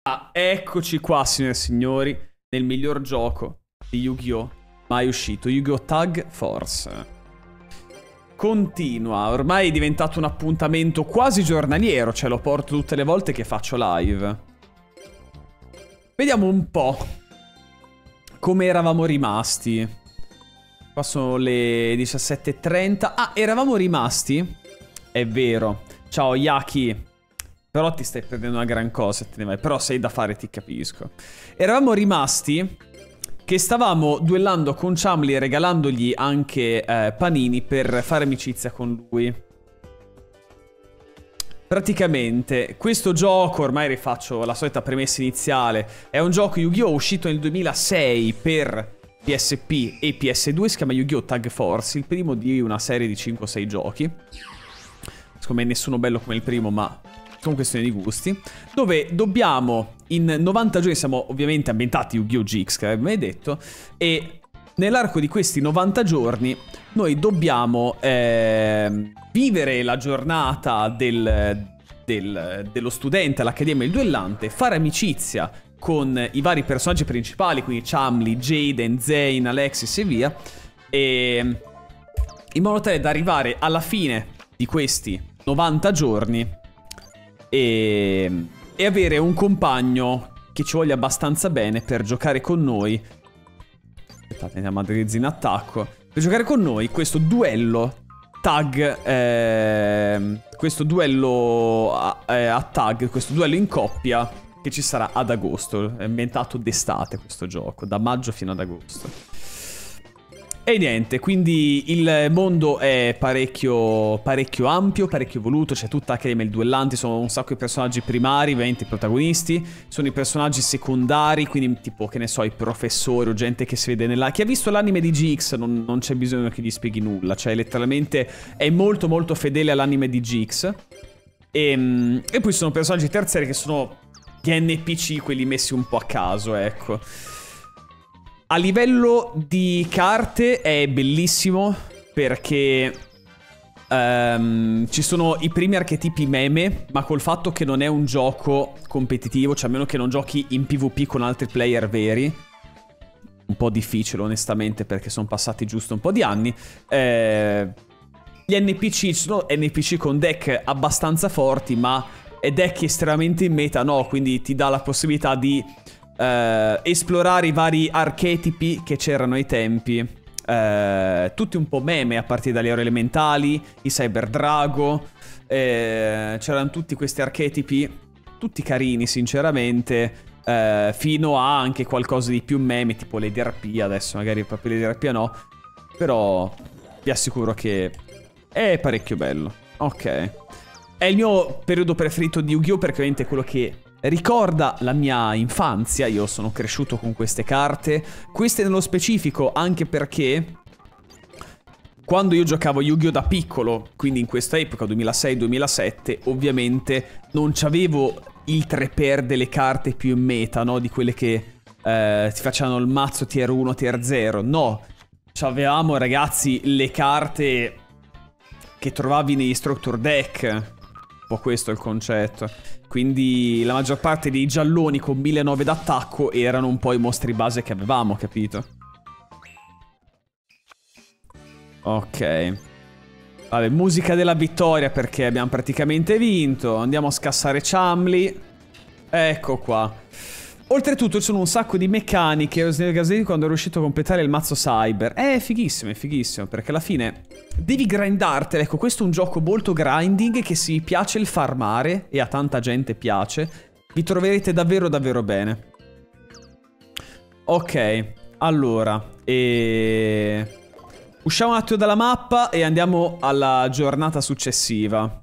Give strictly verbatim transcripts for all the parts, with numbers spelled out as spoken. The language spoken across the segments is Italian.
Ah, eccoci qua, signore e signori, nel miglior gioco di Yu-Gi-Oh! Mai uscito, Yu-Gi-Oh! Tag Force. Continua, ormai è diventato un appuntamento quasi giornaliero, cioè lo porto tutte le volte che faccio live. Vediamo un po' come eravamo rimasti. Qua sono le diciassette e trenta. Ah, eravamo rimasti? È vero. Ciao Yaki. Però ti stai perdendo una gran cosa, te ne vai. Però sei da fare, ti capisco. Eravamo rimasti che stavamo duellando con Chamli, regalandogli anche eh, panini per fare amicizia con lui. Praticamente, questo gioco, ormai rifaccio la solita premessa iniziale, è un gioco Yu-Gi-Oh! Uscito nel duemilasei per P S P e P S due, si chiama Yu-Gi-Oh! Tag Force, il primo di una serie di cinque o sei giochi. Secondo me nessuno bello come il primo, ma sono questioni di gusti. Dove dobbiamo, in novanta giorni, siamo ovviamente ambientati Yu-Gi-Oh! G X, che avevo detto, e nell'arco di questi novanta giorni noi dobbiamo eh, vivere la giornata del, del, dello studente all'Accademia del Duellante, fare amicizia con i vari personaggi principali, quindi Chamli, Jaden, Zane, Alexis e via, e in modo tale da arrivare alla fine di questi novanta giorni e, e avere un compagno che ci voglia abbastanza bene per giocare con noi. Aspettate, andiamo a Drizzy in attacco. Per giocare con noi questo duello tag, eh, questo duello a, eh, a tag, questo duello in coppia che ci sarà ad agosto. È ambientato d'estate questo gioco, da maggio fino ad agosto. E niente, quindi il mondo è parecchio, parecchio ampio, parecchio voluto. C'è tutta Accademia del Duellante, sono un sacco di personaggi primari, ovviamente i protagonisti. Sono i personaggi secondari, quindi tipo, che ne so, i professori o gente che si vede nella... Chi ha visto l'anime di G X non, non c'è bisogno che gli spieghi nulla. Cioè letteralmente è molto molto fedele all'anime di G X. E, e poi sono personaggi terziari che sono gli N P C, quelli messi un po' a caso, ecco. A livello di carte è bellissimo perché um, ci sono i primi archetipi meme, ma col fatto che non è un gioco competitivo, cioè a meno che non giochi in PvP con altri player veri, un po' difficile onestamente perché sono passati giusto un po' di anni, eh, gli N P C, ci sono N P C con deck abbastanza forti, ma è deck estremamente in meta, no? Quindi ti dà la possibilità di Uh, esplorare i vari archetipi che c'erano ai tempi, uh, tutti un po' meme, a partire dagli oro elementali, i Cyber Drago, uh, c'erano tutti questi archetipi, tutti carini sinceramente, uh, fino a anche qualcosa di più meme, tipo Lady Arpia. Adesso magari proprio Lady Arpia no, però vi assicuro che è parecchio bello. Ok, è il mio periodo preferito di Yu-Gi-Oh! Perché ovviamente è quello che ricorda la mia infanzia. Io sono cresciuto con queste carte, queste nello specifico anche perché quando io giocavo Yu-Gi-Oh! Da piccolo, quindi in questa epoca duemilasei duemilasette, ovviamente non c'avevo il tre per delle carte più in meta, no? Di quelle che eh, ti facevano il mazzo tier uno, tier zero. No, c'avevamo, ragazzi, le carte che trovavi negli structure deck. Un po' questo è il concetto. Quindi la maggior parte dei gialloni con millenovecento d'attacco erano un po' i mostri base che avevamo, capito? Ok. Vabbè, musica della vittoria perché abbiamo praticamente vinto. Andiamo a scassare Chamli. Ecco qua. Oltretutto ci sono un sacco di meccaniche. Ero snegasito quando ero riuscito a completare il mazzo Cyber. È fighissimo, è fighissimo, perché alla fine devi grindartela. Ecco, questo è un gioco molto grinding, che se vi piace il farmare, e a tanta gente piace, vi troverete davvero davvero bene. Ok, allora e... usciamo un attimo dalla mappa e andiamo alla giornata successiva.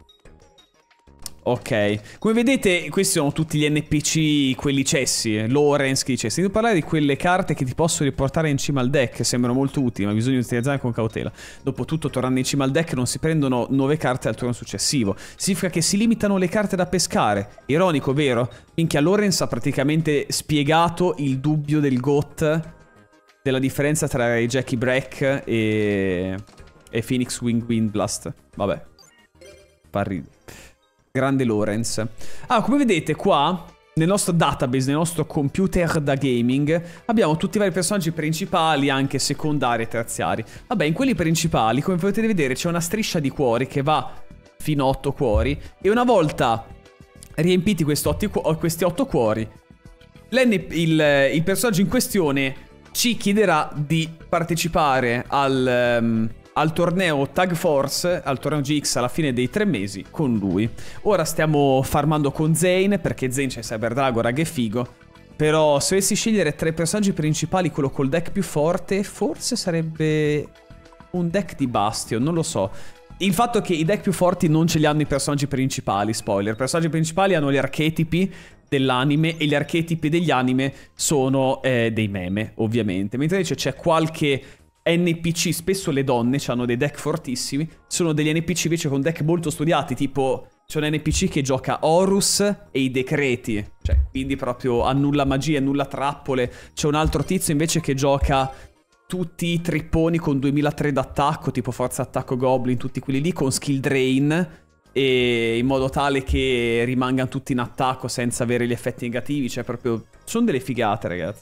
Ok, come vedete questi sono tutti gli N P C, quelli cessi, Lawrence, che cessi. Devo parlare di quelle carte che ti possono riportare in cima al deck, sembrano molto utili, ma bisogna utilizzarle con cautela. Dopotutto, tornando in cima al deck non si prendono nuove carte al turno successivo. Significa che si limitano le carte da pescare. Ironico, vero? Minchia, Lawrence ha praticamente spiegato il dubbio del G O T, della differenza tra i Jackie Break e, e Phoenix Wing Wind Blast. Vabbè, parri. Grande Lawrence. Ah, come vedete qua nel nostro database, nel nostro computer da gaming, abbiamo tutti i vari personaggi principali, anche secondari e terziari. Vabbè, in quelli principali, come potete vedere, c'è una striscia di cuori che va fino a otto cuori. E una volta riempiti questi otto cuori, il, il personaggio in questione ci chiederà di partecipare al... Um, al torneo Tag Force, al torneo G X alla fine dei tre mesi con lui. Ora stiamo farmando con Zane, perché Zane c'è Cyber Drago, raga, è figo. Però se dovessi scegliere tra i personaggi principali quello col deck più forte, forse sarebbe un deck di Bastion, non lo so. Il fatto è che i deck più forti non ce li hanno i personaggi principali, spoiler. I personaggi principali hanno gli archetipi dell'anime e gli archetipi degli anime sono eh, dei meme, ovviamente. Mentre invece c'è qualche N P C, spesso le donne hanno dei deck fortissimi, sono degli N P C invece con deck molto studiati, tipo c'è un N P C che gioca Horus e i decreti, cioè quindi proprio annulla magie, annulla trappole. C'è un altro tizio invece che gioca tutti i tripponi con duemilatré d'attacco, tipo forza attacco goblin, tutti quelli lì con skill drain, e in modo tale che rimangano tutti in attacco senza avere gli effetti negativi. Cioè proprio sono delle figate, ragazzi.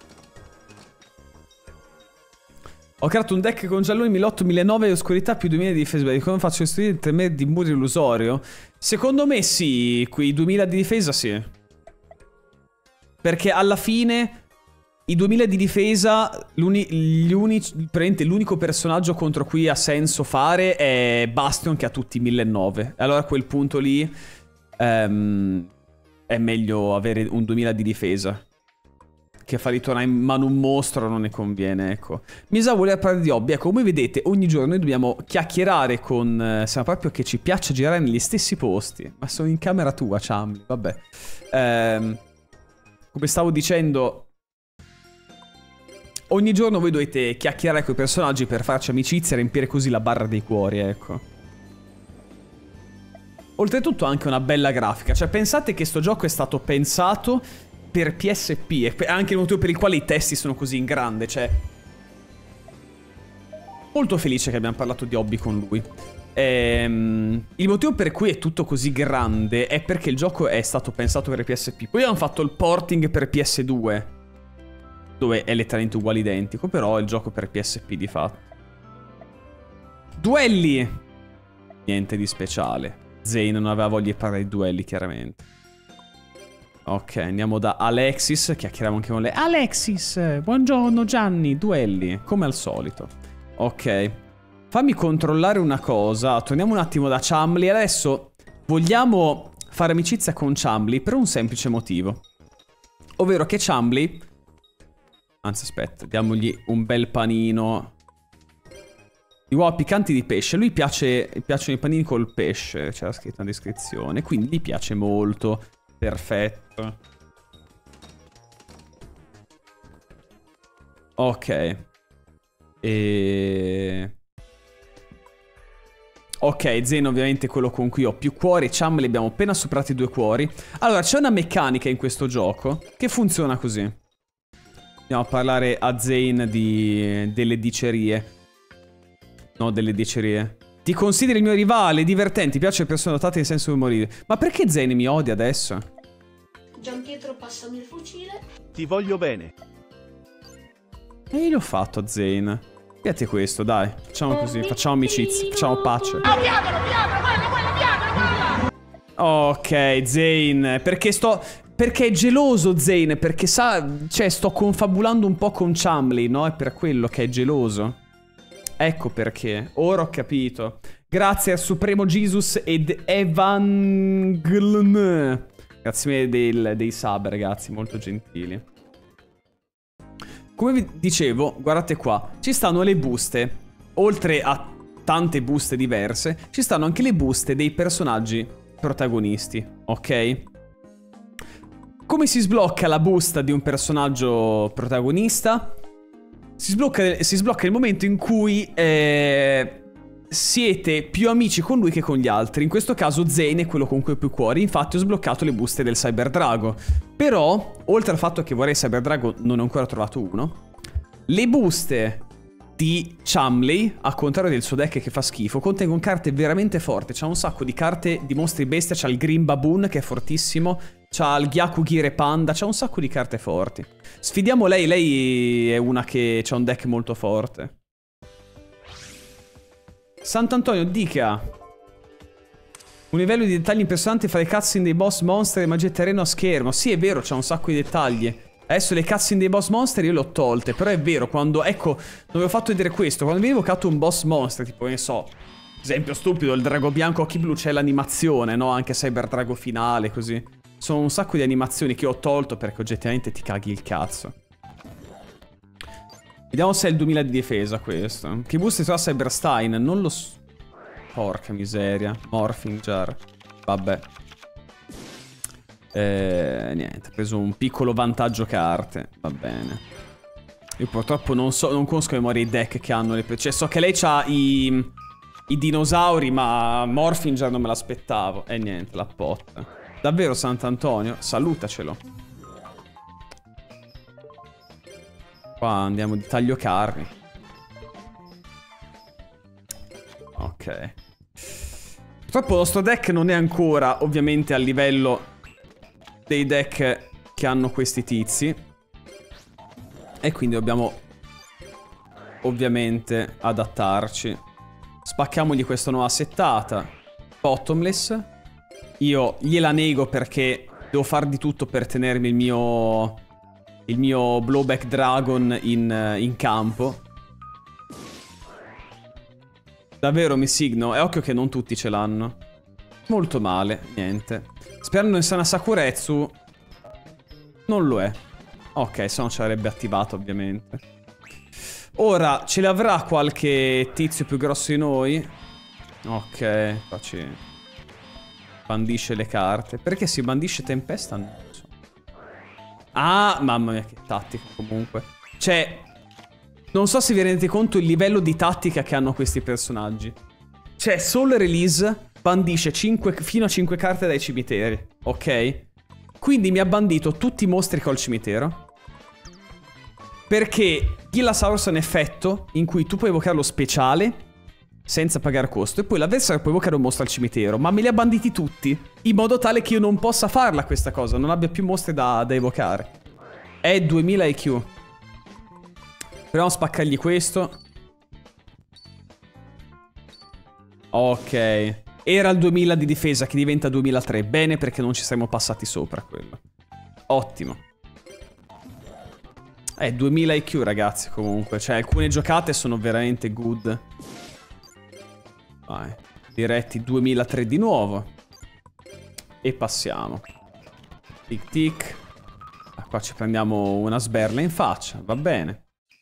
Ho creato un deck con gialloni mille otto, mille nove e oscurità più duemila di difesa. Di come faccio a istruire tre me di muro illusorio? Secondo me sì, quei duemila di difesa sì. Perché alla fine i duemila di difesa, l'unico personaggio contro cui ha senso fare è Bastion, che ha tutti millenovecento. Allora a quel punto lì um, è meglio avere un duemila di difesa, che fa ritornare in mano un mostro non ne conviene, ecco. Misa vuole parlare di hobby. Ecco, come vedete, ogni giorno noi dobbiamo chiacchierare con... Eh, sembra proprio che ci piace girare negli stessi posti. Ma sono in camera tua, Chamli, vabbè. Ehm, come stavo dicendo, ogni giorno voi dovete chiacchierare con i personaggi per farci amicizia e riempire così la barra dei cuori, ecco. Oltretutto ha anche una bella grafica. Cioè, pensate che sto gioco è stato pensato per P S P, e anche il motivo per il quale i testi sono così in grande. Cioè, molto felice che abbiamo parlato di hobby con lui. Ehm, il motivo per cui è tutto così grande è perché il gioco è stato pensato per P S P. Poi hanno fatto il porting per P S due, dove è letteralmente uguale identico, però è il gioco per P S P di fatto. Duelli! Niente di speciale. Zane non aveva voglia di parlare di duelli, chiaramente. Ok, andiamo da Alexis, chiacchieriamo anche con lei. Alexis, buongiorno Gianni, duelli, come al solito. Ok, fammi controllare una cosa, torniamo un attimo da Chamli. Adesso vogliamo fare amicizia con Chamli per un semplice motivo. Ovvero che Chamli... Anzi, aspetta, diamogli un bel panino di uova piccanti di pesce. A lui piace, piacciono i panini col pesce, c'era scritto nella descrizione, quindi gli piace molto. Perfetto. Ok. E... Ok, Zane ovviamente è quello con cui ho più cuori. Cham li abbiamo appena superati due cuori. Allora, c'è una meccanica in questo gioco che funziona così. Andiamo a parlare a Zane di... delle dicerie. No, delle dicerie. Ti consideri il mio rivale, divertenti, piace le persone dotate di senso di morire. Ma perché Zane mi odia adesso? Gianpietro, passami il fucile. Ti voglio bene. E io l'ho fatto a Zane. Piatti questo, dai. Facciamo così, facciamo amicizia, facciamo pace. Oh, piatalo, piatalo, guarda, guarda, piatalo, guarda. Ok, Zane, perché sto... Perché è geloso Zane, perché sa... Cioè, sto confabulando un po' con Chamli, no? È per quello che è geloso. Ecco perché. Ora ho capito. Grazie al Supremo Jesus ed Evangeln. Grazie mille del, dei sub, ragazzi, molto gentili. Come vi dicevo, guardate qua, ci stanno le buste. Oltre a tante buste diverse, ci stanno anche le buste dei personaggi protagonisti, ok? Come si sblocca la busta di un personaggio protagonista? Si sblocca, si sblocca nel momento in cui eh, siete più amici con lui che con gli altri. In questo caso Zane è quello con cui ho più cuori. Infatti ho sbloccato le buste del Cyber Drago. Però, oltre al fatto che vorrei Cyber Drago, non ho ancora trovato uno. Le buste di Chamli, a contrario del suo deck che fa schifo, contengono carte veramente forti. C'ha un sacco di carte di mostri bestia. C'ha il Green Baboon che è fortissimo. C'ha il Gyakugire Panda, c'ha un sacco di carte forti. Sfidiamo lei, lei è una che c'ha un deck molto forte. Sant'Antonio, dica. Un livello di dettagli impressionante fra le cutscene dei boss monster e magia terreno a schermo. Sì, è vero, c'ha un sacco di dettagli. Adesso le cutscene dei boss monster io le ho tolte. Però è vero, quando, ecco, non vi ho fatto vedere questo. Quando viene evocato un boss monster, tipo, ne so, esempio stupido, il drago bianco occhi blu, c'è l'animazione, no? Anche Cyber Drago finale, così. Sono un sacco di animazioni che ho tolto perché oggettivamente ti caghi il cazzo. Vediamo se è il duemila di difesa questo. Che boost tra Cyberstein? Non lo so. Porca miseria. Morphing Jar. Vabbè. Eh, niente, ha preso un piccolo vantaggio carte. Va bene. Io purtroppo non so, non conosco a memoria i deck che hanno le... Cioè so che lei c'ha i... i dinosauri, ma Morphing Jar non me l'aspettavo. E niente, la potta. Davvero Sant'Antonio? Salutacelo. Qua andiamo di taglio carri. Ok. Purtroppo il nostro deck non è ancora ovviamente a livello dei deck che hanno questi tizi. E quindi dobbiamo ovviamente adattarci. Spacchiamogli questa nuova settata. Bottomless. Io gliela nego perché devo far di tutto per tenermi il mio... il mio Blowback Dragon in, in campo. Davvero mi signo. È occhio che non tutti ce l'hanno. Molto male, niente. Sperando in sana Sakuretsu. Non lo è. Ok, se no ce l'avrebbe attivato ovviamente. Ora, ce l'avrà qualche tizio più grosso di noi? Ok, qua ci bandisce le carte. Perché si bandisce Tempesta? Non lo so. Ah, mamma mia che tattica comunque. Cioè, non so se vi rendete conto il livello di tattica che hanno questi personaggi. Cioè, Soul Release bandisce cinque, fino a cinque carte dai cimiteri, ok? Quindi mi ha bandito tutti i mostri col cimitero. Perché Gillasaurus è un effetto in cui tu puoi evocare lo speciale senza pagare costo e poi l'avversario può evocare un mostro al cimitero, ma me li ha banditi tutti in modo tale che io non possa farla questa cosa, non abbia più mostri da, da evocare. È duemila I Q. Proviamo a spaccargli questo. Ok. Era il duemila di difesa che diventa duemilatré. Bene, perché non ci saremmo passati sopra quello. Ottimo. Eh, duemila I Q ragazzi comunque. Cioè alcune giocate sono veramente good. Vai. Diretti duemilatré di nuovo. E passiamo. Tic tic. Ah, qua ci prendiamo una sberla in faccia. Va bene.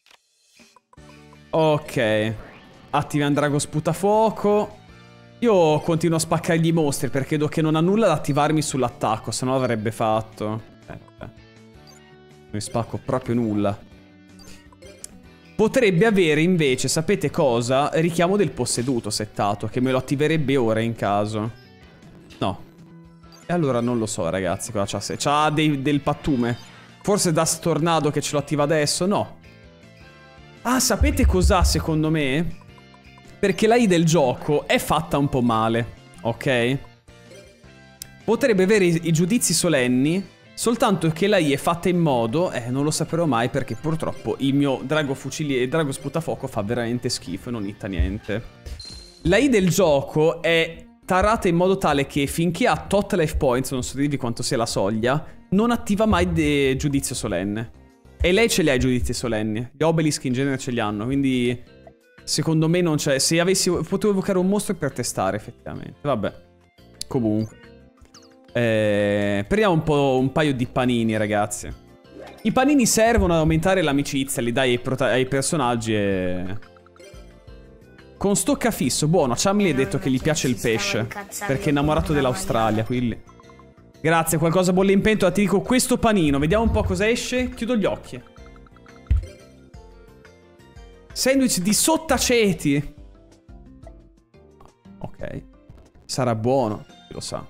Ok. Attiviamo Drago Sputafuoco. Io continuo a spaccargli i mostri perché vedo che non ha nulla da attivarmi sull'attacco, se no l'avrebbe fatto. Aspetta. Non spacco proprio nulla. Potrebbe avere invece, sapete cosa? Richiamo del posseduto settato, che me lo attiverebbe ora in caso. No. E allora non lo so ragazzi cosa c'ha. C'ha dei, del pattume. Forse Dust Tornado che ce lo attiva adesso? No. Ah, sapete cos'ha secondo me? Perché la I del gioco è fatta un po' male, ok? Potrebbe avere i, i giudizi solenni, soltanto che la I è fatta in modo, eh, non lo saprò mai perché purtroppo il mio Drago Fucili e Drago Sputafuoco fa veramente schifo e non itta niente. La I del gioco è tarata in modo tale che finché ha tot life points, non so dirvi quanto sia la soglia, non attiva mai de giudizio solenne. E lei ce li ha i giudizi solenni, gli Obelisk in genere ce li hanno, quindi... Secondo me non c'è. Se avessi potuto evocare un mostro per testare effettivamente. Vabbè. Comunque eh, prendiamo un po' un paio di panini ragazzi. I panini servono ad aumentare l'amicizia. Li dai ai, ai personaggi e... Con stoccafisso. Buono. Chamley ha detto che gli piace il pesce perché è innamorato dell'Australia. Quindi grazie. Qualcosa bolle in pentola. Ti dico questo panino. Vediamo un po' cosa esce. Chiudo gli occhi. Sandwich di sottaceti. Ok. Sarà buono. Chi lo sa.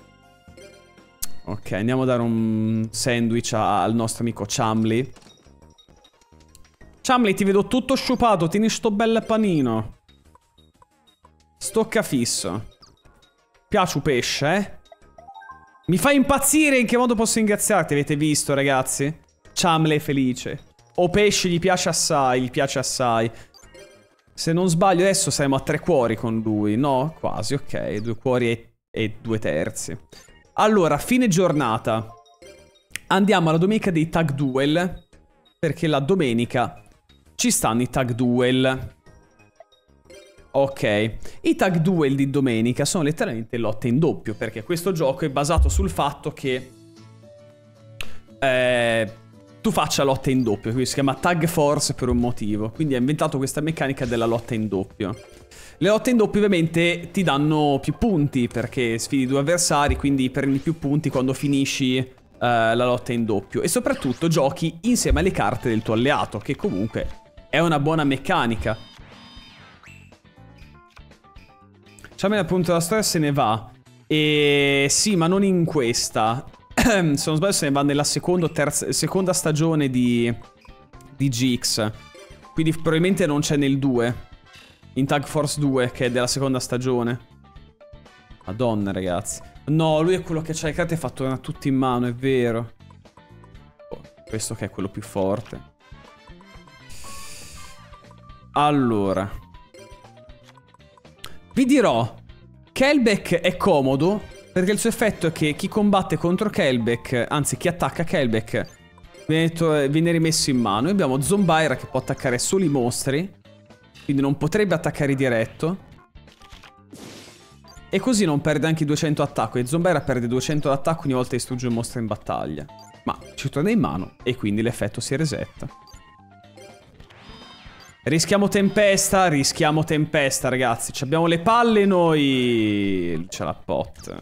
Ok, andiamo a dare un sandwich a, al nostro amico Chamley. Chamley, ti vedo tutto sciupato. Tieni sto bel panino. Stoccafisso. Piace pesce, eh? Mi fa impazzire, in che modo posso ringraziarti? Avete visto, ragazzi? Chamle è felice. O pesce gli piace assai, gli piace assai. Se non sbaglio adesso siamo a tre cuori con lui. No? Quasi, ok. Due cuori e, e due terzi. Allora, fine giornata. Andiamo alla domenica dei tag duel. Perché la domenica ci stanno i tag duel. Ok, i tag duel di domenica sono letteralmente lotte in doppio, perché questo gioco è basato sul fatto che eh, tu faccia lotte in doppio, quindi si chiama Tag Force per un motivo, quindi ha inventato questa meccanica della lotta in doppio. Le lotte in doppio ovviamente ti danno più punti, perché sfidi due avversari, quindi prendi più punti quando finisci eh, la lotta in doppio, e soprattutto giochi insieme alle carte del tuo alleato, che comunque è una buona meccanica. Ciamele appunto la storia se ne va. E sì, ma non in questa. Se non sbaglio se ne va nella seconda, terza, seconda stagione di, di G X. Quindi probabilmente non c'è nel due. In Tag Force due, che è della seconda stagione. Madonna, ragazzi. No, lui è quello che c'ha le carte fatto a tutti in mano, è vero. Oh, questo che è quello più forte. Allora, vi dirò, Kelbeck è comodo, perché il suo effetto è che chi combatte contro Kelbeck, anzi chi attacca Kelbeck, viene, viene rimesso in mano. E abbiamo Zombaira che può attaccare solo i mostri, quindi non potrebbe attaccare diretto. E così non perde anche i duecento attacco, e Zombaira perde duecento d'attacco ogni volta che distrugge un mostro in battaglia. Ma ci torna in mano, e quindi l'effetto si resetta. Rischiamo tempesta, rischiamo tempesta, ragazzi. Ci abbiamo le palle noi. C'ha la pot.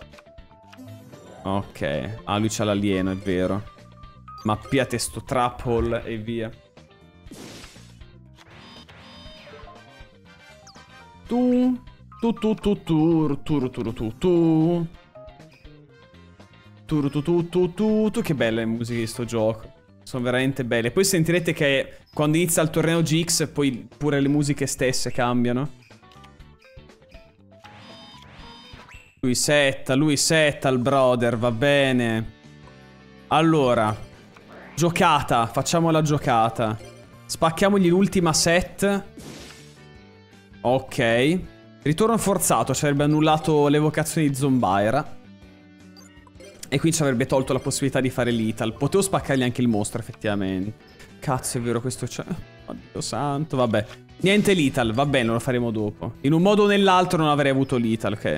Ok. Ah, lui c'ha l'alieno, è vero. Mappiate sto trap hole e via. Tu. Tu tu tu tu. Tu tu tu tu tu. Tu tu tu tu tu tu. Che belle le musiche di sto gioco. Sono veramente belle. Poi sentirete che quando inizia il torneo G X poi pure le musiche stesse cambiano. Lui setta, lui setta il brother, va bene. Allora, giocata, facciamo la giocata. Spacchiamogli l'ultima set. Ok. Ritorno forzato, ci avrebbe annullato l'evocazione di Zombaira. E qui ci avrebbe tolto la possibilità di fare lethal. Potevo spaccargli anche il mostro, effettivamente. Cazzo, è vero, questo c'è. Oddio santo, vabbè. Niente lethal, va bene, lo faremo dopo. In un modo o nell'altro non avrei avuto lethal, ok.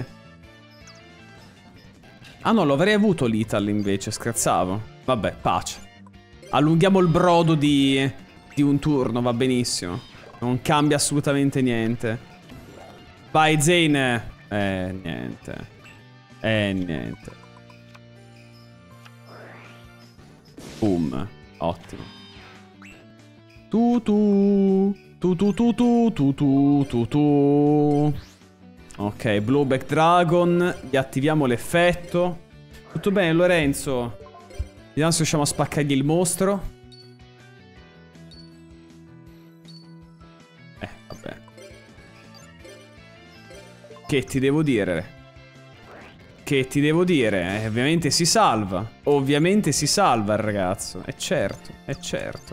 Ah no, lo avrei avuto lethal invece, scherzavo. Vabbè, pace. Allunghiamo il brodo di, di un turno, va benissimo. Non cambia assolutamente niente. Vai, Zane. Eh, niente. Eh, niente. Boom. Ottimo. Tu tu. Tu tu tu tu tu tu tu tu. Ok, Blowback Dragon. Gli attiviamo l'effetto. Tutto bene, Lorenzo. Vediamo se riusciamo a spaccargli il mostro. Eh, vabbè. Che ti devo dire? Che ti devo dire? Eh, ovviamente si salva. Ovviamente si salva il ragazzo. È certo, è certo.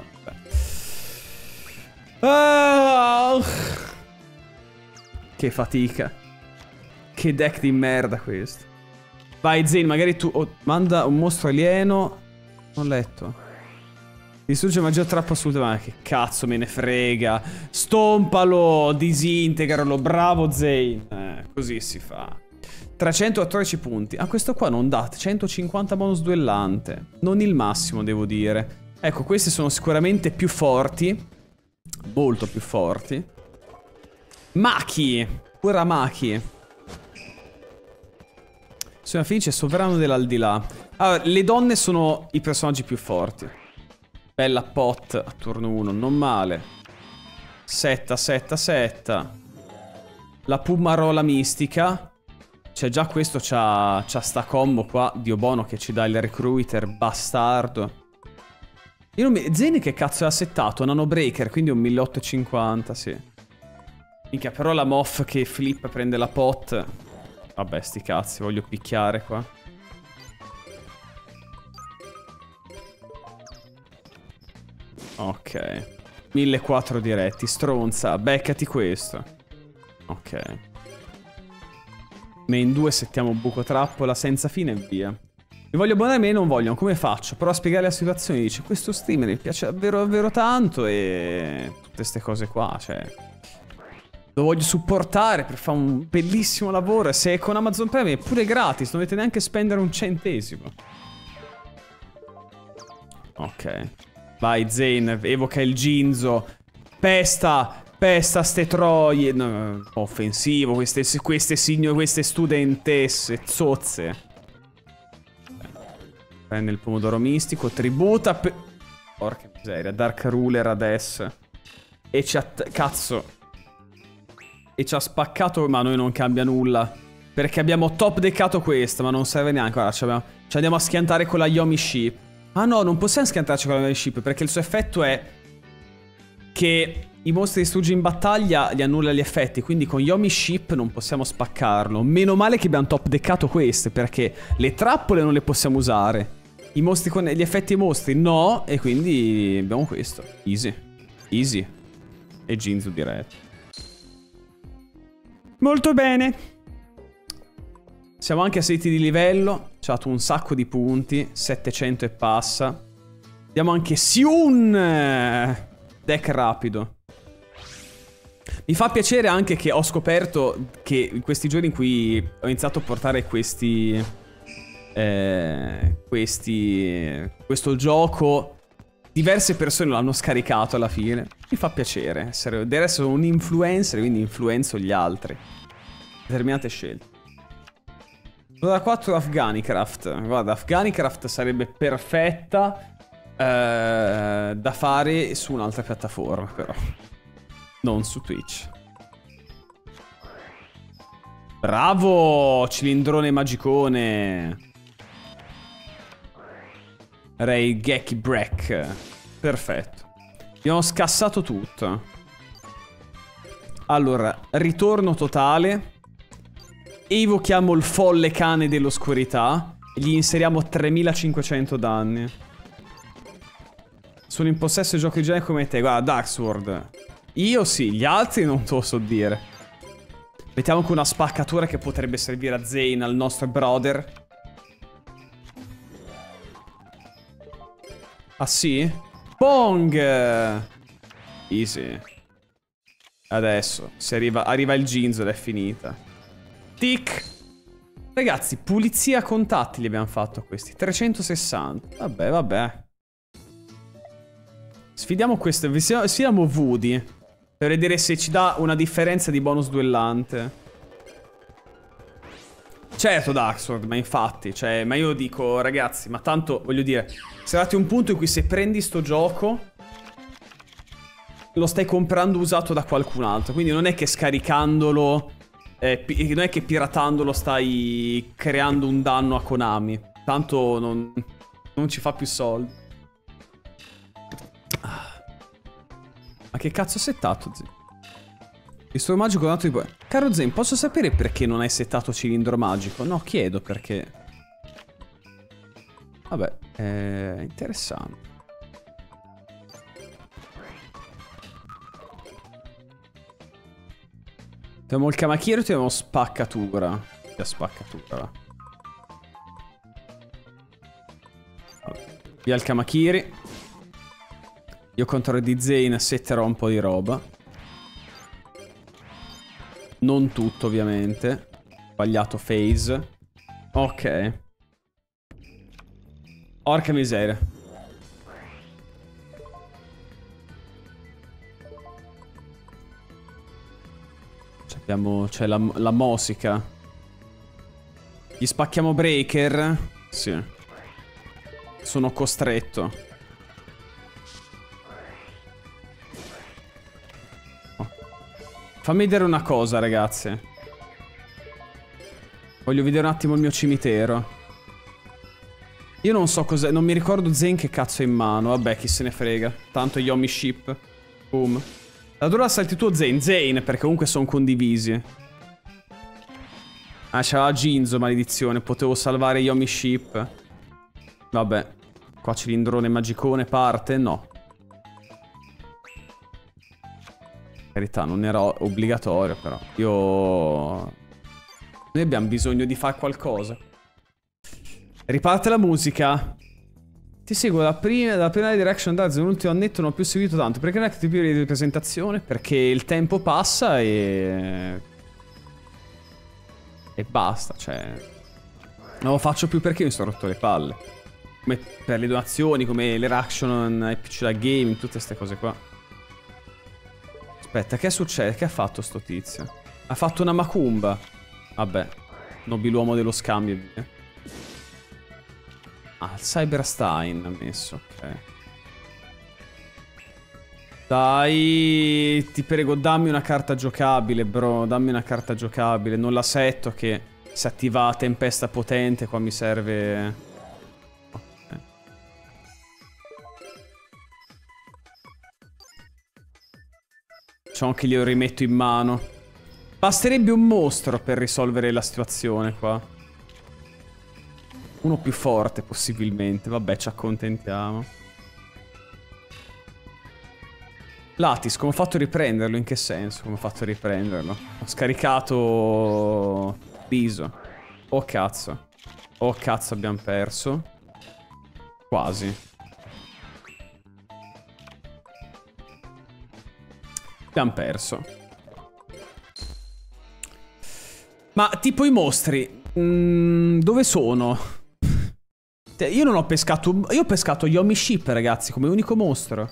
Ah! Che fatica. Che deck di merda questo. Vai Zane, magari tu oh, manda un mostro alieno. Non ho letto. Distrugge magia trappa assolutamente. Ma che cazzo me ne frega. Stompalo, disintegralo. Bravo Zane. Eh, così si fa. trecentoquattordici punti. Ah, questo qua non dà centocinquanta bonus duellante. Non il massimo, devo dire. Ecco, questi sono sicuramente più forti. Molto più forti. Maki. Pura Maki. Sono felice, sovrano dell'aldilà. Allora, le donne sono i personaggi più forti. Bella Pot a turno uno, non male. Setta, setta, setta. La Pumarola mistica. Cioè già questo c'ha, c'ha sta combo qua. Dio buono che ci dà il recruiter, bastardo. Io non mi... Zeni che cazzo è settato? Nano Breaker, quindi un milleottocentocinquanta, sì. Minchia, però la Moff che flippa prende la pot. Vabbè, sti cazzi, voglio picchiare qua. Ok. millequattrocento diretti. Stronza. Beccati questo. Ok. Main due settiamo buco trappola senza fine e via. Mi voglio abbonare, me non vogliono. Come faccio? Provo a spiegare la situazione. Dice, questo streamer mi piace davvero davvero tanto e... tutte queste cose qua, cioè... lo voglio supportare per fare un bellissimo lavoro. E se è con Amazon Prime è pure gratis, non dovete neanche spendere un centesimo. Ok. Vai Zane, evoca il Ginzo. Pesta, pesta ste troie. No, offensivo, queste, queste signore, queste studentesse, zozze. Prende il pomodoro mistico, tributa per... porca miseria, Dark Ruler adesso. E ci ha... cazzo. E ci ha spaccato, ma a noi non cambia nulla. Perché abbiamo top deckato questa, ma non serve neanche. Guarda, ci, abbiamo... ci andiamo a schiantare con la Yomi Ship. Ah no, non possiamo schiantarci con la Yomi Ship, perché il suo effetto è che i mostri distruggi in battaglia gli annulla gli effetti. Quindi con Yomi Ship non possiamo spaccarlo. Meno male che abbiamo top deckato queste, perché le trappole non le possiamo usare. I mostri con gli effetti ai mostri no. E quindi abbiamo questo. Easy. Easy. E Ginzu diretto. Molto bene. Siamo anche a saliti di livello. Ci ha dato un sacco di punti. settecento e passa. Abbiamo anche Sion. Deck rapido. Mi fa piacere anche che ho scoperto che in questi giorni in cui ho iniziato a portare questi... Eh, questi... questo gioco... diverse persone l'hanno scaricato alla fine. Mi fa piacere essere, deve essere un influencer, quindi influenzo gli altri. Determinate scelte. Da quattro Afghanicraft. Guarda, Afghanicraft sarebbe perfetta eh, da fare su un'altra piattaforma, però. Non su Twitch. Bravo! Cilindrone magicone. Ray Geki Break. Perfetto. Abbiamo scassato tutto. Allora, ritorno totale. Evochiamo il folle cane dell'oscurità. E gli inseriamo tremilacinquecento danni. Sono in possesso di giochi di genere come te. Guarda, Darksword. Io sì, gli altri non te lo so dire. Mettiamo anche una spaccatura che potrebbe servire a Zane, al nostro brother. Ah sì? Pong! Easy. Adesso, se arriva, arriva il Ginzo ed è finita. Tic! Ragazzi, pulizia contatti li abbiamo fatto questi. trecentosessanta. Vabbè, vabbè. Sfidiamo questo. Sfidiamo Woody. Per vedere se ci dà una differenza di bonus duellante. Certo, Darksword, ma infatti, cioè, ma io dico, ragazzi, ma tanto, voglio dire, sei arrivati a un punto in cui se prendi sto gioco, lo stai comprando usato da qualcun altro. Quindi non è che scaricandolo, eh, non è che piratandolo stai creando un danno a Konami. Tanto non, non ci fa più soldi. Ma che cazzo ho settato, Zen? Il suo magico dato di... Caro Zen, posso sapere perché non hai settato cilindro magico? No, chiedo perché... Vabbè, è interessante. Abbiamo il Kamakiri o abbiamo spaccatura? La spaccatura. Via il Kamakiri. Io contro di Zane setterò un po' di roba. Non tutto, ovviamente. Sbagliato phase. Ok. Orca miseria. Abbiamo... c'è la, la mosica. Gli spacchiamo breaker? Sì. Sono costretto. Oh. Fammi vedere una cosa, ragazzi. Voglio vedere un attimo il mio cimitero. Io non so cos'è. Non mi ricordo Zen che cazzo è in mano. Vabbè, chi se ne frega. Tanto Yomi Ship. Boom. Allora salti tu Zane, Zane, perché comunque sono condivisi. Ah, c'era Ginzo, maledizione. Potevo salvare Yomi Ship. Vabbè. Qua cilindrone magicone parte? No. carità, non era obbligatorio, però. Io... Noi abbiamo bisogno di fare qualcosa. Riparte la musica. Ti seguo da prima, da prima Direction Darts, nell'ultimo annetto non ho più seguito tanto. Perché non è che ti più di presentazione? Perché il tempo passa e... E basta, cioè... Non lo faccio più perché mi sono rotto le palle. Come per le donazioni, come le reaction ai P C da gaming, tutte queste cose qua. Aspetta, che succede? Che ha fatto sto tizio? Ha fatto una macumba. Vabbè, nobiluomo dello scambio. Ah, il Cyberstein ha messo, ok. Dai, ti prego, dammi una carta giocabile, bro. Dammi una carta giocabile. Non l'assetto che si attiva a tempesta potente. Qua mi serve... Okay. Diciamo che glielo rimetto in mano. Basterebbe un mostro per risolvere la situazione qua. Uno più forte, possibilmente. Vabbè, ci accontentiamo. Latis, come ho fatto a riprenderlo? In che senso? Come ho fatto a riprenderlo? Ho scaricato... Biso. Oh cazzo. Oh cazzo, abbiamo perso. Quasi. Abbiamo perso. Ma tipo i mostri... Mm, dove sono? Io non ho pescato... Io ho pescato Yomi Ship, ragazzi, come unico mostro.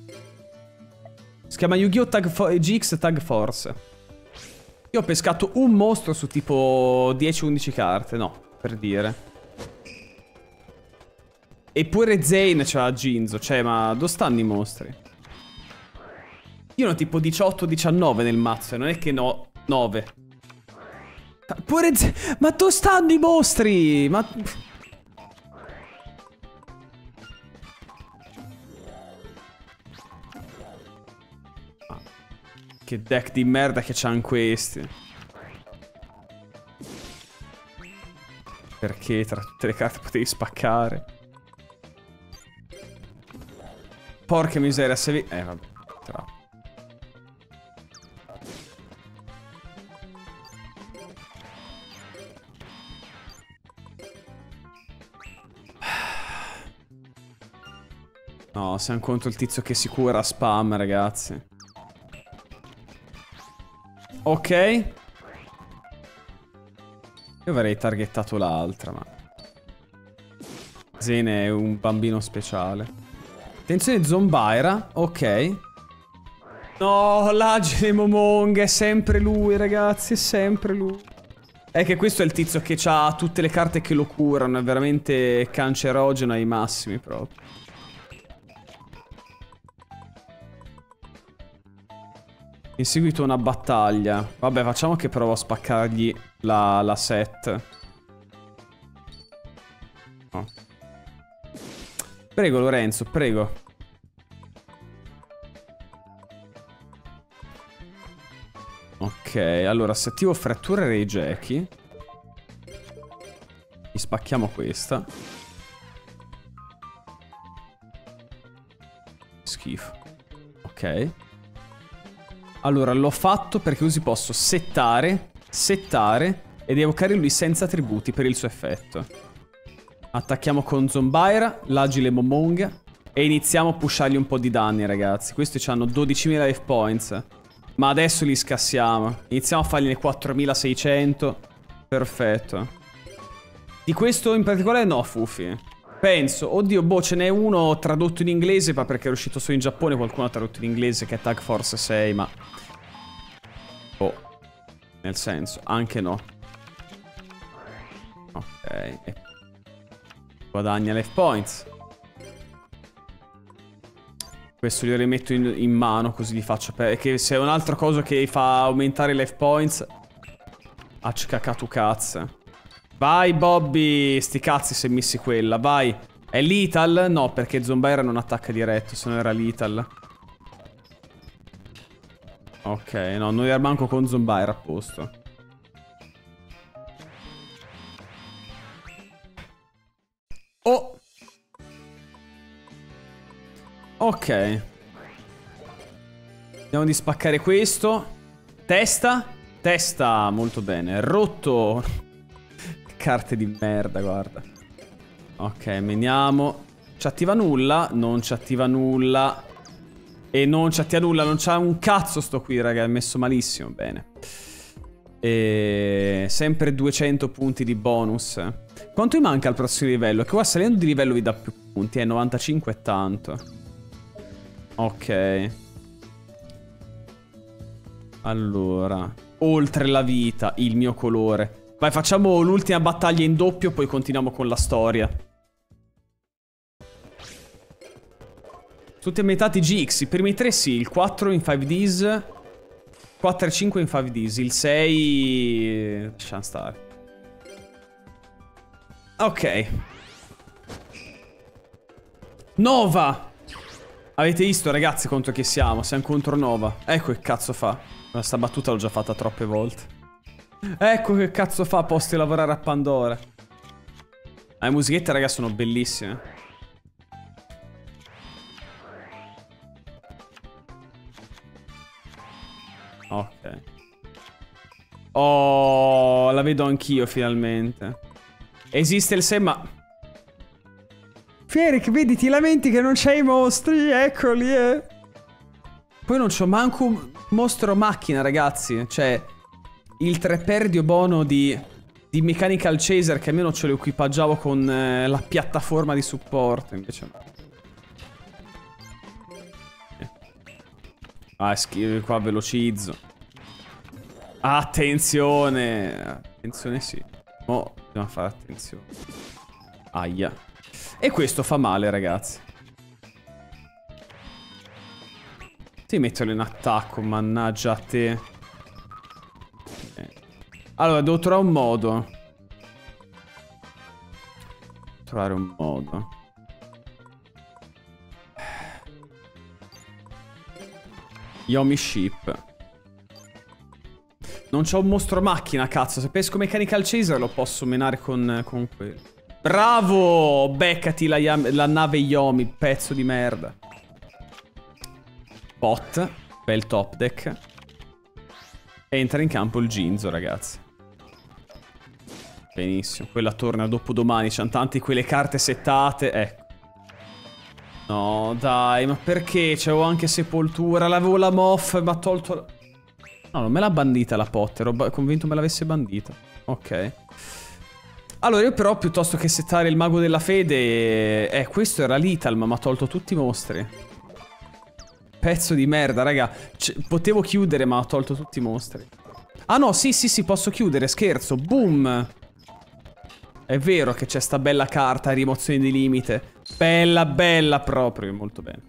Si chiama Yu-Gi-Oh! Tag G X Tag Force. Io ho pescato un mostro su tipo dieci undici carte. No, per dire. Eppure Zane c'ha Ginzo. Cioè, ma dove stanno i mostri? Io ne ho tipo diciotto diciannove nel mazzo. Non è che no, nove. Pure Zane... Ma dove stanno i mostri? Ma... Che deck di merda che c'hanno questi. Perché tra tutte le carte potevi spaccare? Porca miseria, se vi... Eh vabbè, tra... No, siamo contro il tizio che si cura spam, ragazzi. Ok. Io avrei targettato l'altra, ma... Zene è un bambino speciale. Attenzione Zombaira. Ok. No, l'agile Momong. È sempre lui, ragazzi. È sempre lui. È che questo è il tizio che ha tutte le carte che lo curano. È veramente cancerogeno ai massimi proprio. In seguito a una battaglia. Vabbè, facciamo che provo a spaccargli la, la set. Oh. Prego, Lorenzo, prego. Ok, allora, se attivo frattura Ray Jackie, gli spacchiamo questa. Schifo. Ok. Allora, l'ho fatto perché così posso settare, settare ed evocare lui senza attributi per il suo effetto. Attacchiamo con Zombaira, l'agile Momonga e iniziamo a pushargli un po' di danni, ragazzi. Questi hanno dodicimila life points, ma adesso li scassiamo. Iniziamo a fargliene quattromilaseicento. Perfetto. Di questo in particolare no, Fufi. Penso, oddio, boh, ce n'è uno tradotto in inglese, ma perché è uscito solo in Giappone, qualcuno ha tradotto in inglese, che è Tag Force sei, ma... Oh, nel senso, anche no. Ok, e... guadagna life points. Questo glielo rimetto in, in mano, così gli faccio... Perché se è un'altra cosa che fa aumentare i life points... Accacatu cazzo. Vai Bobby, sti cazzi se missi quella, vai. È lethal? No, perché Zombaira non attacca diretto, se no era lethal. Ok, no, non era manco con Zombaira a posto. Oh! Ok. Vediamo di spaccare questo. Testa. Testa, molto bene. Rotto. Carte di merda, guarda. Ok, meniamo. Ci attiva nulla. Non ci attiva nulla. E non ci attiva nulla. Non c'ha un cazzo sto qui, raga. È messo malissimo. Bene. E... sempre duecento punti di bonus. Quanto mi manca al prossimo livello? Che qua salendo di livello vi dà più punti. Eh, novantacinque è tanto. Ok. Allora, oltre la vita, il mio colore. Vai, facciamo l'ultima battaglia in doppio, poi continuiamo con la storia. Tutti aumentati G X. I primi tre sì, il quattro in cinque Ds, quattro e cinque in cinque Ds, il sei... lasciamo stare. Ok. Nova! Avete visto, ragazzi, contro che siamo? Siamo contro Nova. Ecco che cazzo fa. Questa battuta l'ho già fatta troppe volte. Ecco che cazzo fa posti a lavorare a Pandora. Ah, le musichette, ragazzi, sono bellissime. Ok. Oh, la vedo anch'io finalmente. Esiste il sei, ma... Fierik, vedi, ti lamenti che non c'hai i mostri, eccoli, eh. Poi non c'ho manco un mostro macchina, ragazzi. Cioè, il tre per di Obono di, di Mechanical Chaser, che almeno ce lo equipaggiavo con eh, la piattaforma di supporto, invece no. Eh. Ah, schifo, qua velocizzo. Attenzione. Attenzione, sì. Oh, dobbiamo fare attenzione. Aia. E questo fa male, ragazzi. Ti metterlo in attacco, mannaggia a te. Okay. Allora, devo trovare un modo. Trovare un modo. Yomi Ship. Non c'ho un mostro macchina, cazzo. Se pesco Mechanical Chaser lo posso menare con, con quello. Bravo! Beccati la, la nave Yomi, pezzo di merda. Bot. Bel top deck. Entra in campo il Ginzo, ragazzi. Benissimo. Quella torna dopo domani. C'hanno tante quelle carte settate. Ecco. No, dai, ma perché? C'avevo anche Sepoltura. L'avevo la Moff, ma ha tolto... No, non me l'ha bandita la Potter. Ero convinto me l'avesse bandita. Ok. Allora, io però, piuttosto che settare il Mago della Fede... Eh, questo era l'Ital, ma mi ha tolto tutti i mostri. Pezzo di merda, raga. C potevo chiudere, ma ha tolto tutti i mostri. Ah no, sì, sì, sì, posso chiudere, scherzo. Boom. È vero che c'è sta bella carta, rimozione di limite. Bella, bella proprio, molto bene.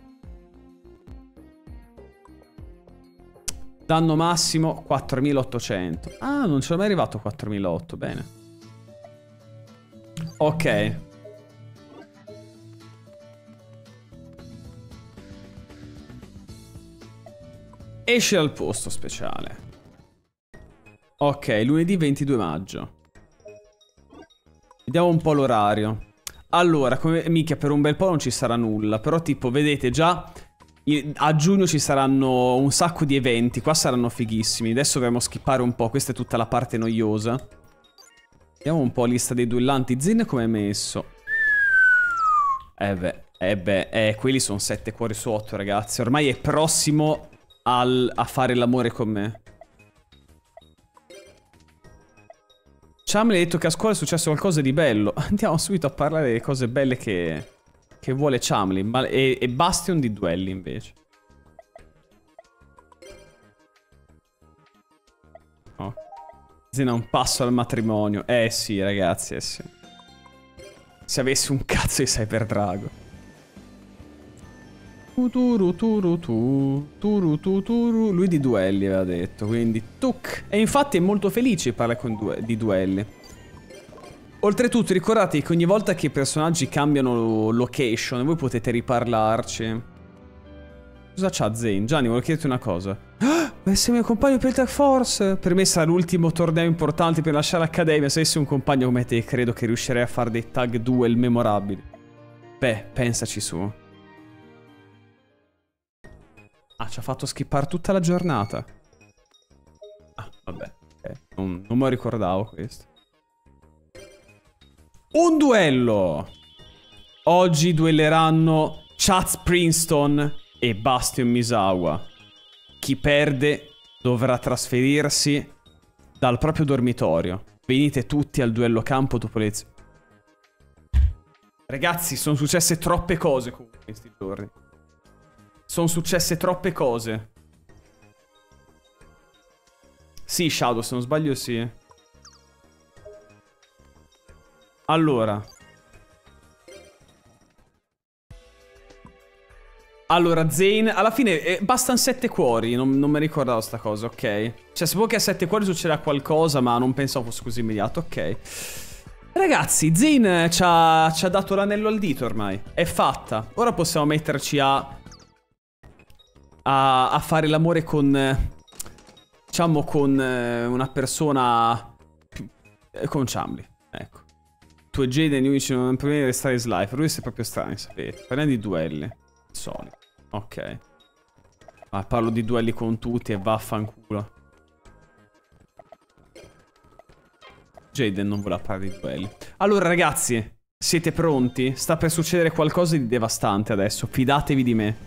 Danno massimo quattromilaottocento. Ah, non ci è mai arrivato a quattromilaottocento, bene. Ok. Esce dal posto speciale. Ok, lunedì ventidue maggio. Vediamo un po' l'orario. Allora, come mica per un bel po' non ci sarà nulla. Però tipo, vedete già, a giugno ci saranno un sacco di eventi. Qua saranno fighissimi. Adesso dovremo skippare un po'. Questa è tutta la parte noiosa. Vediamo un po' la lista dei duellanti. Zin come è messo? Eh beh, eh beh, eh, quelli sono sette cuori su otto, ragazzi. Ormai è prossimo al, a fare l'amore con me. Cham le ha detto che a scuola è successo qualcosa di bello. Andiamo subito a parlare delle cose belle che, che vuole Chamley. E, e Bastion di duelli, invece. Oh. Zena un passo al matrimonio. Eh sì, ragazzi, eh sì. Se avessi un cazzo di Cyber Drago. Turu turu tu, turu tu turu. Lui di duelli aveva detto, quindi tuc. E infatti è molto felice parla con due, di duelli. Oltretutto ricordate che ogni volta che i personaggi cambiano location voi potete riparlarci. Cosa c'ha Zane? Gianni, volevo chiederti una cosa. Ah, ma sei mio compagno per il Tag Force? Per me sarà l'ultimo torneo importante per lasciare l'accademia. Se avessi un compagno come te credo che riuscirei a fare dei tag duel memorabili. Beh, pensaci su. Ah, ci ha fatto skippare tutta la giornata. Ah, vabbè. Okay. Non, non me lo ricordavo questo. Un duello! Oggi duelleranno Chaz Princeton e Bastion Misawa. Chi perde dovrà trasferirsi dal proprio dormitorio. Venite tutti al duello campo dopo le lezioni. Ragazzi, sono successe troppe cose comunque in questi giorni. Sono successe troppe cose. Sì, Shadow, se non sbaglio sì. Allora. Allora, Zane, alla fine eh, bastano sette cuori, non, non mi ricordavo sta cosa, ok? Cioè, se vuoi che a sette cuori succeda qualcosa, ma non pensavo fosse così immediato, ok. Ragazzi, Zane ci ha, ci ha dato l'anello al dito ormai, è fatta. Ora possiamo metterci a... A, a fare l'amore con... Diciamo con una persona... Con Chambly, ecco. Tu e Jaden, gli unici non problemi di restare in Slifer. Lui sei proprio strani, sapete. Parliamo di duelli. Solito. Ok. Ma parlo di duelli con tutti e vaffanculo. Jaden non vuole parlare di duelli. Allora ragazzi, siete pronti? Sta per succedere qualcosa di devastante adesso. Fidatevi di me.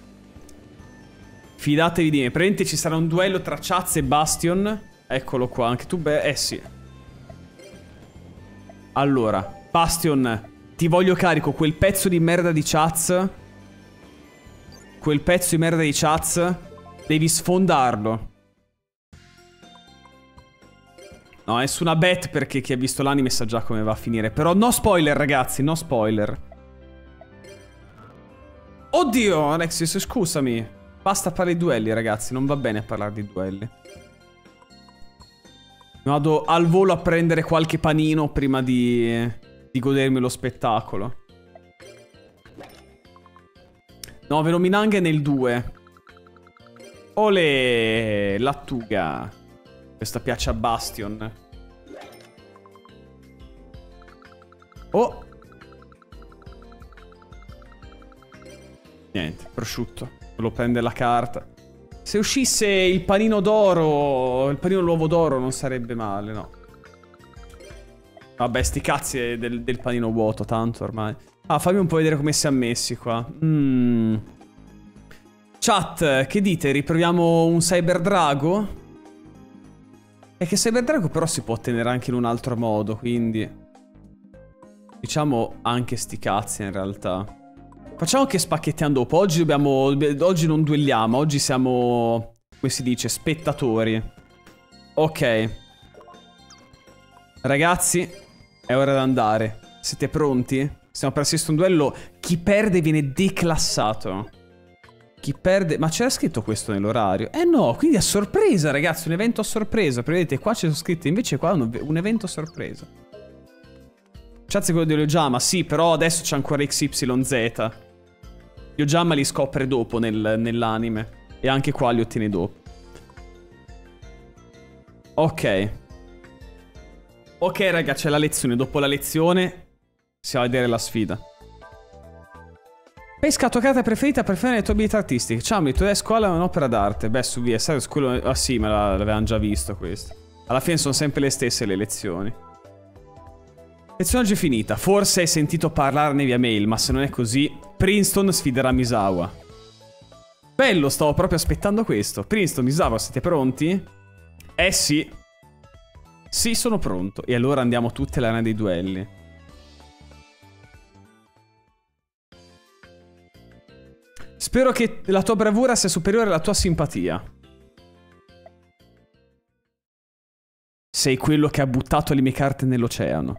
Fidatevi di me. Praticamente ci sarà un duello tra Chaz e Bastion. Eccolo qua, anche tu beh, eh sì. Allora, Bastion, ti voglio carico quel pezzo di merda di Chaz. Quel pezzo di merda di Chaz. Devi sfondarlo. No, è su una bet perché chi ha visto l'anime sa già come va a finire. Però no spoiler, ragazzi, no spoiler. Oddio, Alexis, scusami. Basta fare i duelli, ragazzi, non va bene parlare di duelli. Vado al volo a prendere qualche panino prima di, di godermi lo spettacolo. No, Venominang è nel due. Olè, Lattuga. Questa piace a Bastion. Oh. Niente, prosciutto. Lo prende la carta. Se uscisse il panino d'oro, il panino l'uovo d'oro non sarebbe male, no. Vabbè, sti cazzi del, del panino vuoto, tanto ormai. Ah, fammi un po' vedere come si è messi qua. Mm. Chat, che dite? Riproviamo un Cyberdrago? È che Cyberdrago però si può ottenere anche in un altro modo, quindi... Diciamo anche sti cazzi in realtà. Facciamo che spacchettiamo dopo. Oggi dobbiamo... Oggi non duelliamo. Oggi siamo... Come si dice? Spettatori. Ok. Ragazzi, è ora di andare. Siete pronti? Stiamo per assistere un duello. Chi perde viene declassato. Chi perde... Ma c'era scritto questo nell'orario? Eh no, quindi a sorpresa, ragazzi. Un evento a sorpresa. Vedete, qua c'è scritto invece qua un, un evento a sorpresa. Chat è quello di Ryojama. Sì, però adesso c'è ancora X Y Z. Ryojama li scopre dopo nel, nell'anime. E anche qua li ottiene dopo. Ok. Ok, raga, c'è la lezione. Dopo la lezione si va a vedere la sfida. Pesca, tua carta preferita per fare le tue abilità artistiche. Ciao, tu a scuola è un'opera d'arte. Beh, su via, sai, quello... Ah sì, me l'avevamo già visto questo. Alla fine sono sempre le stesse le lezioni. Lezione oggi è finita. Forse hai sentito parlarne via mail, ma se non è così, Princeton sfiderà Misawa. Bello, stavo proprio aspettando questo. Princeton, Misawa, siete pronti? Eh sì. Sì, sono pronto. E allora andiamo tutte all'arena dei duelli. Spero che la tua bravura sia superiore alla tua simpatia. Sei quello che ha buttato le mie carte nell'oceano.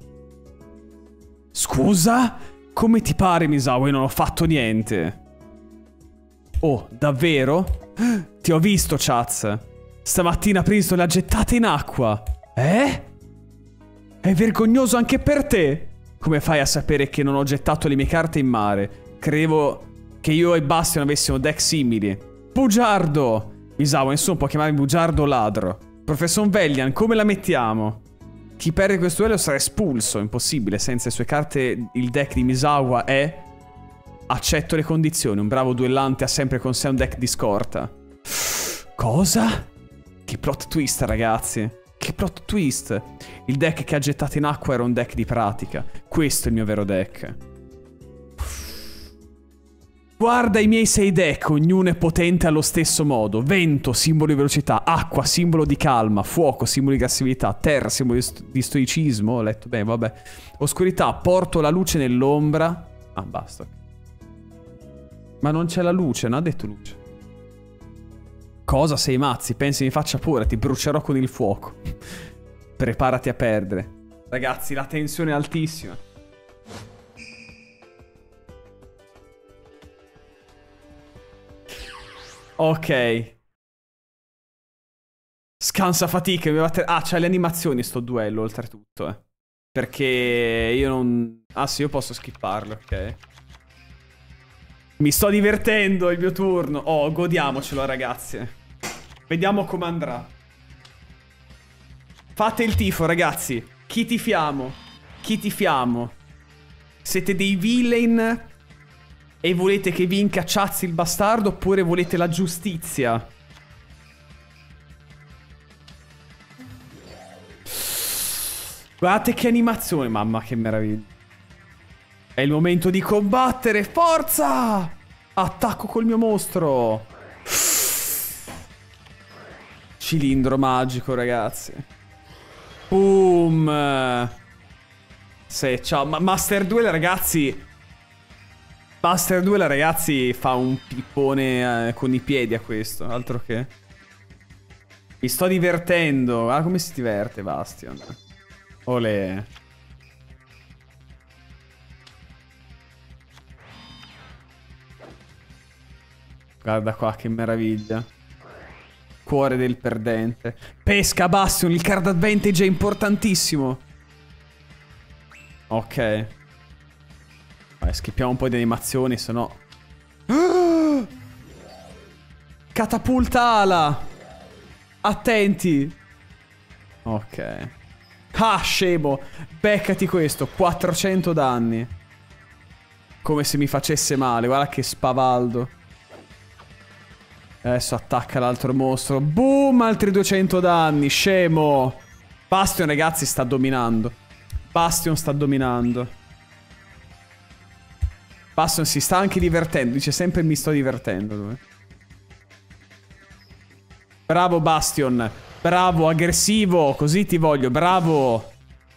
Scusa? Come ti pare, Misawa? Io non ho fatto niente. Oh, davvero? Ti ho visto, Chaz. Stamattina Princeton le ha gettate in acqua. Eh? È vergognoso anche per te. Come fai a sapere che non ho gettato le mie carte in mare? Credevo che io e Bastion avessimo deck simili. Bugiardo! Misawa, nessuno può chiamarmi bugiardo o ladro. Professor Velian, come la mettiamo? Chi perde questo duello sarà espulso. Impossibile, senza le sue carte il deck di Misawa è... Accetto le condizioni. Un bravo duellante ha sempre con sé un deck di scorta. Cosa? Che plot twist, ragazzi. Che plot twist. Il deck che ha gettato in acqua era un deck di pratica. Questo è il mio vero deck. Guarda i miei sei deck, ognuno è potente allo stesso modo. Vento, simbolo di velocità. Acqua, simbolo di calma. Fuoco, simbolo di aggressività. Terra, simbolo di, sto di stoicismo. Ho letto bene, vabbè. Oscurità, porto la luce nell'ombra. Ah, basta. Ma non c'è la luce, non ha detto luce. Cosa sei mazzi? Pensi mi faccia paura? Ti brucerò con il fuoco. Preparati a perdere. Ragazzi, la tensione è altissima. Ok. Scansa fatica. Mi batter... Ah, c'ha le animazioni sto duello, oltretutto, eh. Perché io non... Ah sì, io posso skipparlo, ok. Mi sto divertendo, è il mio turno. Oh, godiamocelo, ragazzi. Vediamo come andrà. Fate il tifo, ragazzi. Chi tifiamo? Chi tifiamo? Siete dei villain e volete che vinca Chazzi il bastardo, oppure volete la giustizia? Guardate che animazione, mamma che meraviglia. È il momento di combattere, forza! Attacco col mio mostro. Cilindro magico, ragazzi. Boom. Sì, ciao, ma Master Duel, ragazzi. Master Duel, ragazzi, fa un pippone eh, con i piedi a questo, altro che. Mi sto divertendo. Ah, come si diverte Bastion. Olè. Guarda qua, che meraviglia. Cuore del perdente. Pesca Bastion, il card advantage è importantissimo. Ok. Vai, skippiamo un po' di animazioni, se no... Ah! Catapulta ala. Attenti. Ok. Ah, scemo. Beccati questo. quattrocento danni. Come se mi facesse male. Guarda che spavaldo. Adesso attacca l'altro mostro. Boom, altri duecento danni. Scemo. Bastion, ragazzi, sta dominando. Bastion sta dominando. Bastion si sta anche divertendo. Dice sempre mi sto divertendo lui. Bravo Bastion. Bravo, aggressivo. Così ti voglio, bravo.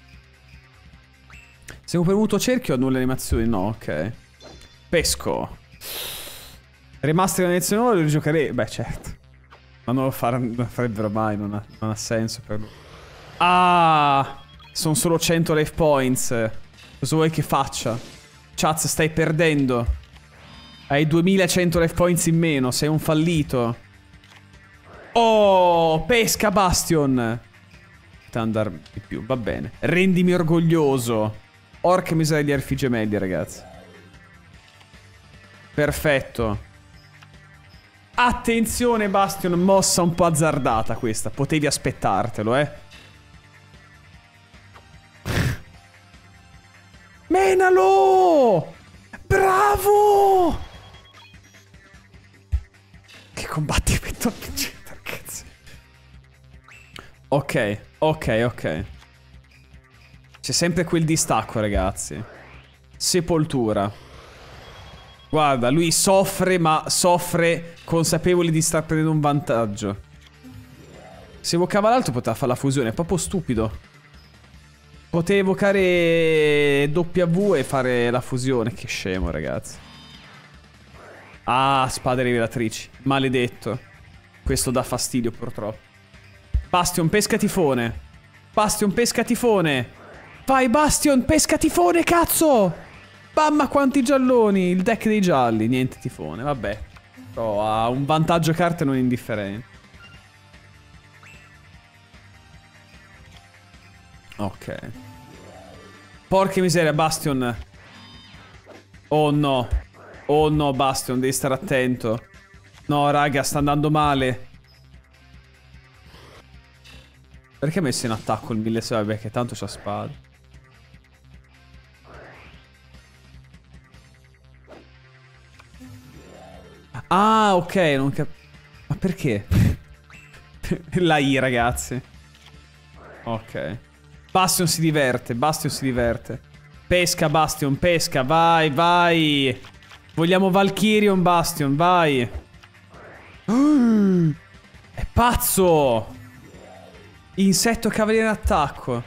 Se ho premuto cerchio annulla le animazioni. No, ok. Pesco. Remaster l'animazione nuova lo rigiocherei. Beh, certo. Ma non lo, far non lo farebbero mai. Non ha, non ha senso per lui. Ah, sono solo cento life points. Cosa vuoi che faccia? Chaz, stai perdendo. Hai duemilacento life points in meno. Sei un fallito. Oh, pesca Bastion. Standard di più, va bene. Rendimi orgoglioso. Orca miseria di R F gemelli, ragazzi. Perfetto. Attenzione Bastion, mossa un po' azzardata questa. Potevi aspettartelo, eh. Menalo! Bravo! Che combattimento vincente, ragazzi. Ok, ok, ok. C'è sempre quel distacco, ragazzi. Sepoltura. Guarda, lui soffre, ma soffre consapevole di star prendendo un vantaggio. Se evocava l'altro poteva fare la fusione, è proprio stupido. Poteva evocare W e fare la fusione. Che scemo, ragazzi. Ah, spade rivelatrici. Maledetto. Questo dà fastidio, purtroppo. Bastion, pesca tifone. Bastion, pesca tifone. Vai, Bastion, pesca tifone, cazzo! Mamma quanti gialloni. Il deck dei gialli. Niente tifone, vabbè. Però ha un vantaggio carte non indifferente. Ok. Porca miseria, Bastion. Oh no. Oh no, Bastion, devi stare attento. No, raga, sta andando male. Perché ha messo in attacco il mille sei? Vabbè, che tanto c'ha spada. Ah, ok, non cap... Ma perché? La I, ragazzi. Ok. Bastion si diverte, Bastion si diverte. Pesca, Bastion, pesca, vai, vai. Vogliamo Valkyrion, Bastion, vai. Uh, è pazzo. Insetto cavaliere in attacco.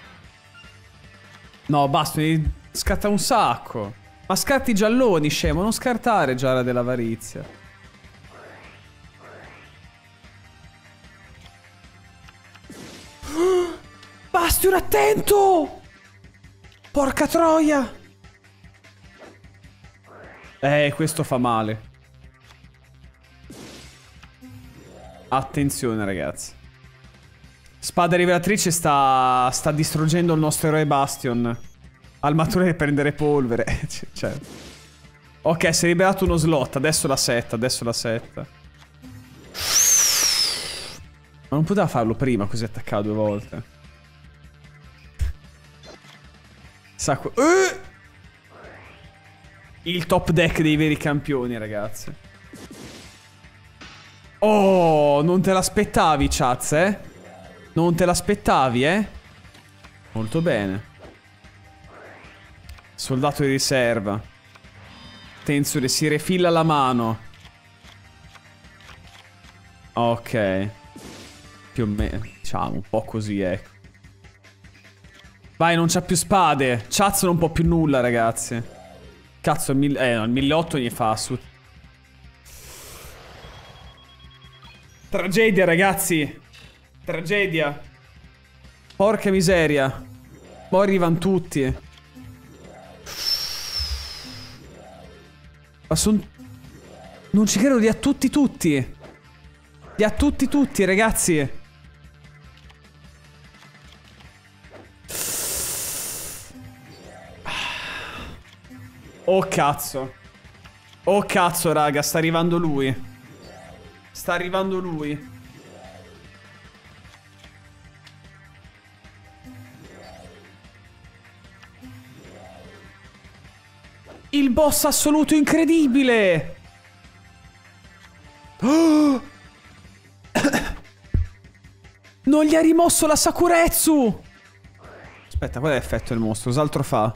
No, Bastion scatta un sacco. Ma scarti gialloni, scemo, non scartare Giara dell'avarizia. Bastion, attento! Porca troia! Eh, questo fa male. Attenzione, ragazzi. Spada rivelatrice sta... sta distruggendo il nostro eroe Bastion. Al mature di prendere polvere. Cioè. Ok, si è liberato uno slot. Adesso la setta, adesso la setta. Ma non poteva farlo prima, così attaccava due volte. Sacco. Uh! Il top deck dei veri campioni, ragazzi. Oh, non te l'aspettavi, Chaz, eh? Non te l'aspettavi, eh? Molto bene. Soldato di riserva. Attenzione, si refilla la mano. Ok. Più o meno, diciamo, un po' così, ecco. Vai, non c'ha più spade. Chaz non può più nulla, ragazzi. Cazzo, il mille... Eh, no, il milleottocento gli fa su... Tragedia, ragazzi. Tragedia. Porca miseria. Poi arrivano tutti. Ma son... Non ci credo, li ha tutti tutti. Li ha tutti tutti, ragazzi. Oh cazzo. Oh cazzo, raga, sta arrivando lui. Sta arrivando lui. Il boss assoluto incredibile. Oh! Non gli ha rimosso la Sakuretsu. Aspetta, qual è l'effetto del mostro? Cos'altro fa?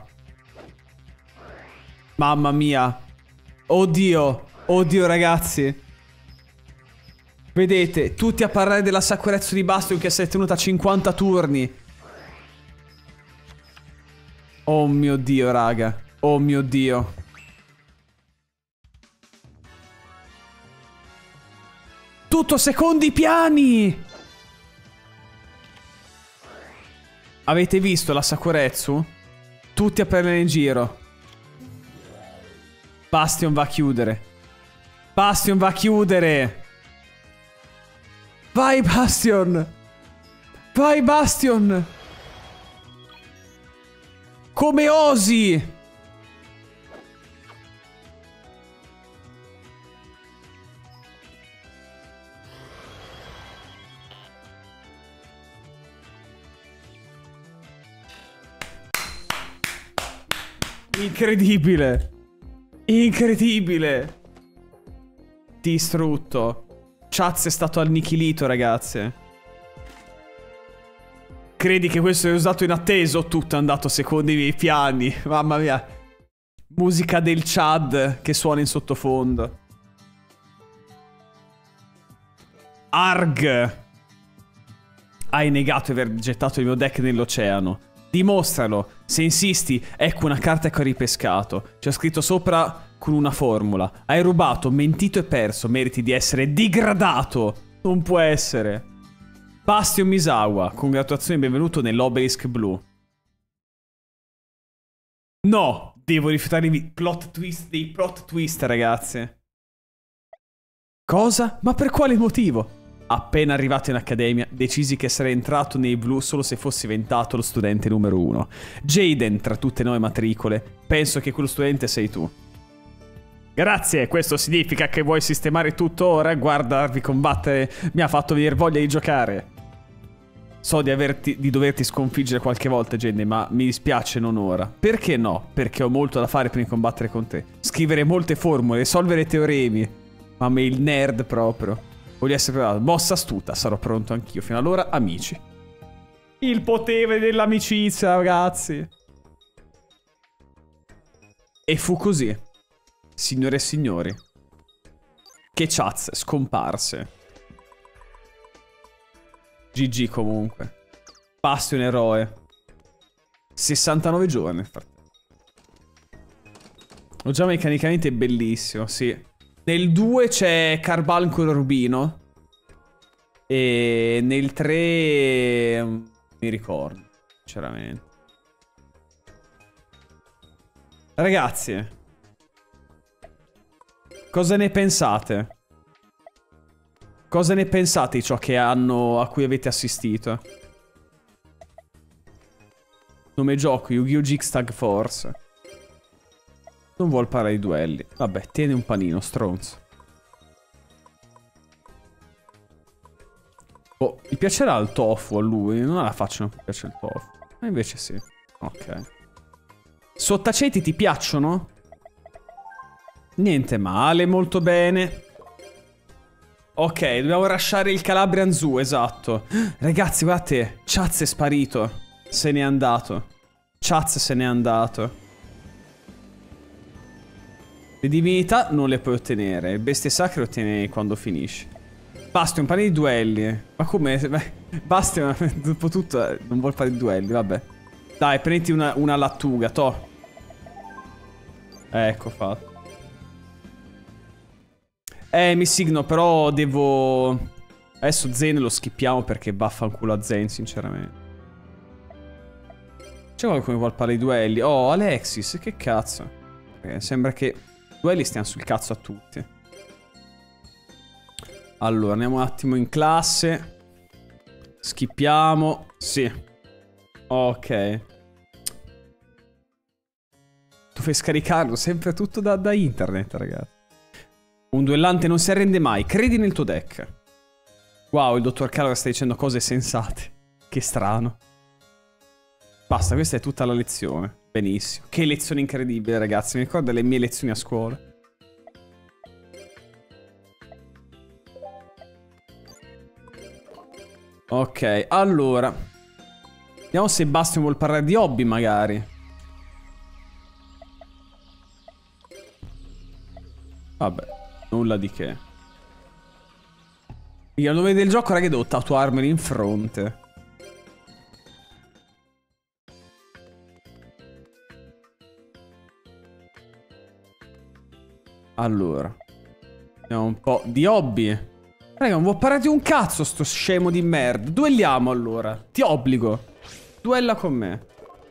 Mamma mia. Oddio. Oddio, ragazzi. Vedete, tutti a parlare della Sakuretsu di Bastion che si è tenuta cinquanta turni. Oh mio Dio, raga. Oh mio Dio. Tutto secondi piani. Avete visto la Sakuretsu? Tutti a prendere in giro. Bastion va a chiudere. Bastion va a chiudere. Vai Bastion. Vai Bastion. Come osi? Incredibile. Incredibile. Distrutto. Chaz è stato annichilito, ragazzi. Credi che questo è usato in atteso? Tutto è andato secondo i miei piani. Mamma mia. Musica del Chad che suona in sottofondo. Arg. Hai negato di aver gettato il mio deck nell'oceano. Dimostralo. Se insisti, ecco una carta che ho ripescato. C'è scritto sopra con una formula. Hai rubato, mentito e perso. Meriti di essere digradato. Non può essere. Bastion Misawa, congratulazioni e benvenuto nell'Obelisk blu. No, devo rifiutare i plot twist dei plot twist, ragazzi. Cosa? Ma per quale motivo? Appena arrivato in accademia, decisi che sarei entrato nei blu solo se fossi diventato lo studente numero uno. Jaden, tra tutte noi matricole, penso che quello studente sei tu. Grazie, questo significa che vuoi sistemare tutto ora? Guardarvi combattere mi ha fatto venire voglia di giocare. So di, averti, di doverti sconfiggere qualche volta, Jaden, ma mi dispiace non ora. Perché no? Perché ho molto da fare prima di combattere con te. Scrivere molte formule, risolvere teoremi. Mamma, il nerd proprio. Voglio essere preparato. Mossa astuta, sarò pronto anch'io. Fino allora, amici. Il potere dell'amicizia, ragazzi. E fu così, signore e signori, che Chaz scomparse. G G comunque. Bastion eroe. sessantanove giorni nel frattempo. Lo già meccanicamente è bellissimo, sì. Nel due c'è Carbuncle Rubino. E nel tre... mi ricordo, sinceramente. Ragazzi, cosa ne pensate? Cosa ne pensate di ciò che hanno, a cui avete assistito? Nome gioco, Yu-Gi-Oh! Jix Tag Force. Non vuol parlare di duelli. Vabbè, tieni un panino, stronzo. Oh, gli piacerà il tofu a lui? Non ha la faccia, non mi piace il tofu. Ma invece sì. Ok. Sottaceti ti piacciono? Niente male, molto bene. Ok, dobbiamo lasciare il Calabrian Zoo, esatto. Ragazzi, guardate, Chaz è sparito. Se n'è andato. Chaz se n'è andato. Le divinità non le puoi ottenere. Le bestie sacre le ottieni quando finisci. Bastion, parli di duelli. Ma come? Bastion, dopo tutto, non vuol fare di duelli, vabbè. Dai, prenditi una, una lattuga, to. Ecco, fatto. Eh, mi signo, però devo... Adesso Zen lo skippiamo perché vaffanculo a Zen, sinceramente. C'è qualcuno che vuole parlare di duelli? Oh, Alexis, che cazzo. Eh, sembra che duelli stiano sul cazzo a tutti. Allora, andiamo un attimo in classe. Skippiamo. Sì. Ok. Tu fai scaricarlo sempre tutto da, da internet, ragazzi. Un duellante non si arrende mai. Credi nel tuo deck. Wow, il dottor Calo sta dicendo cose sensate. Che strano. Basta, questa è tutta la lezione. Benissimo. Che lezione incredibile, ragazzi. Mi ricordo le mie lezioni a scuola. Ok, allora. Vediamo se Bastion vuol parlare di hobby, magari. Vabbè, nulla di che. Il nome del gioco, raga, devo tatuarmelo in fronte. Allora, vediamo un po' di hobby. Raga, non vuoi parlare di un cazzo sto scemo di merda. Duelliamo allora. Ti obbligo. Duella con me.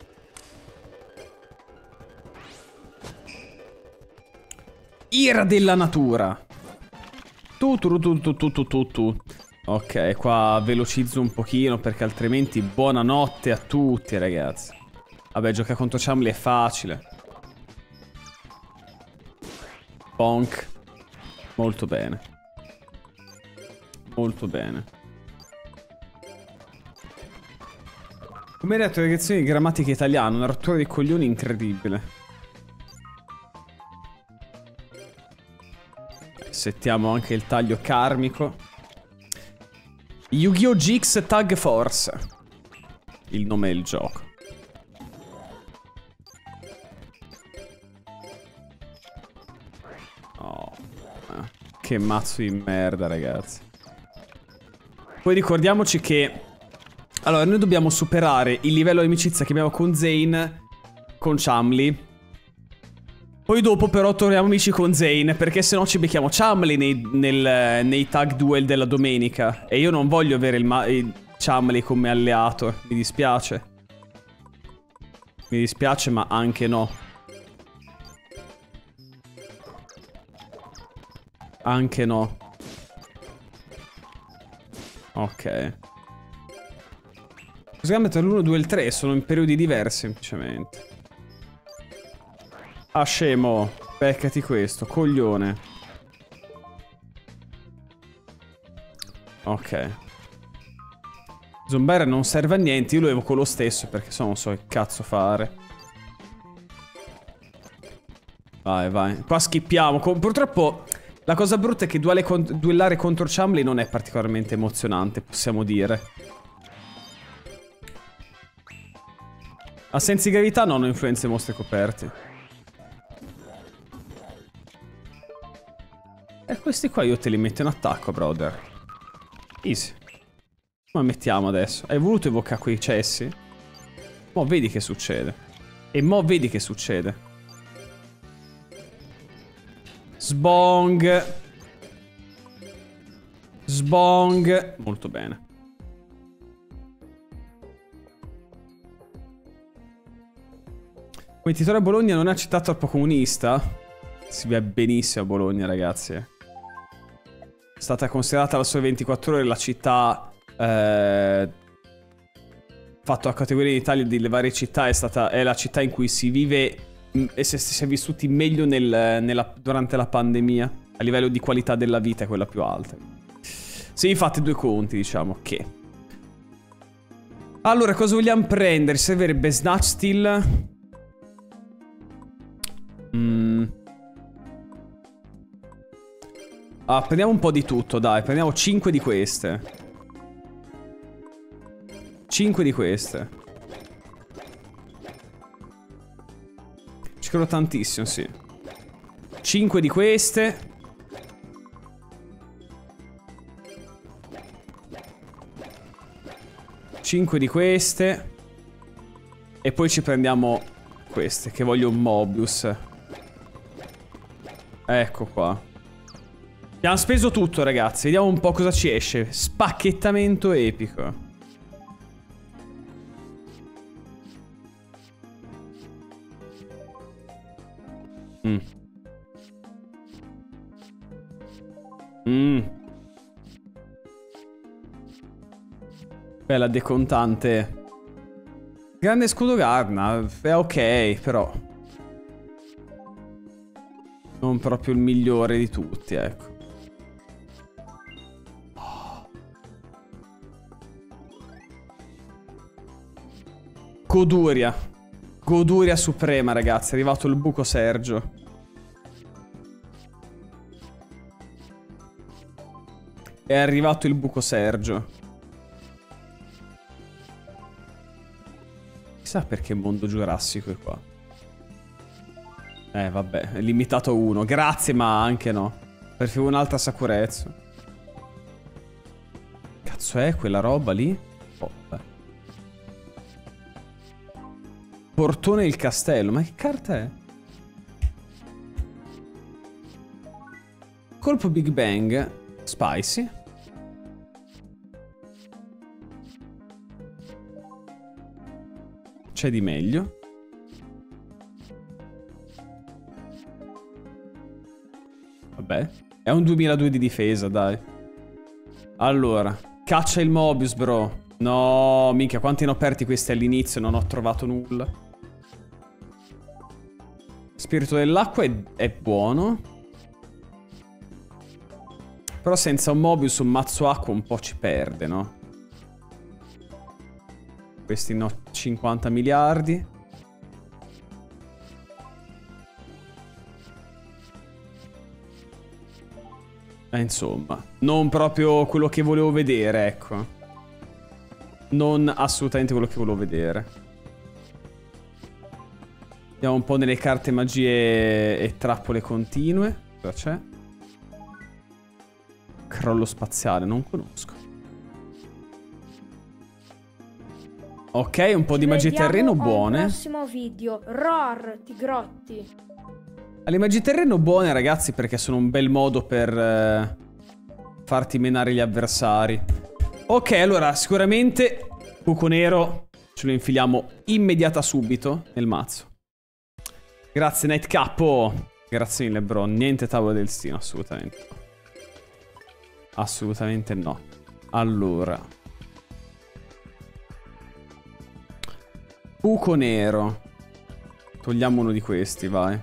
Ira della natura. Tu tu tu tu tu tu tu tu. Ok, qua velocizzo un pochino perché altrimenti buonanotte a tutti, ragazzi. Vabbè, giocare contro Chamli è facile. Bonk. Molto bene. Molto bene. Come detto, le lezioni di grammatica italiana, una rottura di coglioni incredibile. Settiamo anche il taglio karmico. Yu-Gi-Oh! Jix Tag Force. Il nome del gioco. Oh, che mazzo di merda, ragazzi. Poi ricordiamoci che... Allora, noi dobbiamo superare il livello di amicizia che abbiamo con Zane, con Chamli. Poi dopo però torniamo amici con Zane, perché sennò ci becchiamo Chamli nei, nel, nei tag duel della domenica. E io non voglio avere il, il Chamli come alleato, mi dispiace. Mi dispiace, ma anche no. Anche no. Ok. Possiamo mettere l'uno, due e il tre, sono in periodi diversi semplicemente. Ah, scemo. Beccati questo, coglione. Ok. Zombiere non serve a niente, io lo evoco lo stesso perché se no non so che cazzo fare. Vai, vai. Qua skippiamo. Purtroppo La cosa brutta è che duale con duellare contro Chumley non è particolarmente emozionante, possiamo dire. Assenza di gravità non influenza i mostri coperti. E questi qua io te li metto in attacco, brother. Easy. Ma mettiamo adesso. Hai voluto evocare quei cessi? Mo' vedi che succede. E mo' vedi che succede. Sbong. Sbong. Molto bene. Come titolare a Bologna non è una città troppo comunista. Si vede benissimo a Bologna, ragazzi. È stata considerata al Sole ventiquattro Ore la città... Eh, fatto a categoria in Italia delle varie città, è stata è la città in cui si vive e si, si è vissuti meglio nel, nella, durante la pandemia. A livello di qualità della vita è quella più alta. Sì, fate due conti, diciamo che. Allora, cosa vogliamo prendere? Servirebbe Snatch Steel. Mm. Ah, prendiamo un po' di tutto, dai. Prendiamo cinque di queste. cinque di queste. Ci credo tantissimo, sì. cinque di queste. cinque di queste. E poi ci prendiamo queste, che voglio un Mobius. Ecco qua. Abbiamo speso tutto, ragazzi. Vediamo un po' cosa ci esce. Spacchettamento epico. Mm. Mm. Bella decontante. Grande scudo Garna. È ok, però non proprio il migliore di tutti, ecco. Goduria. Goduria suprema, ragazzi. È arrivato il buco Sergio. È arrivato il buco Sergio. Chissà perché mondo giurassico è qua. Eh, vabbè. È limitato a uno. Grazie, ma anche no. Preferivo un'altra Sakurezzo. Cazzo è quella roba lì? Oh, beh. Portone il castello. Ma che carta è? Colpo Big Bang. Spicy. C'è di meglio. Vabbè. È un duemiladue di difesa, dai. Allora. Caccia il Mobius, bro. No, minchia, quanti ne ho aperti questi all'inizio e non ho trovato nulla. Spirito dell'acqua è, è buono. Però senza un Mobius un mazzo acqua un po' ci perde, no? Questi no, cinquanta miliardi. Eh, insomma, non proprio quello che volevo vedere, ecco. Non assolutamente quello che volevo vedere. Andiamo un po' nelle carte magie e trappole continue. Cosa c'è? Crollo spaziale, non conosco. Ok, un po' di magie terreno buone. Prossimo video. Roar, Tigrotti. Le magie terreno buone, ragazzi, perché sono un bel modo per eh, farti menare gli avversari. Ok, allora, sicuramente buco nero ce lo infiliamo immediata subito nel mazzo. Grazie, Night Capo. Grazie mille, bro. Niente tavola del destino, assolutamente. Assolutamente no. Allora. Buco nero. Togliamo uno di questi, vai.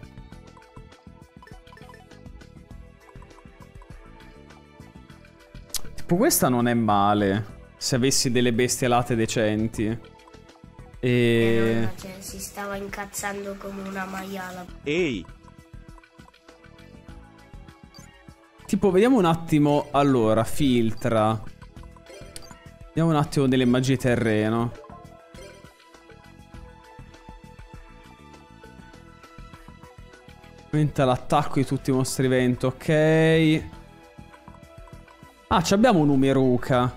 Tipo questa non è male. Se avessi delle bestialate decenti. E... Nonna, cioè, si stava incazzando come una maiala. Ehi! tipo, vediamo un attimo. Allora, filtra. Vediamo un attimo delle magie terreno. Aumenta l'attacco di tutti i mostri vento, ok. Ah, ci abbiamo un Umeruka.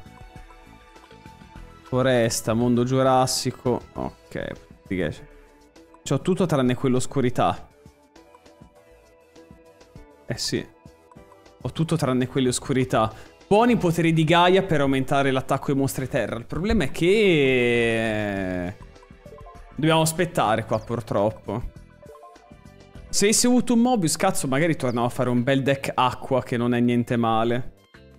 Foresta, mondo giurassico. Ok, c'ho tutto tranne quello oscurità. Eh sì. Ho tutto tranne quelli oscurità. Buoni poteri di Gaia per aumentare l'attacco ai mostri terra. Il problema è che... dobbiamo aspettare qua, purtroppo. Se avessi avuto un Mobius, cazzo, magari tornavo a fare un bel deck acqua, che non è niente male.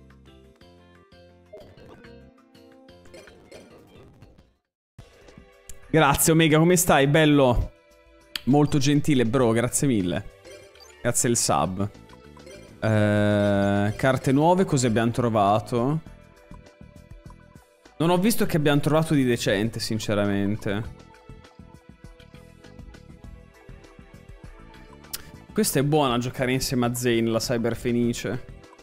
Grazie, Omega, come stai? Bello. Molto gentile, bro, grazie mille. Grazie il sub. Eh, carte nuove, cosa abbiamo trovato? Non ho visto che abbiamo trovato di decente, sinceramente. Questa è buona a giocare insieme a Zane, la Cyber Fenice.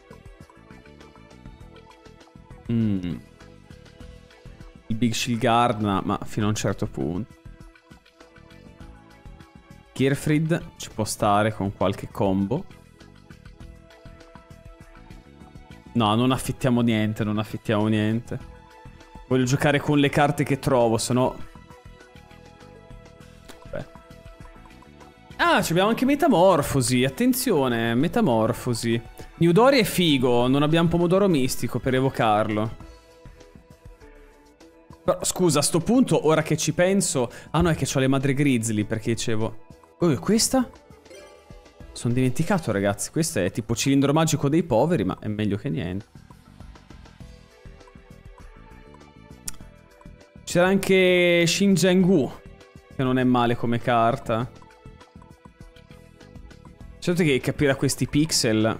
Mm. Il Big Shield Guard, ma fino a un certo punto. Kirfrid ci può stare con qualche combo. No, non affittiamo niente, non affittiamo niente. Voglio giocare con le carte che trovo, sennò... Beh. Ah, abbiamo anche Metamorfosi, attenzione, Metamorfosi. Newdori è figo, non abbiamo Pomodoro Mistico per evocarlo. Però, scusa, a sto punto, ora che ci penso... Ah no, è che c'ho le madre grizzly, perché dicevo... Oh, e questa? Sono dimenticato, ragazzi. Questo è tipo cilindro magico dei poveri, ma è meglio che niente. C'era anche Shin Jang-woo, che non è male come carta. Certo che capire questi pixel.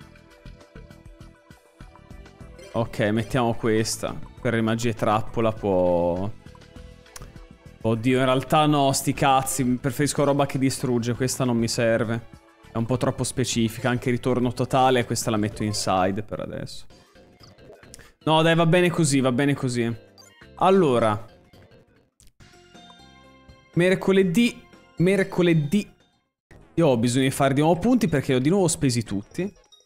Ok, mettiamo questa. Per le magie trappola può... Oddio, in realtà no, sti cazzi. Preferisco roba che distrugge. Questa non mi serve. È un po' troppo specifica. Anche ritorno totale. Questa la metto inside per adesso. No, dai, va bene così, va bene così. Allora. Mercoledì. Mercoledì. Io ho bisogno di fare di nuovo punti perché li ho di nuovo spesi tutti.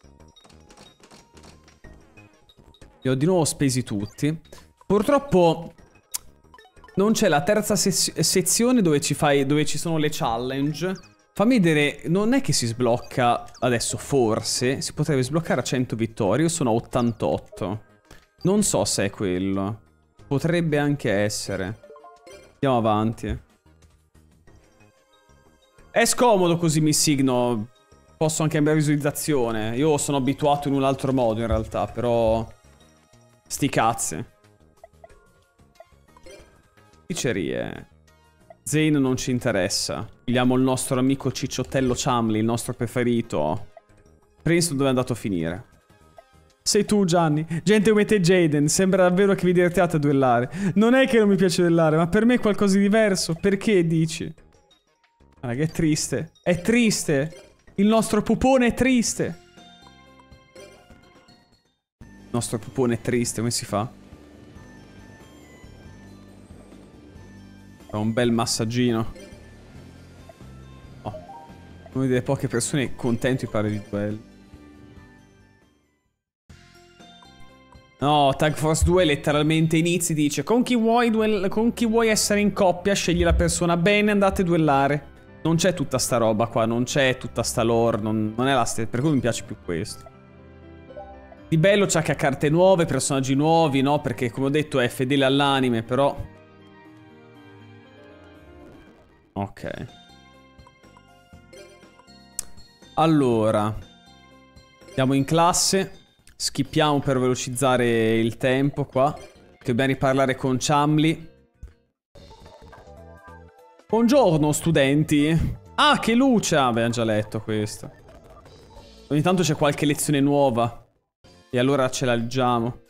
Li ho di nuovo spesi tutti. Purtroppo non c'è la terza sezione dove ci fai, dove ci sono le challenge. Fammi vedere, non è che si sblocca adesso, forse. Si potrebbe sbloccare a cento vittorie, io sono a ottantotto. Non so se è quello. Potrebbe anche essere. Andiamo avanti. È scomodo così mi signo. Posso anche cambiare visualizzazione. Io sono abituato in un altro modo in realtà, però... Sti cazzi. Dicerie. Zane non ci interessa. Vogliamo il nostro amico Cicciottello Chamli, il nostro preferito. Princeton dove è andato a finire? Sei tu, Gianni. Gente come te, Jaden. Sembra davvero che vi divertiate a duellare. Non è che non mi piace duellare, ma per me è qualcosa di diverso. Perché dici? Raga, è triste. È triste. Il nostro pupone è triste. Il nostro pupone è triste, come si fa? Fa un bel massaggino. Oh. Una delle poche persone contenti di fare di duelli. No, Tag Force due letteralmente inizi, dice con chi vuoi duell- con chi vuoi essere in coppia, scegli la persona bene, andate a duellare. Non c'è tutta sta roba qua, non c'è tutta sta lore, non, non è la stessa, per cui mi piace più questo. Di bello c'ha che ha carte nuove, personaggi nuovi, no? Perché come ho detto è fedele all'anime, però... Ok. Allora. Andiamo in classe. Skippiamo per velocizzare il tempo qua. Che dobbiamo riparlare con Chamli. Buongiorno studenti. Ah, che luce. Ah, abbiamo già letto questo. Ogni tanto c'è qualche lezione nuova. E allora ce la leggiamo.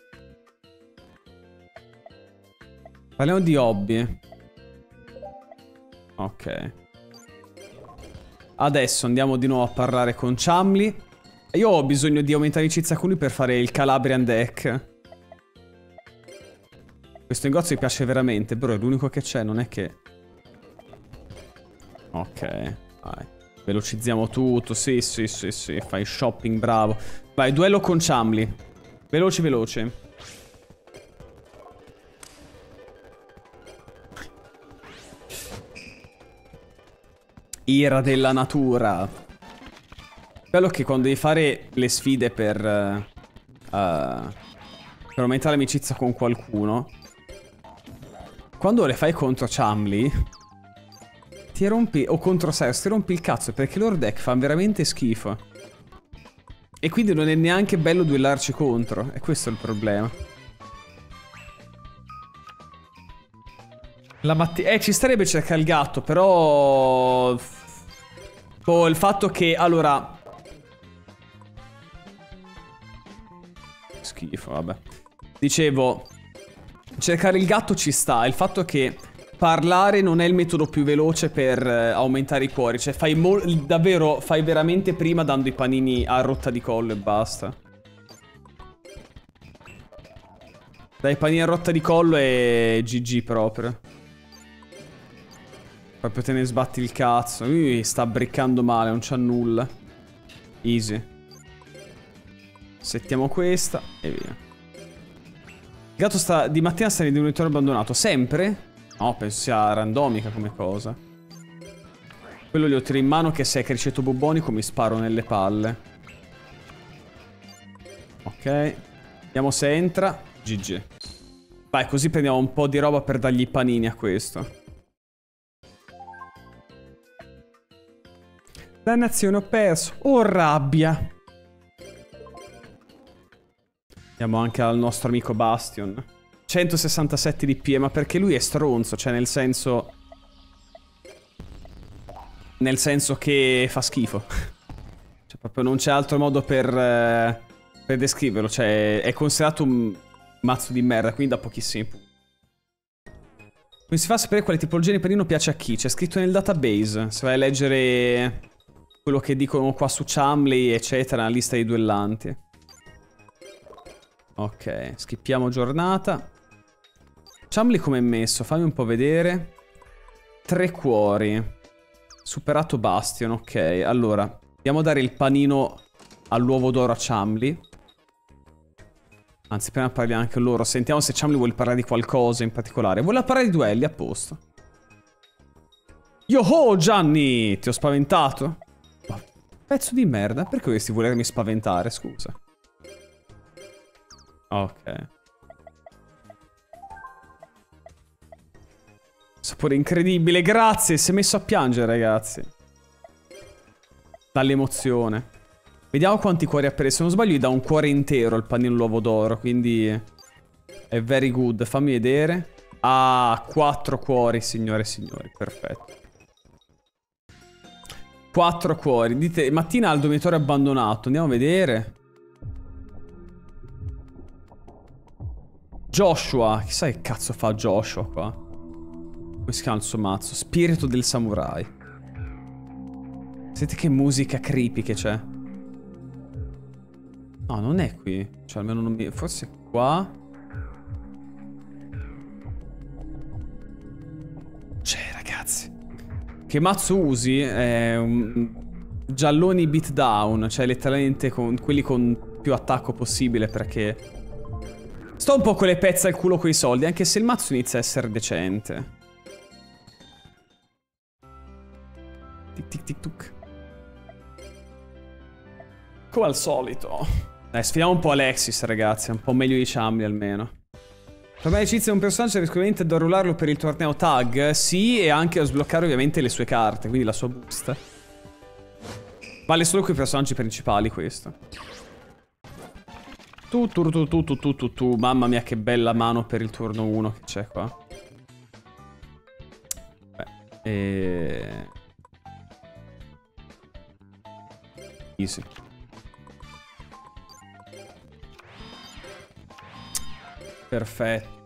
Parliamo di hobby. Ok. Adesso andiamo di nuovo a parlare con Chamli. Io ho bisogno di aumentare amicizia con lui per fare il Calabrian deck. Questo negozio mi piace veramente, però è l'unico che c'è, non è che... Ok, vai. Velocizziamo tutto, sì, sì, sì, sì, fai shopping, bravo. Vai, duello con Chumley. Veloce, veloce. Ira della natura. Bello che quando devi fare le sfide per uh, per aumentare l'amicizia con qualcuno, quando le fai contro Chumley ti rompi, o contro Sers, ti rompi il cazzo perché il loro deck fa veramente schifo. E quindi non è neanche bello duellarci contro. E questo è il problema. La mattina... Eh, ci starebbe cercare il gatto, però... Boh, il fatto che... Allora... Schifo, vabbè. Dicevo... Cercare il gatto ci sta. Il fatto che parlare non è il metodo più veloce per eh, aumentare i cuori. Cioè, fai davvero... Fai veramente prima dando i panini a rotta di collo e basta. Dai panini a rotta di collo e G G proprio. Proprio te ne sbatti il cazzo. Lui sta briccando male, non c'ha nulla. Easy. Settiamo questa e via. Il gatto sta... Di mattina sta in un territorio abbandonato. Sempre? No, penso sia randomica come cosa. Quello gli ho tirato in mano che se è criceto bubbonico mi sparo nelle palle. Ok. Vediamo se entra. G G. Vai, così prendiamo un po' di roba per dargli i panini a questo. Dannazione, ho perso. Oh, rabbia. Andiamo anche al nostro amico Bastion. centosessantasette D P, ma perché lui è stronzo, cioè nel senso... Nel senso che fa schifo. Cioè proprio non c'è altro modo per, eh, per descriverlo, cioè è considerato un mazzo di merda, quindi da pochissimi punti. Come si fa a sapere quale tipologia di panino piace a chi? C'è scritto nel database, se vai a leggere quello che dicono qua su Chumley, eccetera, la lista dei duellanti. Ok, skippiamo giornata. Chumley come è messo? Fammi un po' vedere. Tre cuori. Superato Bastion, ok. Allora, andiamo a dare il panino all'uovo d'oro a Chumley. Anzi, prima parliamo anche loro. Sentiamo se Chumley vuole parlare di qualcosa in particolare. Vuole parlare di duelli, a posto. Yo-ho, Gianni! Ti ho spaventato? Oh, pezzo di merda. Perché dovresti volermi spaventare, scusa? Ok. Sapore incredibile, grazie. Si è messo a piangere, ragazzi. Dall'emozione. Vediamo quanti cuori ha preso. Se non sbaglio gli dà un cuore intero il panino all'uovo d'oro, quindi è very good. Fammi vedere. Ah, quattro cuori, signore e signori. Perfetto. Quattro cuori. Dite, mattina al dormitorio abbandonato. Andiamo a vedere. Joshua. Chissà che cazzo fa Joshua qua. Come si chiama il suo mazzo? Spirito del samurai. Senti che musica creepy che c'è. No, non è qui. Cioè, almeno non mi... Forse qua. Cioè, ragazzi. Che mazzo usi? È un... Gialloni beatdown. Cioè, letteralmente con quelli con più attacco possibile, perché... Sto un po' con le pezze al culo coi soldi, anche se il mazzo inizia a essere decente. Tic tic tic tuc. Come al solito. Dai, sfidiamo un po' Alexis, ragazzi. Un po' meglio di Chumley, almeno. Per me l'amicizia è un personaggio rischiamente da rullarlo per il torneo tag. Sì, e anche a sbloccare ovviamente le sue carte, quindi la sua boost. Vale solo con i personaggi principali questo. Tu tu tu tu tu tu tu tu. Mamma mia che bella mano per il turno uno che c'è qua. Beh, e... Easy. Perfetto.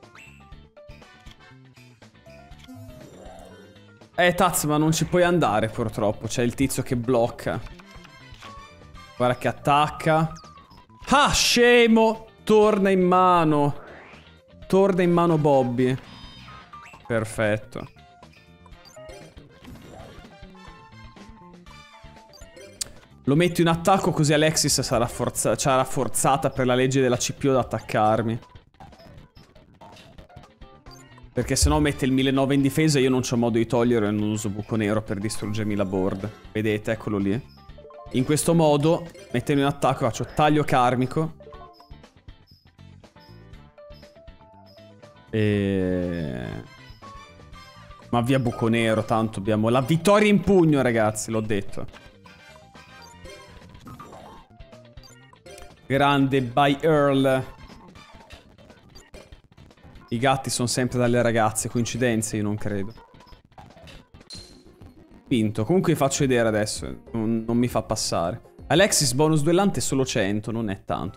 Eh, Taz, ma non ci puoi andare purtroppo. C'è il tizio che blocca. Guarda che attacca. Ah, scemo! Torna in mano. Torna in mano Bobby. Perfetto. Lo metto in attacco così Alexis sarà forza sarà forzata per la legge della C P U ad attaccarmi. Perché sennò mette il millenovecento in difesa e io non c'ho modo di togliere e non uso buco nero per distruggermi la board. Vedete, eccolo lì. In questo modo, mettendo in attacco, faccio taglio karmico. E... Ma via buco nero, tanto abbiamo la vittoria in pugno, ragazzi, l'ho detto. Grande by Earl. I gatti sono sempre dalle ragazze. Coincidenze, io non credo. Vinto. Comunque vi faccio vedere adesso. Non, non mi fa passare. Alexis bonus duellante solo cento. Non è tanto.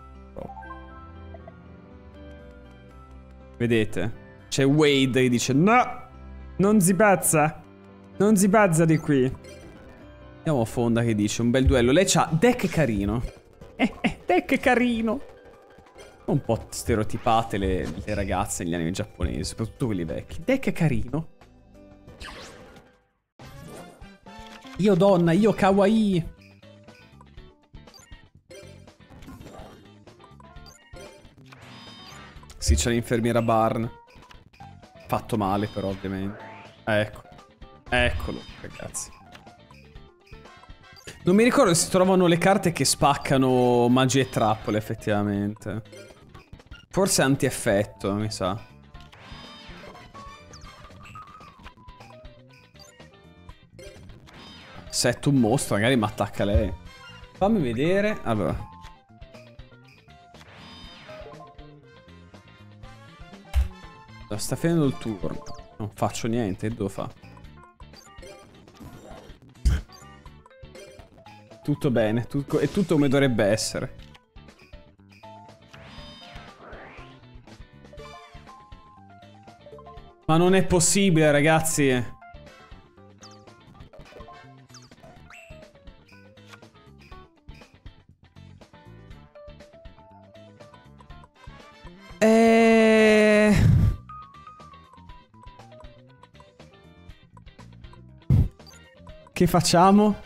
Vedete? C'è Wade che dice no, non si pazza. Non si pazza di qui. Andiamo a Fonda che dice un bel duello. Lei c'ha deck carino. Eh, eh, deck carino. Un po' stereotipate le, le ragazze negli anime giapponesi, soprattutto quelli vecchi. Deck carino. Io donna, io kawaii. Sì, c'è l'infermiera Barn. Fatto male però, ovviamente. Ecco. Eccolo, ragazzi. Non mi ricordo se si trovano le carte che spaccano magie e trappole, effettivamente. Forse anti-effetto, mi sa. Setto un mostro, magari mi attacca lei. Fammi vedere. Allora. Sta finendo il turno. Non faccio niente, che devo fare? Tutto bene, tutto, è tutto come dovrebbe essere. Ma non è possibile, ragazzi. E... Che facciamo?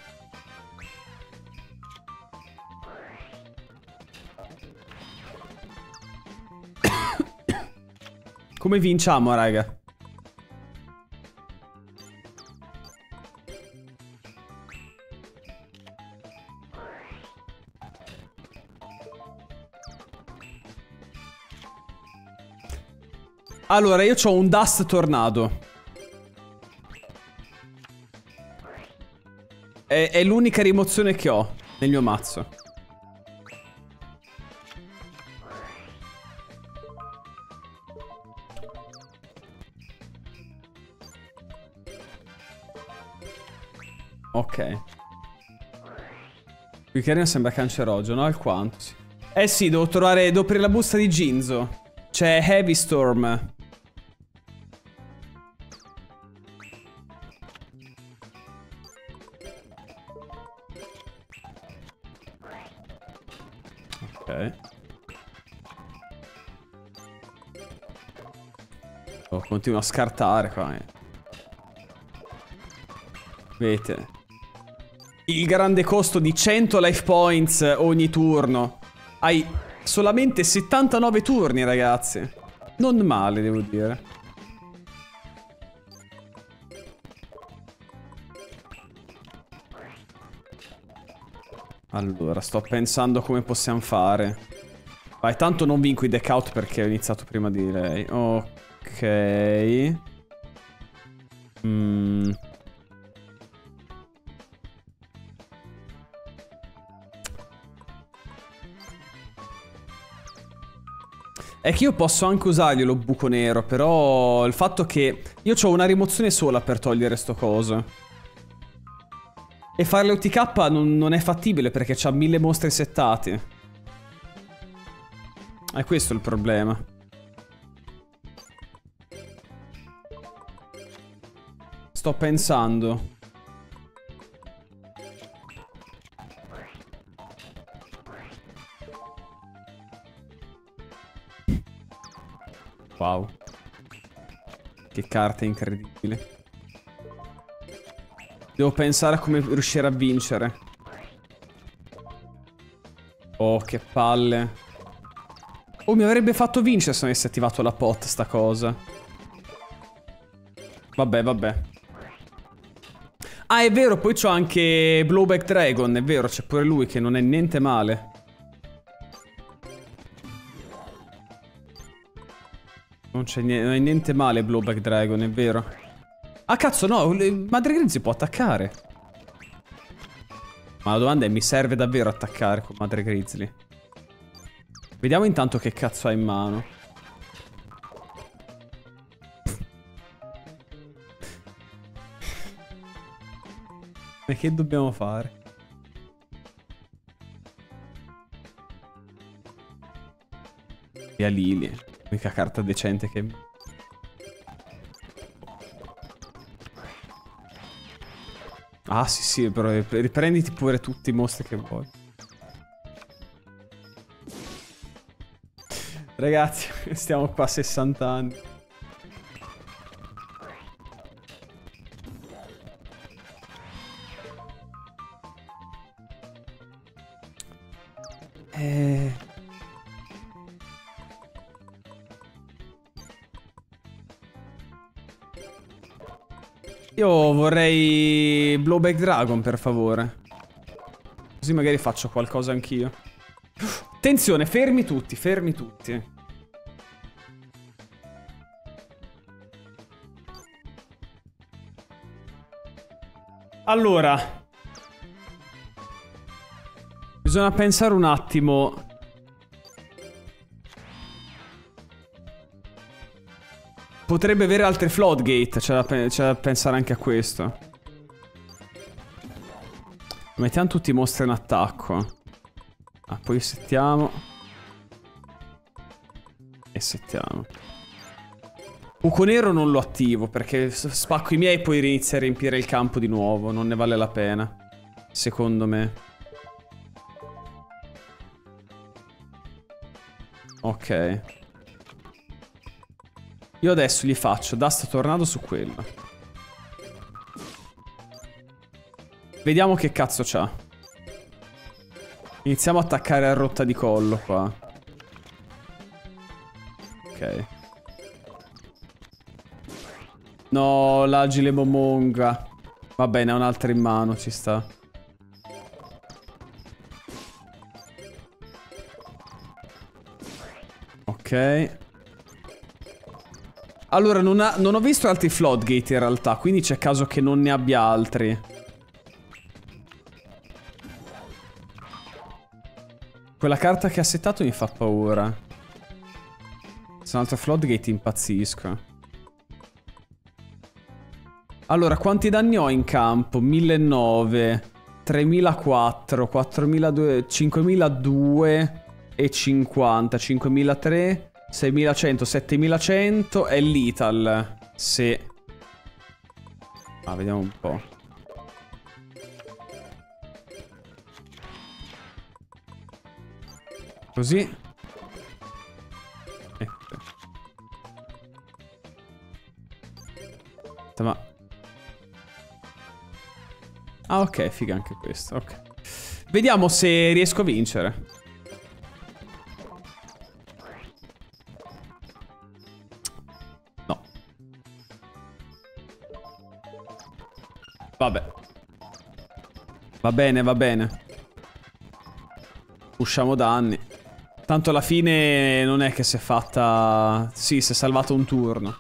Come vinciamo, raga? Allora, io c'ho un Dust Tornado. È, è l'unica rimozione che ho nel mio mazzo. Ok. Qui carino sembra cancerogeno, no? Alquanto, sì. Eh sì, devo trovare... Devo aprire la busta di Ginzo. C'è Heavy Storm. Ok. Oh, continuo a scartare qua. Eh. Vedete? Il grande costo di cento life points ogni turno. Hai solamente settantanove turni, ragazzi. Non male, devo dire. Allora, sto pensando come possiamo fare. Vai, tanto non vinco i deck out perché ho iniziato prima di lei. Ok. Mmm... È che io posso anche usarglielo buco nero, però il fatto che io ho una rimozione sola per togliere sto coso. E farle U T K non, non è fattibile perché c'ha mille mostri settati. È questo il problema. Sto pensando. Wow. Che carta incredibile. Devo pensare a come riuscire a vincere. Oh, che palle. Oh, mi avrebbe fatto vincere se non avessi attivato la pot, sta cosa. Vabbè, vabbè. Ah, è vero, poi c'ho anche Blowback Dragon, è vero, c'è pure lui che non è niente male. Non c'è niente, non è niente male Blowback Dragon, è vero. Ah, cazzo, no, Madre Grizzly può attaccare. Ma la domanda è, mi serve davvero attaccare con Madre Grizzly? Vediamo intanto che cazzo ha in mano. E che dobbiamo fare? Via Lily. L'unica carta decente che... Ah sì sì, però riprenditi pure tutti i mostri che vuoi. Ragazzi, stiamo qua a sessanta anni. Eh... Io vorrei Blowback Dragon, per favore. Così magari faccio qualcosa anch'io. Attenzione, fermi tutti, fermi tutti. Allora, bisogna pensare un attimo. Potrebbe avere altre floodgate, c'è da, c'è da pensare anche a questo. Mettiamo tutti i mostri in attacco. Ah, poi settiamo. E settiamo. Buco nero non lo attivo perché spacco i miei e poi inizia a riempire il campo di nuovo. Non ne vale la pena, secondo me. Ok. Io adesso gli faccio Dust Tornado su quello. Vediamo che cazzo c'ha. Iniziamo a attaccare a rotta di collo qua. Ok. No, l'agile Momonga. Va bene, ha un'altra in mano, ci sta. Ok. Allora, non, ha, non ho visto altri floodgate in realtà, quindi c'è caso che non ne abbia altri. Quella carta che ha settato mi fa paura. Se un altro floodgate impazzisco. Allora, quanti danni ho in campo? millenovecento, tremilaquattrocento, quattromiladuecento, cinquemiladuecento e cinquanta, cinquemilatrecento... seimilacento, settemilacento è lethal. Sì. Ah, vediamo un po'. Così. Ecco. Ma... Ah, ok, figa anche questo. Ok. Vediamo se riesco a vincere. No. Vabbè. Va bene, va bene. Usciamo danni. Tanto alla fine non è che si è fatta... Sì, si è salvato un turno.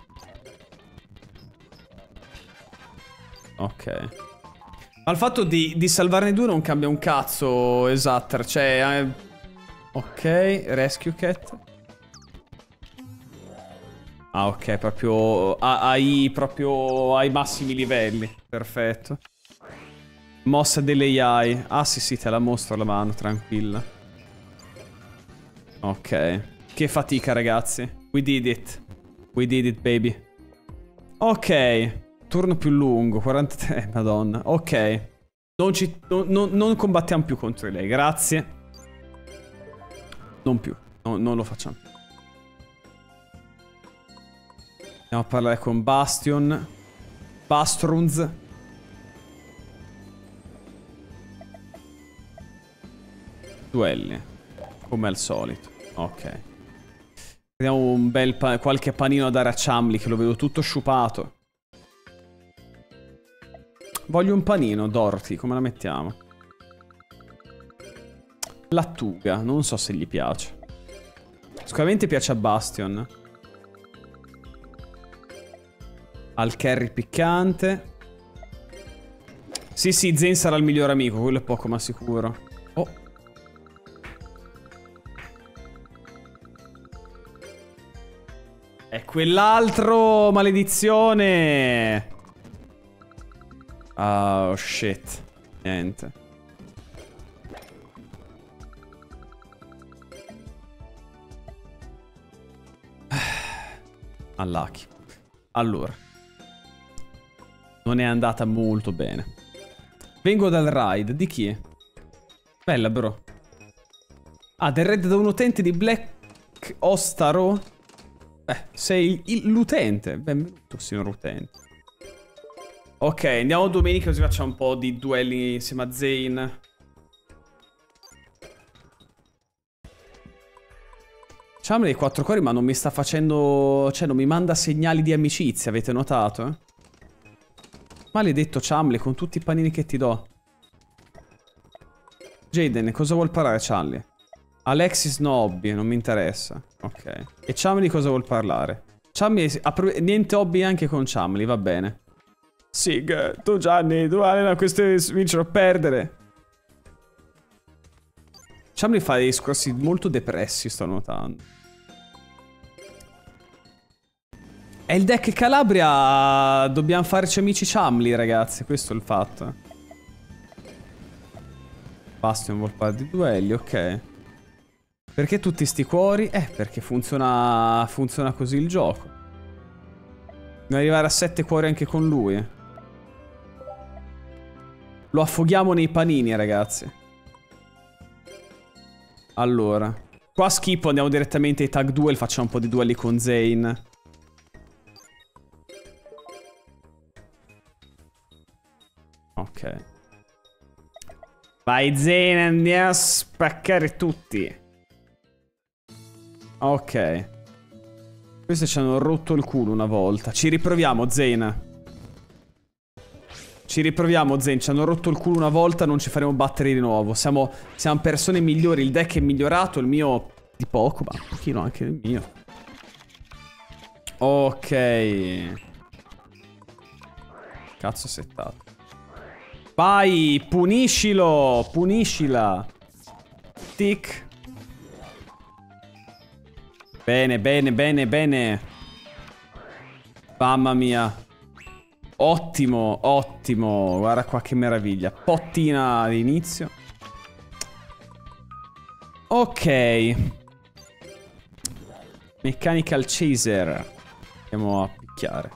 Ok. Ma il fatto di, di salvarne due non cambia un cazzo, esatto. Cioè... Eh... Ok, Rescue Cat. Ah, ok, proprio... Hai proprio... ai massimi livelli. Perfetto. Mossa delle A I. Ah, sì, sì, te la mostro la mano, tranquilla. Ok. Che fatica, ragazzi. We did it. We did it, baby. Ok. Turno più lungo, quarantatré, madonna. Ok. Non, ci, non, non, non combattiamo più contro di lei, grazie. Non più. No, non lo facciamo più. Andiamo a parlare con Bastion. Bastrunz. Duelli. Come al solito. Ok. Vediamo un bel pa qualche panino da dare a Chumley, che lo vedo tutto sciupato. Voglio un panino, Dorothy. Come la mettiamo? Lattuga. Non so se gli piace. Sicuramente piace a Bastion. Al curry piccante. Sì, sì, Zane sarà il miglior amico. Quello è poco ma sicuro. Oh. E quell'altro, maledizione. Oh, shit. Niente. Unlucky. Allora. Non è andata molto bene. Vengo dal raid. Di chi? Bella, bro. Ah, del raid da un utente di Black Ostaro? Eh, sei l'utente. Benvenuto, signor utente. Ok, andiamo domenica così facciamo un po' di duelli insieme a Zane. Chumley dei quattro cuori, ma non mi sta facendo... Cioè, non mi manda segnali di amicizia, avete notato? Eh? Maledetto Chumley, con tutti i panini che ti do. Jaden, cosa vuol parlare Chumley? Alexis no hobby, non mi interessa. Ok. E Chumley cosa vuol parlare? Chumley, niente hobby anche con Chumley, va bene. Sig, tu Gianni, tu Alena, questo è vincere o perdere. Chumley fa dei discorsi molto depressi, sto notando. È il deck Calabria, dobbiamo farci amici Chumley, ragazzi, questo è il fatto. Bastion vuol fare di duelli, ok. Perché tutti sti cuori? Eh, perché funziona, funziona così il gioco. Dobbiamo arrivare a sette cuori anche con lui. Lo affoghiamo nei panini, ragazzi. Allora. Qua schippo, andiamo direttamente ai tag duel, facciamo un po' di duelli con Zane. Ok. Vai Zane, andiamo a spaccare tutti. Ok. Questi ci hanno rotto il culo una volta. Ci riproviamo, Zane. Ci riproviamo, Zane. Ci hanno rotto il culo una volta, non ci faremo battere di nuovo. Siamo, siamo persone migliori. Il deck è migliorato, il mio di poco, ma un pochino anche il mio. Ok. Cazzo settato. Vai, puniscilo, puniscila. Tic. Bene, bene, bene, bene. Mamma mia. Ottimo, ottimo. Guarda qua che meraviglia. Pottina di inizio. Ok. Mechanical Chaser. Andiamo a picchiare.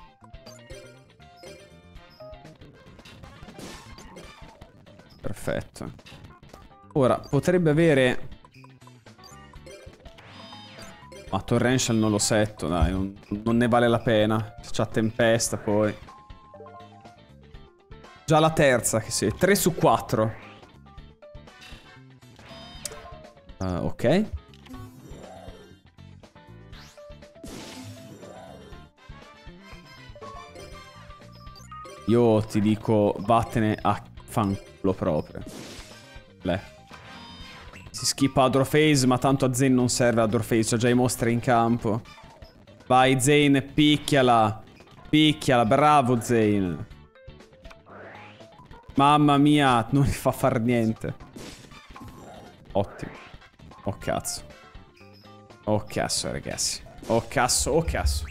Perfetto. Ora, potrebbe avere... Ma Torrential non lo setto, dai, non, non ne vale la pena. Se c'ha tempesta poi. Già la terza che sì, tre su quattro. Uh, ok. Io ti dico, vattene a fanculo proprio. Beh. Si skippa Adrophase, ma tanto a Zane non serve Adrophase, c'ha già i mostri in campo. Vai Zane, picchiala. Picchiala, bravo Zane. Mamma mia, non gli fa far niente. Ottimo. Oh cazzo. Oh cazzo ragazzi. Oh cazzo, oh cazzo.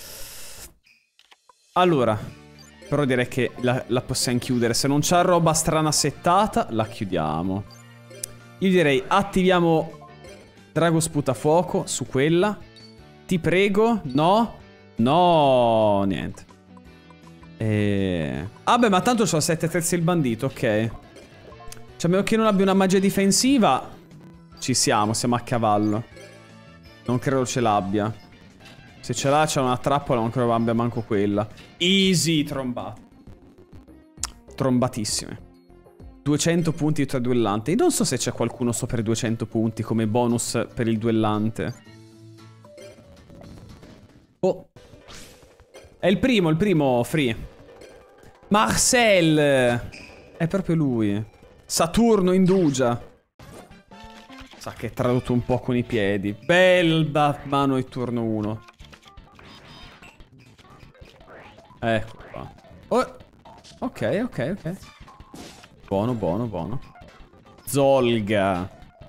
Allora, però direi che la, la possiamo chiudere. Se non c'ha roba strana settata, la chiudiamo. Io direi attiviamo Drago Sputafuoco su quella. Ti prego. No. No. Niente. E... Ah beh, ma tanto c'ho sette terzi il bandito, ok. Cioè, a meno che non abbia una magia difensiva, ci siamo, siamo a cavallo. Non credo ce l'abbia. Se ce l'ha c'è una trappola, non credo abbia manco quella. Easy trombato. Trombatissime. duecento punti tra duellante. Io non so se c'è qualcuno sopra i duecento punti come bonus per il duellante. Oh. È il primo, il primo free. Marcel. È proprio lui. Saturno Indugia. Sa che è tradotto un po' con i piedi. Bel Batman il turno uno. Ecco qua. Oh. Ok, ok, ok. Buono, buono, buono. Zolga.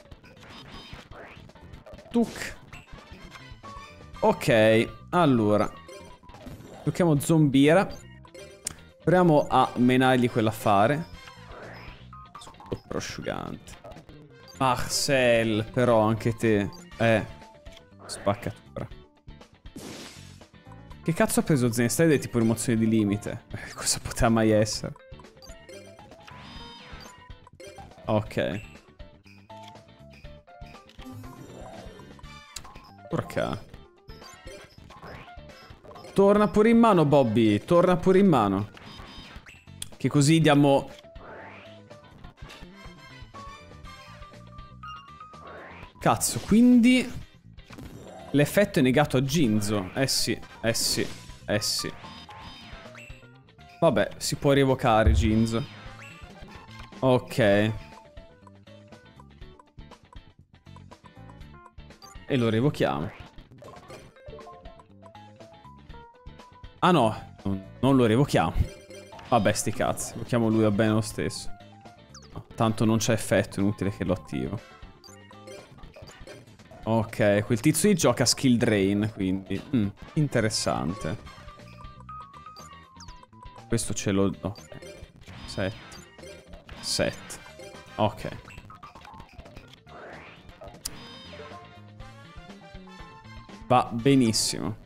Tuc. Ok, allora. Tocchiamo Zombira. Proviamo a menargli quell'affare. Scudo prosciugante. Marcel, però anche te. Eh. Spaccatura. Che cazzo ha preso Zenstead? Tipo rimozione di limite. Eh, cosa poteva mai essere? Ok. Porca. Torna pure in mano, Bobby. Torna pure in mano. Che così diamo... Cazzo, quindi... L'effetto è negato a Ginzo. Eh sì, eh sì, eh sì. Vabbè, si può rievocare Ginzo. Ok. E lo rievochiamo. Ah no, non, non lo rievochiamo. Vabbè, sti cazzi. Evochiamo lui, va bene lo stesso. No, tanto non c'è effetto, inutile che lo attivo. Ok, quel tizio lì gioca skill drain, quindi mm, interessante. Questo ce l'ho... Oh. Set. Set. Ok. Va benissimo.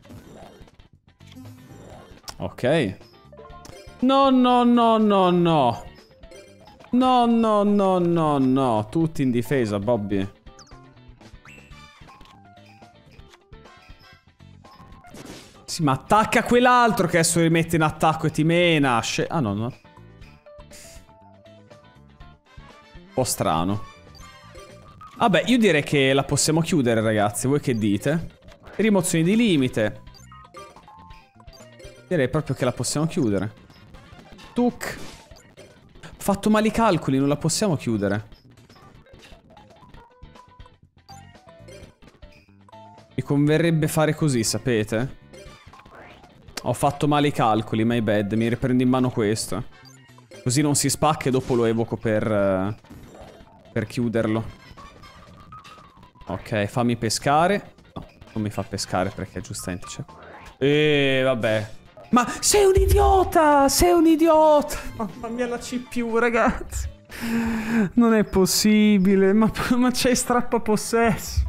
Ok. No, no, no, no, no. No, no, no, no, no. Tutti in difesa, Bobby. Sì, ma attacca quell'altro che adesso rimette in attacco e ti mena. Sce ah, no, no. Un po' strano. Vabbè, io direi che la possiamo chiudere, ragazzi. Voi che dite? Rimozioni di limite. Direi proprio che la possiamo chiudere. Tuc. Ho fatto male i calcoli, non la possiamo chiudere. Mi converrebbe fare così, sapete? Ho fatto male i calcoli, my bad. Mi riprendo in mano questo. Così non si spacca e dopo lo evoco per... Uh, per chiuderlo. Ok, fammi pescare. No, non mi fa pescare perché giustamente c'è... Eeeh, vabbè. Ma sei un idiota! Sei un idiota! Mamma mia, la C P U, ragazzi. Non è possibile. Ma, ma c'hai strappapossesso.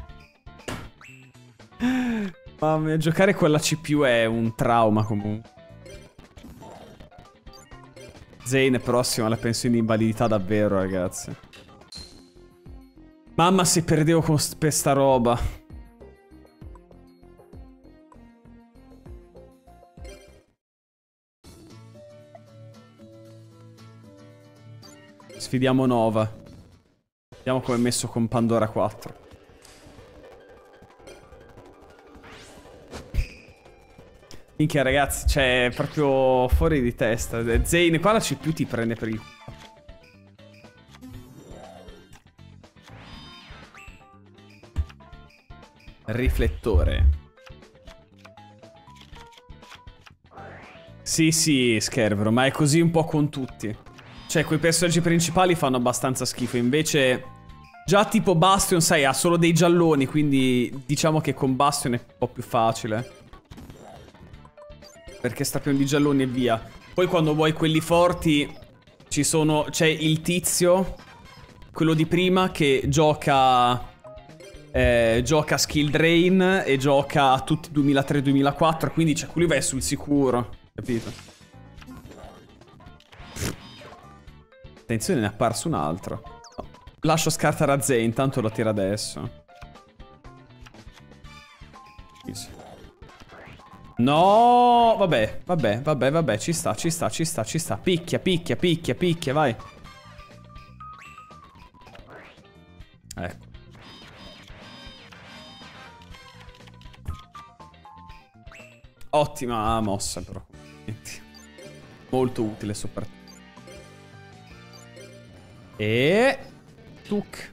Mamma mia, giocare con la C P U è un trauma comunque. Zane è prossimo alla pensione di invalidità davvero, ragazzi. Mamma, se perdevo con questa roba. Sfidiamo Nova. Vediamo come è messo con Pandora quattro. Minchia, ragazzi, cioè, proprio fuori di testa. Zane, qua la C P U ti prende per il culo. Riflettore. Sì, sì, Schervero, ma è così un po' con tutti. Cioè, quei personaggi principali fanno abbastanza schifo. Invece, già tipo Bastion, sai, ha solo dei gialloni, quindi diciamo che con Bastion è un po' più facile. Perché sta pieno di gialloni e via. Poi quando vuoi quelli forti, ci sono... C'è il tizio, quello di prima, che gioca... Eh, gioca skill drain e gioca a tutti duemilatré duemilaquattro, quindi cioè, lui va sul sicuro, capito? Attenzione, ne è apparso un altro. No. Lascio scartare a Zane, intanto lo tira adesso. Sì, sì. No, vabbè, vabbè, vabbè, vabbè, ci sta, ci sta, ci sta, ci sta. Picchia, picchia, picchia, picchia, vai. Ecco. Ottima mossa però. Molto utile soprattutto. E... Tuc.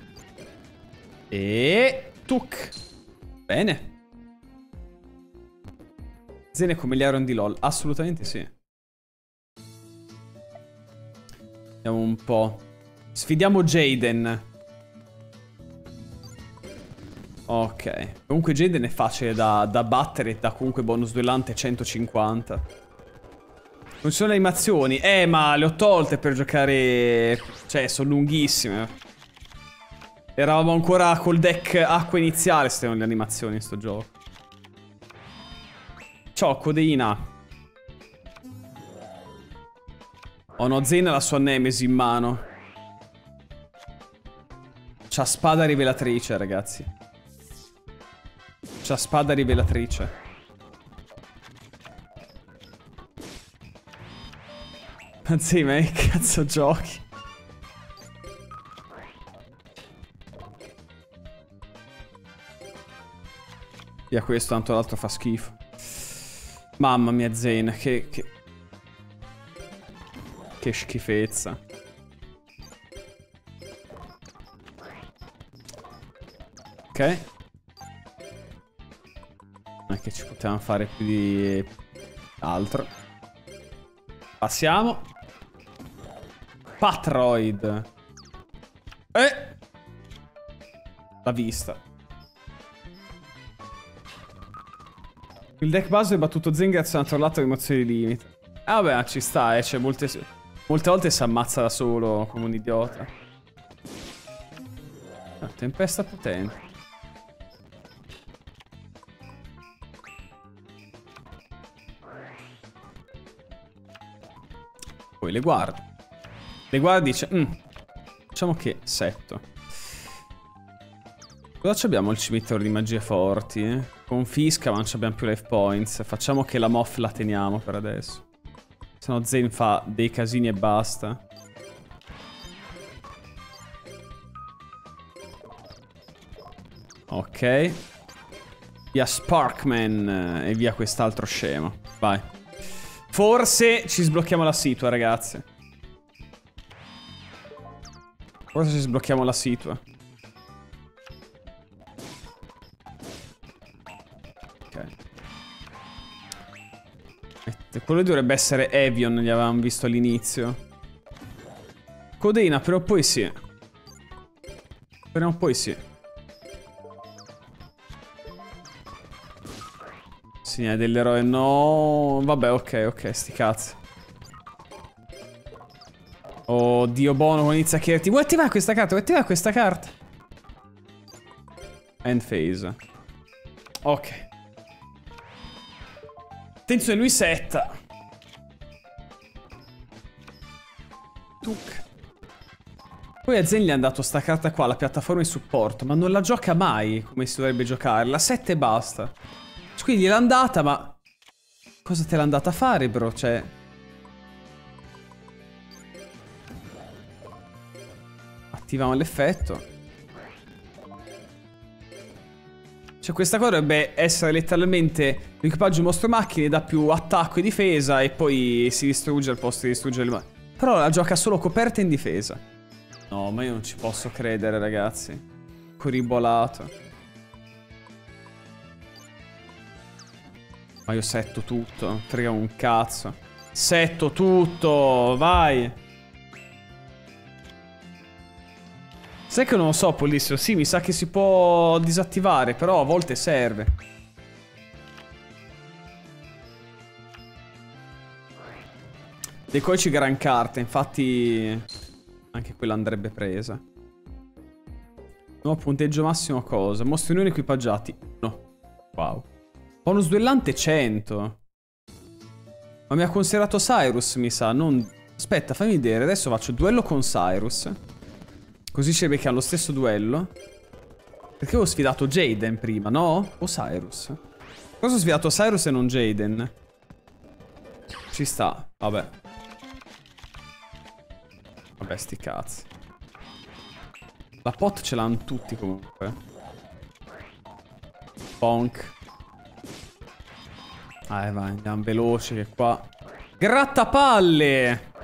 E... Tuc. Bene. Zene come gli Iron di LOL. Assolutamente sì. Vediamo un po'. Sfidiamo Jaden. Ok. Comunque Jaden è facile da, da battere. Da comunque bonus duellante centocinquanta. Non ci sono animazioni. Eh, ma le ho tolte per giocare. Cioè, sono lunghissime. Eravamo ancora col deck acqua iniziale. Stavano le animazioni in sto gioco. Ciao, codeina. Oh no, Zen ha la sua nemesi in mano. C'ha spada rivelatrice, ragazzi. C'ha spada rivelatrice. Ma Zen, ma che cazzo giochi? Via questo, tanto l'altro fa schifo. Mamma mia, Zen, che, che... Che schifezza. Ok. Non è che ci potevamo fare più di... altro. Passiamo. Patroid. Eh! L'ha vista. Il deck base è battuto Zen grazie a una trollata di emozioni di limite. Ah vabbè, ci sta, eh. Cioè, molte, molte volte si ammazza da solo come un idiota. Ah, tempesta potente. Poi le guardo. Le guardi e dice... Mm, diciamo che setto. Cosa abbiamo il cimitero di magie forti? Eh? Confisca, ma non abbiamo più life points. Facciamo che la moff la teniamo per adesso. Se no Zen fa dei casini e basta. Ok. Via Sparkman e via quest'altro scemo. Vai. Forse ci sblocchiamo la situa, ragazzi. Forse ci sblocchiamo la situa. Quello dovrebbe essere Evian, li avevamo visto all'inizio. Codeina, però poi sì. Però poi sì. Segnale dell'eroe, no. Vabbè, ok, ok, sti cazzi. Oh, Dio buono, quando inizia a chiederti: vuoi attivare questa carta? Vuoi attivare questa carta? End phase. Ok. Attenzione, lui setta. Tuc. Poi a Zen gli è andato sta carta qua, la piattaforma di supporto, ma non la gioca mai come si dovrebbe giocare. La sette e basta. Quindi gliel'ha andata, ma... cosa te l'ha andata a fare, bro? Cioè... attiviamo l'effetto. Cioè questa qua dovrebbe essere letteralmente l'equipaggio mostro macchine, dà più attacco e difesa e poi si distrugge al posto di distruggere le... Però la gioca solo coperta in difesa. No, ma io non ci posso credere, ragazzi. Coribolato. Ma io setto tutto, frega un cazzo. Setto tutto, vai. Sai che non lo so, Polissimo. Sì, mi sa che si può disattivare, però a volte serve. Dei codici gran carta, infatti anche quella andrebbe presa. Nuovo punteggio massimo cosa? Mostri non equipaggiati. No. Wow. Bonus duellante cento. Ma mi ha considerato Cyrus, mi sa. Non... Aspetta, fammi vedere. Adesso faccio duello con Cyrus. Così ci becchiamo lo stesso duello. Perché avevo sfidato Jaden prima, no? O Cyrus? Cosa ho sviato Cyrus e non Jaden? Ci sta, vabbè. Vabbè, sti cazzi. La pot ce l'hanno tutti comunque. Bonk. Vai, vai, andiamo veloci che qua. Grattapalle!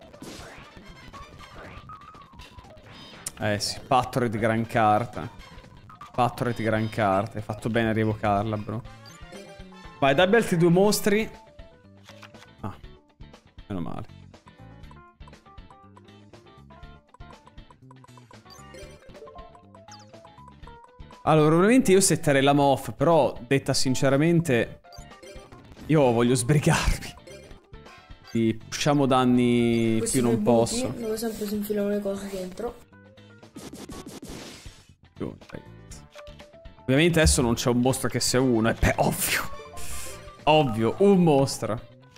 Eh sì, Patroid gran carta. Patroid gran carta. Hai fatto bene a rievocarla, bro. Vai, dabbi altri due mostri. Ah, meno male. Allora, ovviamente io setterei la mof, però, detta sinceramente, io voglio sbrigarmi. Quindi pushiamo danni Questi più non due buchi, posso. dove sempre si infilano le cose dentro. Ovviamente adesso non c'è un mostro che sia uno, è beh, ovvio. Ovvio, un mostro.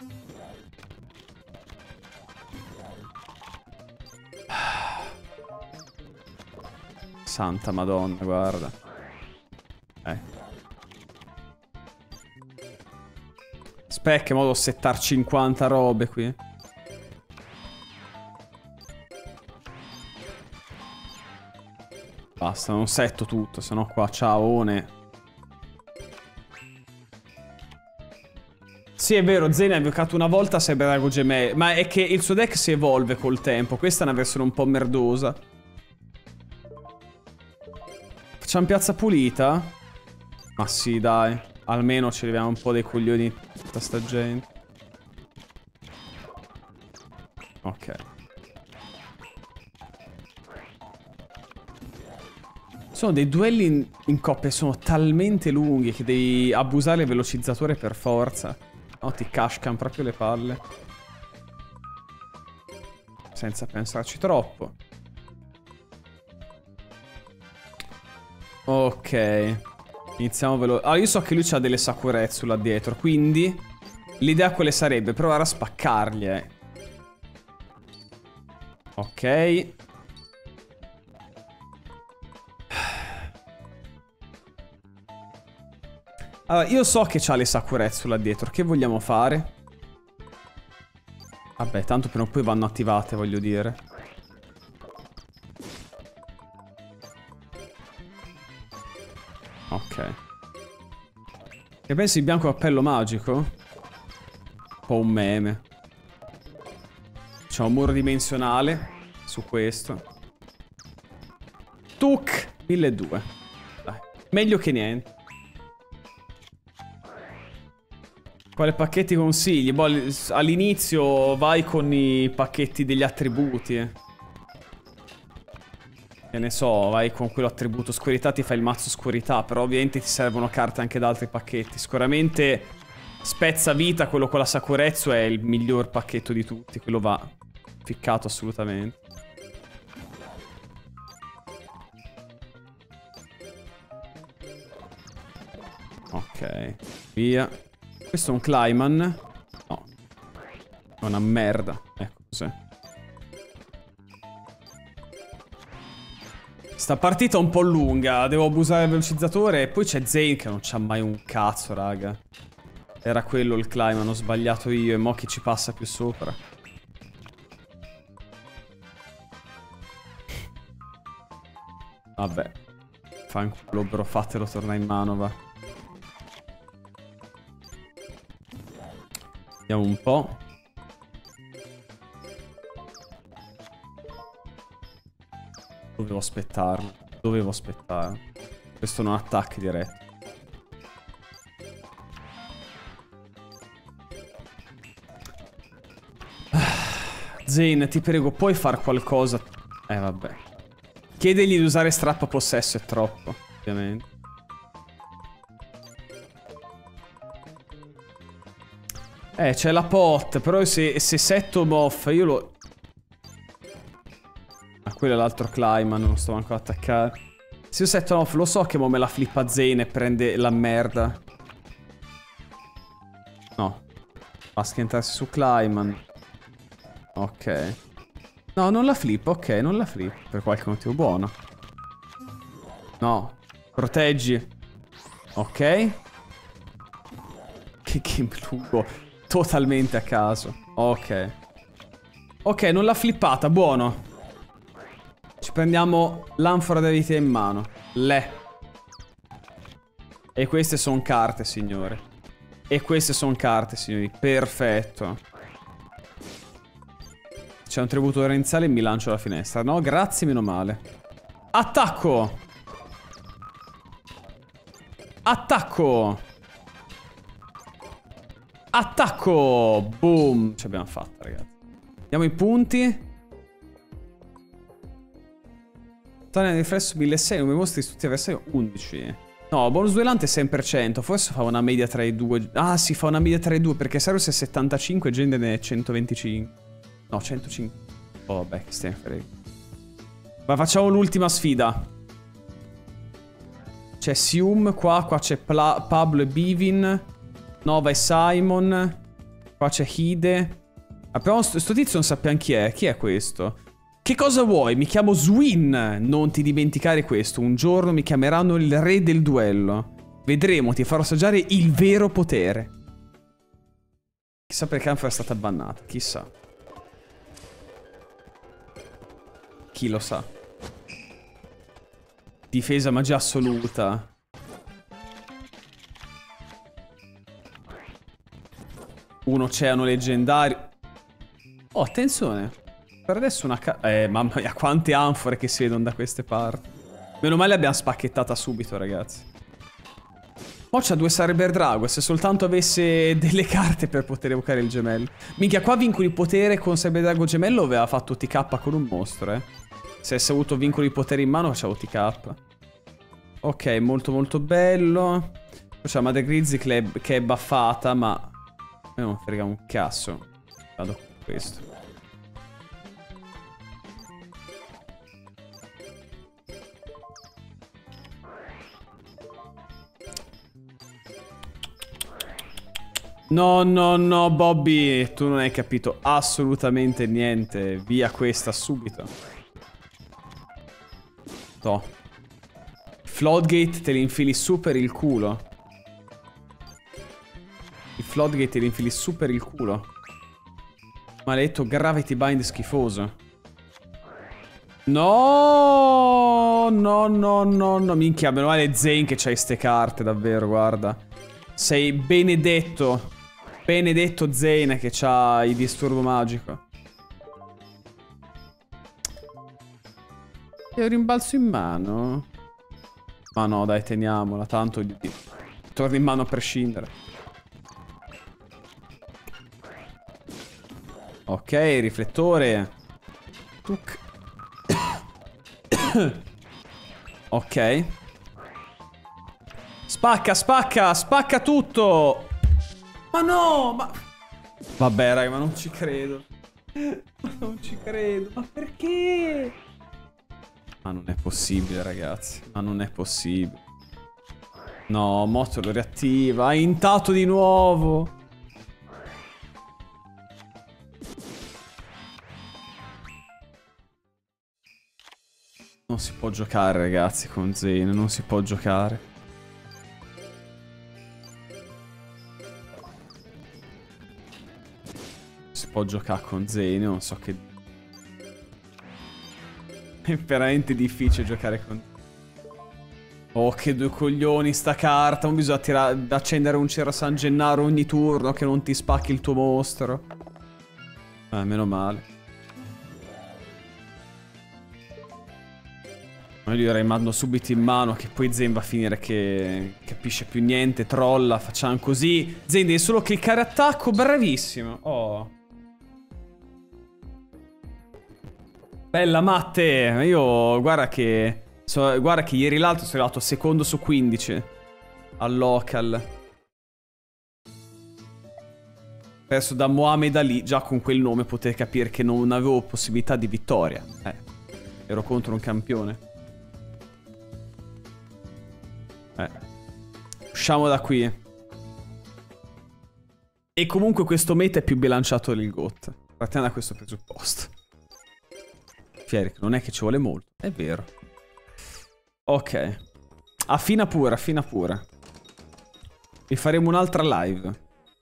Santa Madonna, guarda. Eh. Aspetta, che modo settar cinquanta robe qui. Basta, non setto tutto, sennò qua ciaone. Sì, è vero, Zen ha invocato una volta Cyber Drago Gemelli, ma è che il suo deck si evolve col tempo. Questa è una versione un po' merdosa. Facciamo piazza pulita? Ma sì, dai. Almeno ci leviamo un po' dei coglioni tutta sta gente. Ok. Sono dei duelli in, in coppia, sono talmente lunghi che devi abusare il velocizzatore per forza. No, ti cascano proprio le palle. Senza pensarci troppo. Ok. Iniziamo veloce. Allora, io so che lui c'ha delle Sakuretsu là dietro, quindi l'idea quale sarebbe? Provare a spaccargli, eh. Ok. Allora, io so che c'ha le Sakuretsu là dietro. Che vogliamo fare? Vabbè, tanto prima o poi vanno attivate, voglio dire. Ok. Che pensi di bianco cappello magico? Un po' un meme. C'è un muro dimensionale su questo. Tuc! milleduecento. Dai. Meglio che niente. Quale pacchetti consigli? Boh, all'inizio vai con i pacchetti degli attributi. Eh. Che ne so, vai con quello attributo oscurità, ti fai il mazzo oscurità. Però ovviamente ti servono carte anche da altri pacchetti. Sicuramente spezza vita, quello con la Sakuretsu, è il miglior pacchetto di tutti. Quello va ficcato assolutamente. Ok, via. Questo è un Clayman. No. È una merda. Ecco cos'è. Sta partita è un po' lunga. Devo abusare del velocizzatore. E poi c'è Zane che non c'ha mai un cazzo, raga. Era quello il Clayman. Ho sbagliato io. E mo chi ci passa più sopra. Vabbè. Fanculo, bro. Fatelo tornare in mano, va. Vediamo un po'. Dovevo aspettarlo. Dovevo aspettarlo. Questo non attacchi diretto. Zane, ti prego, puoi far qualcosa? Eh, vabbè. Chiedegli di usare strappo possesso, è troppo, ovviamente. Eh, c'è la pot, però se, se setto moff, io lo... Ah, quello è l'altro Clayman, non sto manco ad attaccare. Se io setto moff, lo so che mo me la flippa Zane e prende la merda. No. Va a schiantarsi su Clayman. Ok. No, non la flippa, ok, non la flippa. Per qualche motivo buono. No. Proteggi. Ok. che game lungo. Totalmente a caso. Ok. Ok, non l'ha flippata, buono. Ci prendiamo l'anfora della vita in mano. Le. E queste sono carte, signore. E queste sono carte, signori. Perfetto. C'è un tributo torrenziale e mi lancio alla finestra. No, grazie, meno male. Attacco! Attacco! Attacco! Boom! Ce l'abbiamo fatta, ragazzi. Diamo i punti. Torna di riflesso milleseicento. Numeri mostri di tutti gli avversari undici. No, bonus duelante sei per cento. Forse fa una media tra i due. Ah, sì, fa una media tra i due. Perché Cyrus è settantacinque e Jade ne è centoventicinque. No, centocinque. Oh, vabbè, che stiamo frega. Ma facciamo l'ultima sfida. C'è Sium qua. Qua c'è Pablo e Bivin. Nova e Simon. Qua c'è Hide. Apriamo sto, sto tizio, non sappiamo chi è. Chi è questo? Che cosa vuoi? Mi chiamo Zwin. Non ti dimenticare questo. Un giorno mi chiameranno il re del duello. Vedremo, ti farò assaggiare il vero potere. Chissà perché Anfora è stata bannata. Chissà. Chi lo sa. Difesa magia assoluta. Un oceano leggendario. Oh, attenzione. Per adesso una ca... Eh, mamma mia, quante anfore che si vedono da queste parti. Meno male l'abbiamo spacchettata subito, ragazzi. Oh, c'ha due Cyber Drago. Se soltanto avesse delle carte per poter evocare il gemello. Minchia, qua vincoli potere con Cyber Drago gemello aveva fatto T K con un mostro, eh. Se avesse avuto vincoli potere in mano facevo T K. Ok, molto molto bello. Poi c'è la Madre Grizzly che è, che è buffata, ma... A me non frega un cazzo. Vado con questo. No, no, no, Bobby, tu non hai capito assolutamente niente. Via questa subito. Toh. Floodgate te li infili su per il culo. Il Floodgate te li infili su per il culo. Maledetto Gravity Bind schifoso. No, no, no, no, no. Minchia, meno male Zane che c'hai ste carte, davvero, guarda. Sei benedetto. Benedetto Zane che c'ha il disturbo magico. E un rimbalzo in mano? Ma no, dai, teniamola. Tanto gli... torna in mano a prescindere. Ok, riflettore. Tuc. Ok. Spacca, spacca, spacca tutto. Ma no, ma... Vabbè, raga, ma non ci credo. Ma non ci credo. Ma perché? Ma non è possibile, ragazzi. Ma non è possibile. No, Motto lo riattiva. Ha intato di nuovo. Non si può giocare, ragazzi, con Zane. Non si può giocare. Si può giocare con Zane, non so che... È veramente difficile giocare con... Oh, che due coglioni sta carta. Non bisogna tirare, accendere un Cera San Gennaro ogni turno che non ti spacchi il tuo mostro. Eh, meno male. Ma io direi mando subito in mano che poi Zane va a finire che capisce più niente, trolla, facciamo così. Zane devi solo cliccare attacco, bravissimo. Oh. Bella Matte, io guarda che... So, guarda che ieri l'altro sono arrivato secondo su quindici. Al local. Perso da Mohamed Ali, già con quel nome potete capire che non avevo possibilità di vittoria. Eh, ero contro un campione. Eh. Usciamo da qui. E comunque questo meta è più bilanciato del G O T. Partiamo da questo presupposto. Fieri, non è che ci vuole molto. È vero. Ok. Affina pure, affina pure. E faremo un'altra live.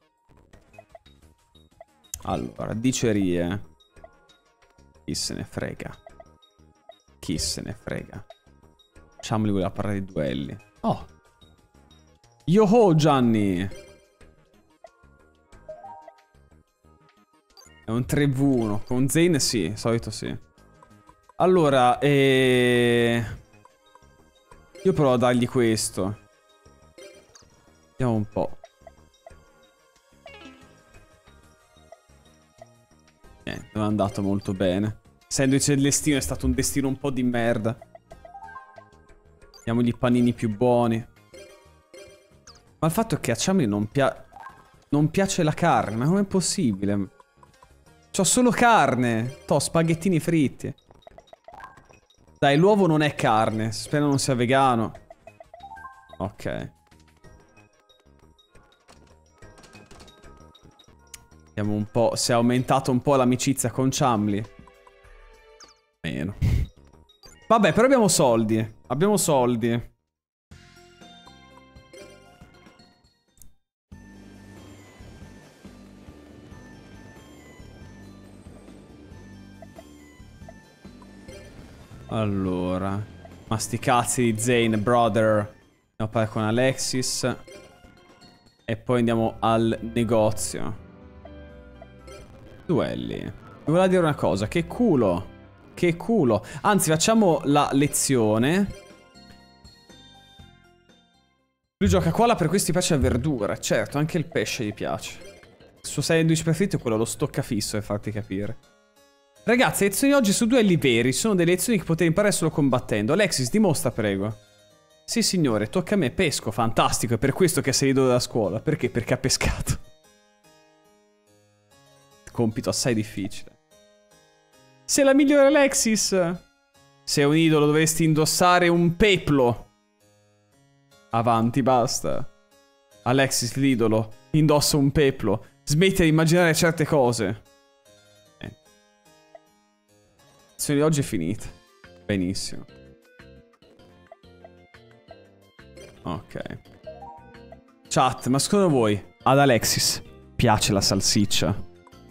Allora, dicerie. Chi se ne frega. Chi se ne frega. Facciamoli voleva parlare di duelli. Oh. Yo-ho, Gianni. È un tre vu uno. Con Zane sì, solito sì. Allora, eh... io provo a dargli questo. Vediamo un po'. Eh, non è andato molto bene. Sandwich del destino è stato un destino un po' di merda. Diamogli i panini più buoni. Ma il fatto è che a Chamli non, pia non piace la carne. Ma com'è possibile? C'ho solo carne. Toh, spaghettini fritti. Dai, l'uovo non è carne. Spero non sia vegano. Ok. Vediamo un po' se è aumentato un po' l'amicizia con Chamli. Meno. Vabbè, però abbiamo soldi. Abbiamo soldi. Allora. Ma sti cazzi di Zane, brother. Andiamo a parlare con Alexis. E poi andiamo al negozio. Duelli. Mi voleva dire una cosa. Che culo. Che culo. Anzi, facciamo la lezione. Lui gioca koala, per questi piace la verdura. Certo, anche il pesce gli piace. Il suo sandwich preferito è quello allo stoccafisso, per farti capire. Ragazzi, le lezioni oggi su duelli veri sono delle lezioni che potete imparare solo combattendo. Alexis, dimostra, prego. Sì, signore, tocca a me. Pesco, fantastico. È per questo che sei ido da scuola. Perché? Perché ha pescato. Compito assai difficile. Sei la migliore, Alexis. Sei un idolo, dovresti indossare un peplo. Avanti, basta. Alexis, l'idolo, indossa un peplo. Smetti di immaginare certe cose. Eh. La lezione di oggi è finita. Benissimo. Ok. Chat, ma secondo voi ad Alexis piace la salsiccia?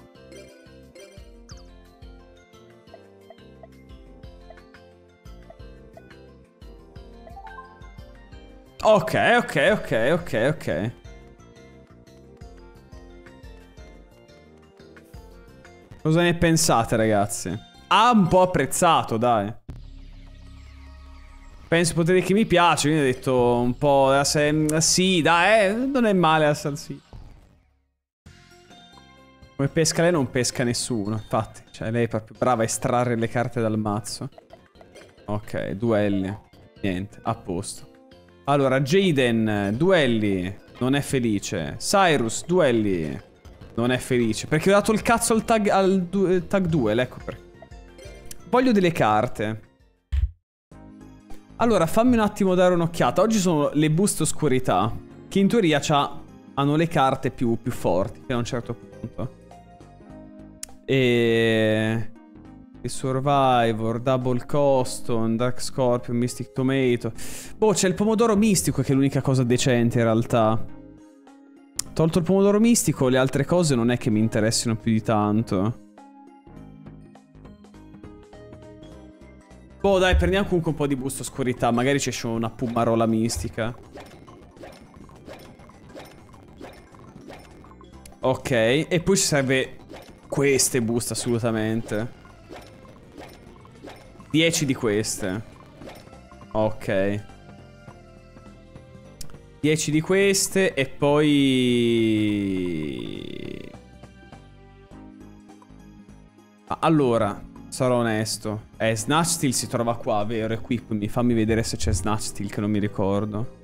Ok, ok, ok, ok, ok. Cosa ne pensate, ragazzi? Ha un po' apprezzato, dai. Penso potete che mi piace, quindi ho detto un po'... Se... Sì, dai, eh, non è male la salsiccia. Come pesca lei non pesca nessuno, infatti. Cioè, lei è proprio brava a estrarre le carte dal mazzo. Ok, duelli. Niente, a posto. Allora, Jaden, duelli, non è felice. Cyrus, duelli, non è felice. Perché ho dato il cazzo al tag, al du tag duel, ecco perché. Voglio delle carte. Allora, fammi un attimo dare un'occhiata. Oggi sono le boost oscurità, che in teoria hanno le carte più, più forti, fino a un certo punto. E... The Survivor, Double Custom, Dark Scorpion, Mystic Tomato. Boh, c'è il pomodoro mistico che è l'unica cosa decente in realtà. Tolto il pomodoro mistico, le altre cose non è che mi interessino più di tanto. Boh, dai, prendiamo comunque un po' di boost oscurità. Magari ci esce una pumarola mistica. Ok, e poi ci serve queste boost assolutamente. dieci di queste. Ok. dieci di queste e poi... Allora, sarò onesto. Eh, Snatch Steel si trova qua, vero? Equipmi, fammi vedere se c'è Snatch Steel che non mi ricordo.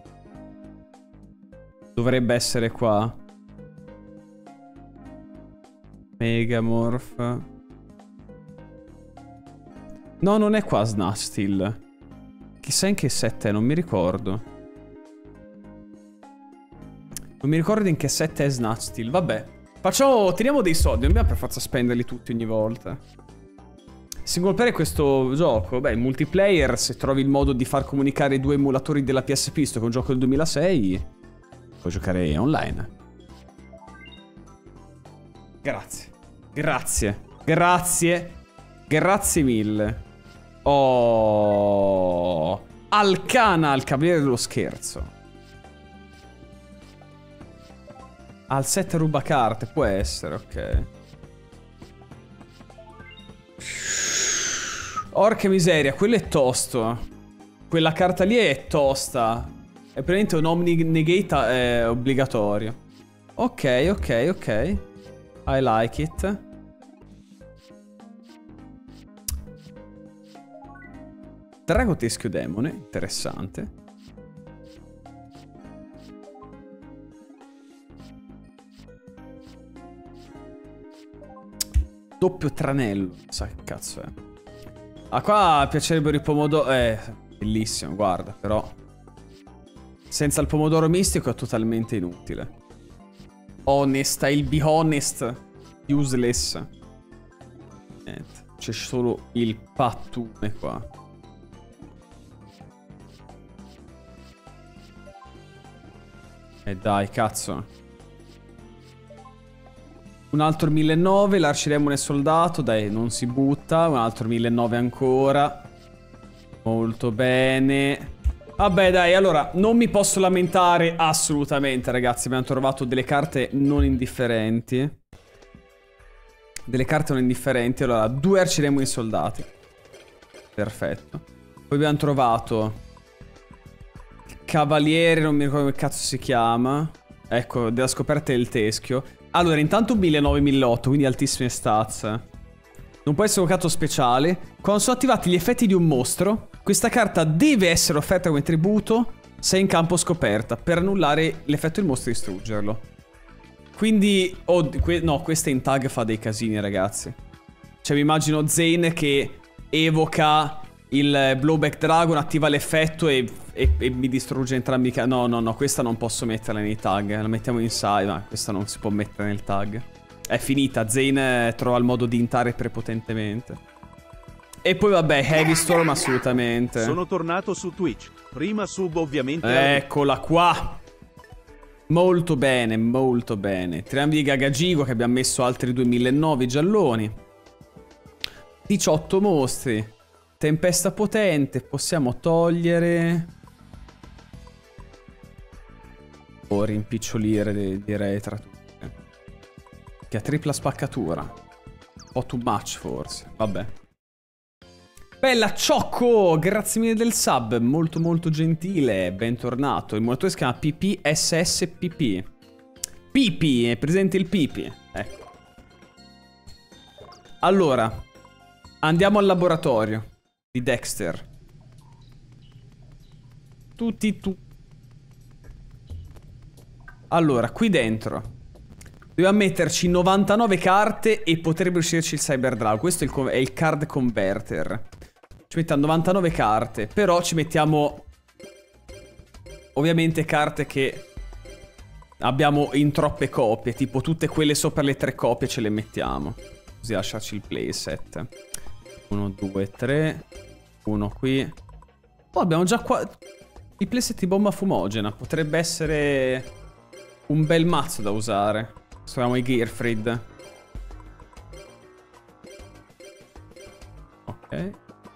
Dovrebbe essere qua. Megamorph. No, non è qua Snatch Steel. Chissà in che set è, non mi ricordo. Non mi ricordo in che set è Snatch Steel. Vabbè. Facciamo... Teniamo dei soldi. Non dobbiamo per forza spenderli tutti ogni volta. Single player è questo gioco. Beh, in multiplayer, se trovi il modo di far comunicare i due emulatori della P S P, sto che è un gioco del duemilasei, puoi giocare online. Grazie. Grazie. Grazie. Grazie mille. Oh. Alcana, il cavaliere dello scherzo. Al sette ruba carte, può essere, ok. Orca miseria, quello è tosto. Quella carta lì è tosta. È praticamente un Omni Negate è obbligatorio. Ok, ok, ok. I like it. Drago Teschio Demone, interessante. Doppio tranello, sa che cazzo è. Ah, qua piacerebbero i pomodori. Eh, bellissimo, guarda, però senza il pomodoro mistico è totalmente inutile. Honest, I'll be honest. Useless. Niente, c'è solo il pattume qua. E dai, cazzo. Un altro millenovecento, l'arciremone soldato, dai, non si butta. Un altro millenovecento ancora. Molto bene. Vabbè, dai, allora, non mi posso lamentare assolutamente, ragazzi. Abbiamo trovato delle carte non indifferenti. Delle carte non indifferenti. Allora, due arciremoni soldati. Perfetto. Poi abbiamo trovato Cavaliere, non mi ricordo come cazzo si chiama. Ecco, della scoperta del teschio. Allora, intanto millenovecento milleottocento, quindi altissime stats. Non può essere evocato speciale. Quando sono attivati gli effetti di un mostro, questa carta deve essere offerta come tributo se è in campo scoperta, per annullare l'effetto del mostro e distruggerlo. Quindi, oh, que no, questa in tag fa dei casini, ragazzi. Cioè, mi immagino Zane che evoca il Blowback Dragon, attiva l'effetto e, e, e mi distrugge entrambi i ca- No, no, no, questa non posso metterla nei tag. La mettiamo inside, ma questa non si può mettere nel tag. È finita, Zane trova il modo di intare prepotentemente. E poi vabbè, Heavy Storm assolutamente. Sono tornato su Twitch. Prima sub ovviamente. Eccola qua. Molto bene, molto bene. Triangoli di Gagagigo che abbiamo messo altri due millenovecento gialloni. diciotto mostri. Tempesta potente, possiamo togliere o rimpicciolire, direi, tra tutte. Che ha tripla spaccatura. Un po' too much forse, vabbè. Bella Ciocco, grazie mille del sub, molto molto gentile, bentornato. Il muratore si chiama P P S S P P. Pipi, è presente il Pipi, ecco. Allora, andiamo al laboratorio di Dexter. Tutti tu. Allora, qui dentro dobbiamo metterci novantanove carte e potrebbe uscirci il Cyber Draw. Questo è il, è il card converter. Ci mettiamo novantanove carte, però ci mettiamo ovviamente carte che abbiamo in troppe copie, tipo tutte quelle sopra le tre copie ce le mettiamo, così lasciarci il playset. uno, due, tre. Uno qui. Oh, abbiamo già qua il playset di bomba fumogena. Potrebbe essere un bel mazzo da usare. Troviamo i Gearfried. Ok.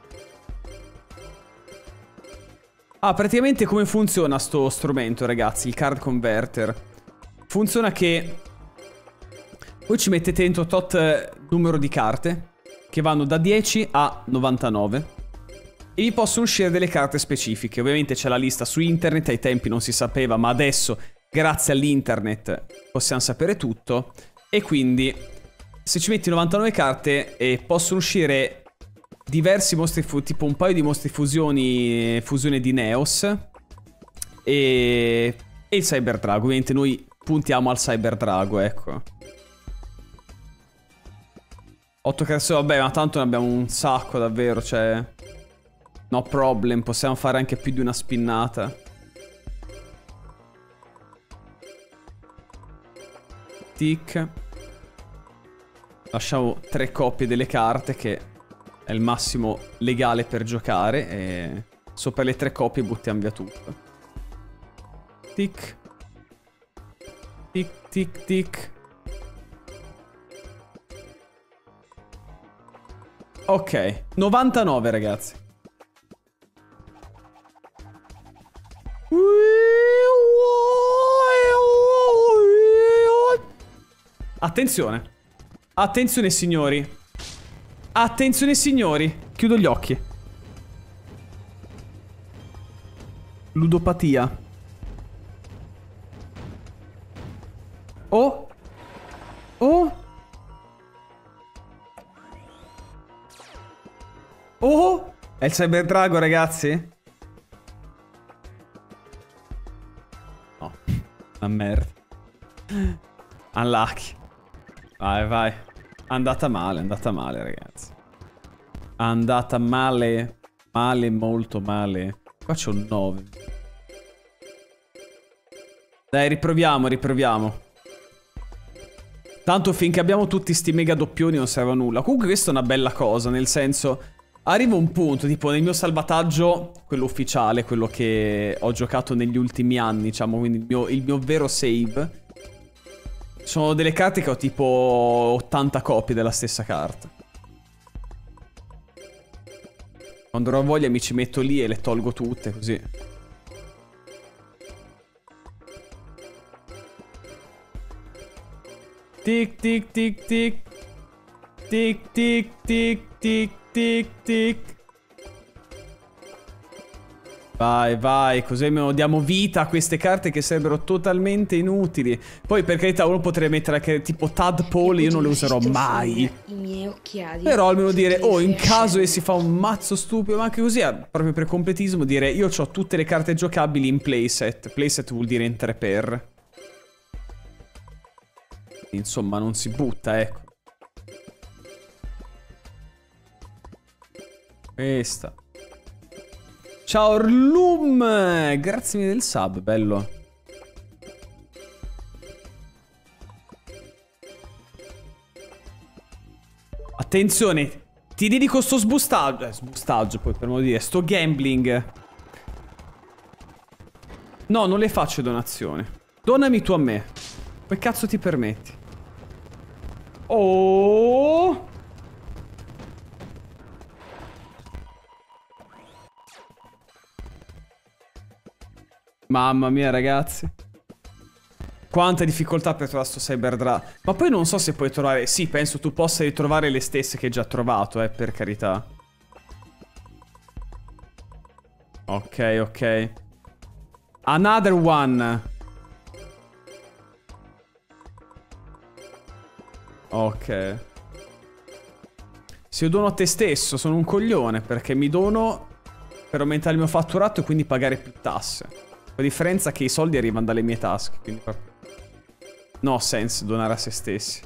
Ah, praticamente come funziona sto strumento, ragazzi? Il card converter. Funziona che voi ci mettete dentro tot numero di carte che vanno da dieci a novantanove e vi possono uscire delle carte specifiche. Ovviamente c'è la lista su internet, ai tempi non si sapeva, ma adesso grazie all'internet possiamo sapere tutto. E quindi se ci metti novantanove carte eh, possono uscire diversi mostri, tipo un paio di mostri fusioni, fusione di Neos e, e il Cyber Drago. Ovviamente noi puntiamo al Cyber Drago, ecco. otto carte, vabbè, ma tanto ne abbiamo un sacco davvero, cioè no problem, possiamo fare anche più di una spinnata. Tic. Lasciamo tre copie delle carte, che è il massimo legale per giocare, e sopra le tre copie buttiamo via tutto. Tic. Tic, tic, tic. Ok, novantanove ragazzi. Attenzione. Attenzione signori. Attenzione signori. Chiudo gli occhi. Ludopatia. Oh. Oh. Oh. È il Cyberdrago ragazzi? No. Una merda. Unlucky. Vai, vai. Andata male, andata male, ragazzi. Andata male. Male, molto male. Qua c'ho un nove. Dai, riproviamo, riproviamo. Tanto finché abbiamo tutti sti mega doppioni non serve a nulla. Comunque questa è una bella cosa, nel senso... Arriva un punto, tipo nel mio salvataggio, quello ufficiale, quello che ho giocato negli ultimi anni, diciamo, quindi il mio, il mio vero save. Sono delle carte che ho tipo ottanta copie della stessa carta. Quando ho voglia mi ci metto lì e le tolgo tutte, così. Tic tic tic tic. Tic tic tic tic tic tic. Vai, vai, così almeno diamo vita a queste carte che sarebbero totalmente inutili. Poi per carità uno potrebbe mettere anche tipo Tadpole, io non le userò mai. I miei occhiali. Però almeno dire, oh, in caso che si fa un mazzo stupido, ma anche così, proprio per completismo, dire io ho tutte le carte giocabili in playset. Playset vuol dire in tre per. Insomma, non si butta, ecco. Questa. Ciao Orlum. Grazie mille del sub, bello. Attenzione. Ti dedico sto sbustaggio. Eh, sbustaggio poi per modo dire. Sto gambling. No, non le faccio donazioni. Donami tu a me. Come cazzo ti permetti? Oh. Mamma mia ragazzi. Quanta difficoltà per trovare sto Cyberdrago. Ma poi non so se puoi trovare. Sì, penso tu possa ritrovare le stesse che hai già trovato, eh, per carità. Ok, ok. Another one. Ok. Se io dono a te stesso sono un coglione, perché mi dono per aumentare il mio fatturato e quindi pagare più tasse. La differenza è che i soldi arrivano dalle mie tasche, quindi no ha senso donare a se stessi.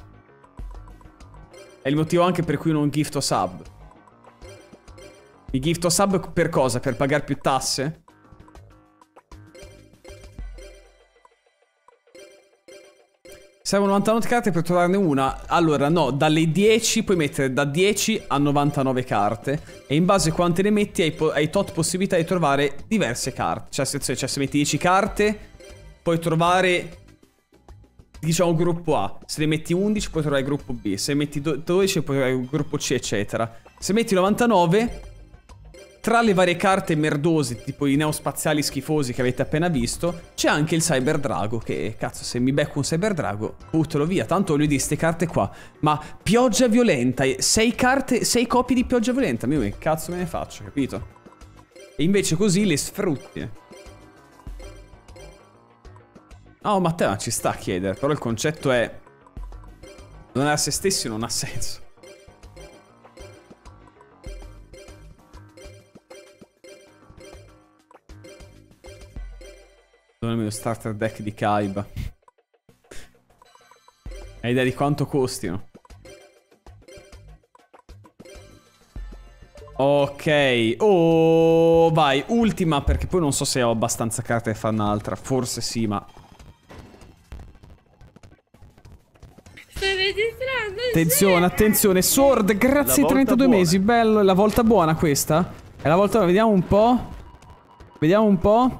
È il motivo anche per cui non gifto sub. Mi gifto sub per cosa? Per pagare più tasse? Servono novantanove carte per trovarne una. Allora no, dalle dieci puoi mettere da dieci a novantanove carte. E in base a quante ne metti hai, hai tot possibilità di trovare diverse carte. Cioè se, cioè se metti dieci carte puoi trovare, diciamo, gruppo A. Se ne metti undici puoi trovare il gruppo B. Se ne metti dodici puoi trovare il gruppo C, eccetera. Se metti novantanove, tra le varie carte merdose, tipo i neospaziali schifosi che avete appena visto, c'è anche il Cyberdrago che, cazzo, se mi becco un Cyberdrago, buttalo via. Tanto voglio dire, ste carte qua. Ma pioggia violenta, sei carte, sei copie di pioggia violenta. Io che cazzo me ne faccio, capito? E invece così le sfrutti. Oh, ma te ma ci sta a chiedere. Però il concetto è donare a se stessi non ha senso. Donami lo starter deck di Kaiba. Hai idea di quanto costino? Ok. Oh, vai. Ultima, perché poi non so se ho abbastanza carte per fare un'altra. Forse sì, ma... Stai registrando? Attenzione, attenzione. Sword, grazie ai trentadue mesi. Bello, è la volta buona questa. È la volta... Vediamo un po'. Vediamo un po'.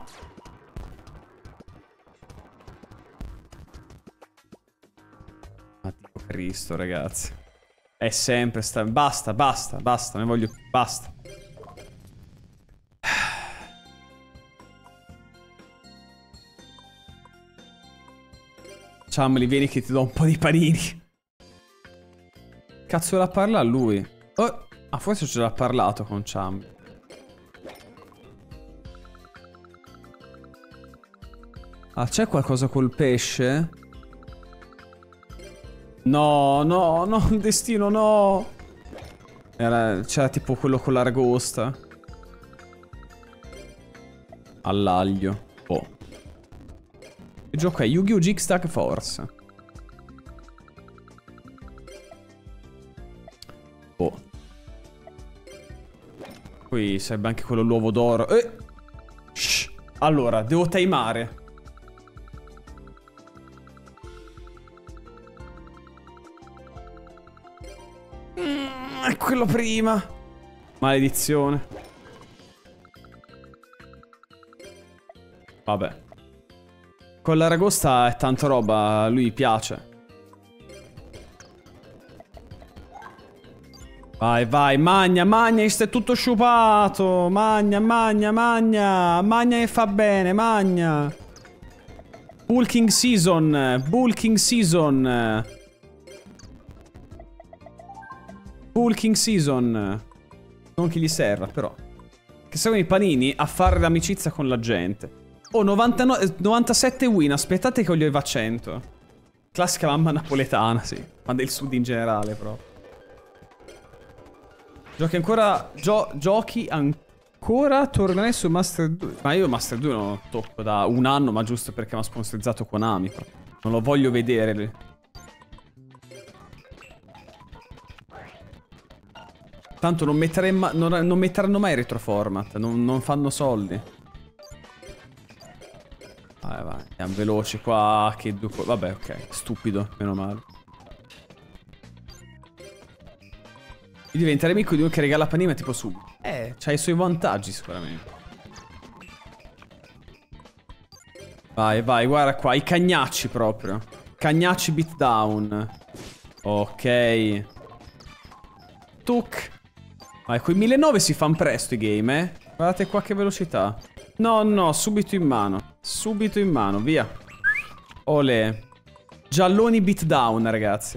Cristo, ragazzi. È sempre sta... Basta, basta, basta, ne voglio... Basta. Ciamli, vieni che ti do un po' di panini. Cazzo la parla a lui? Oh, ah, forse ce l'ha parlato con Ciamli. Ah, c'è qualcosa col pesce? No, no, no, il destino, no. C'era tipo quello con l'aragosta. All'aglio. Oh. Il gioco è Yu-Gi-Oh! Jix Tag Force. Oh. Qui sarebbe anche quello l'uovo d'oro. Eh. Shh. Allora, devo timare. Mm, è quello prima. Maledizione. Vabbè. Con l'aragosta è tanta roba, a lui piace. Vai, vai, magna, magna, è tutto sciupato. Magna, magna, magna. Magna e fa bene, magna. Bulking season, bulking season. Bulking season. Non che gli serva, però. Che servono i panini a fare l'amicizia con la gente. Oh, novantanove, novantasette win, aspettate che io gli va a cento. Classica mamma napoletana, sì. Ma del sud in generale, però. Giochi ancora... Gio, giochi ancora tornei su Master due. Ma io Master due non lo tocco da un anno, ma giusto perché mi ha sponsorizzato Konami. Però. Non lo voglio vedere. Tanto non, ma non, non metteranno mai retro format. Non, non fanno soldi. Vai, vai, andiamo veloci qua. Che du... Vabbè, ok. Stupido, meno male. Io diventerei amico di uno che regala panini tipo su. Eh, c'ha i suoi vantaggi sicuramente. Vai, vai, guarda qua. I cagnacci proprio. Cagnacci beatdown. Ok. Tuc. Vai, coi millenovecento si fanno presto i game, eh. Guardate qua che velocità. No, no, subito in mano. Subito in mano, via. Olè. Gialloni beatdown, ragazzi.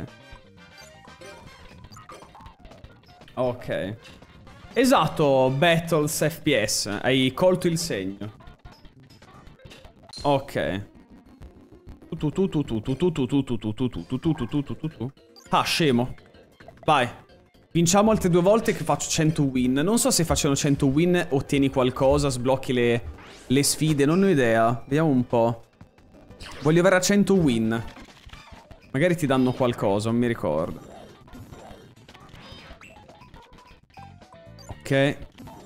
Ok. Esatto, Battles F P S. Hai colto il segno. Ok. Ah, scemo. Vai. Vinciamo altre due volte che faccio cento win. Non so se facendo cento win ottieni qualcosa, sblocchi le, le sfide, non ho idea. Vediamo un po'. Voglio avere a cento win. Magari ti danno qualcosa, non mi ricordo. Ok.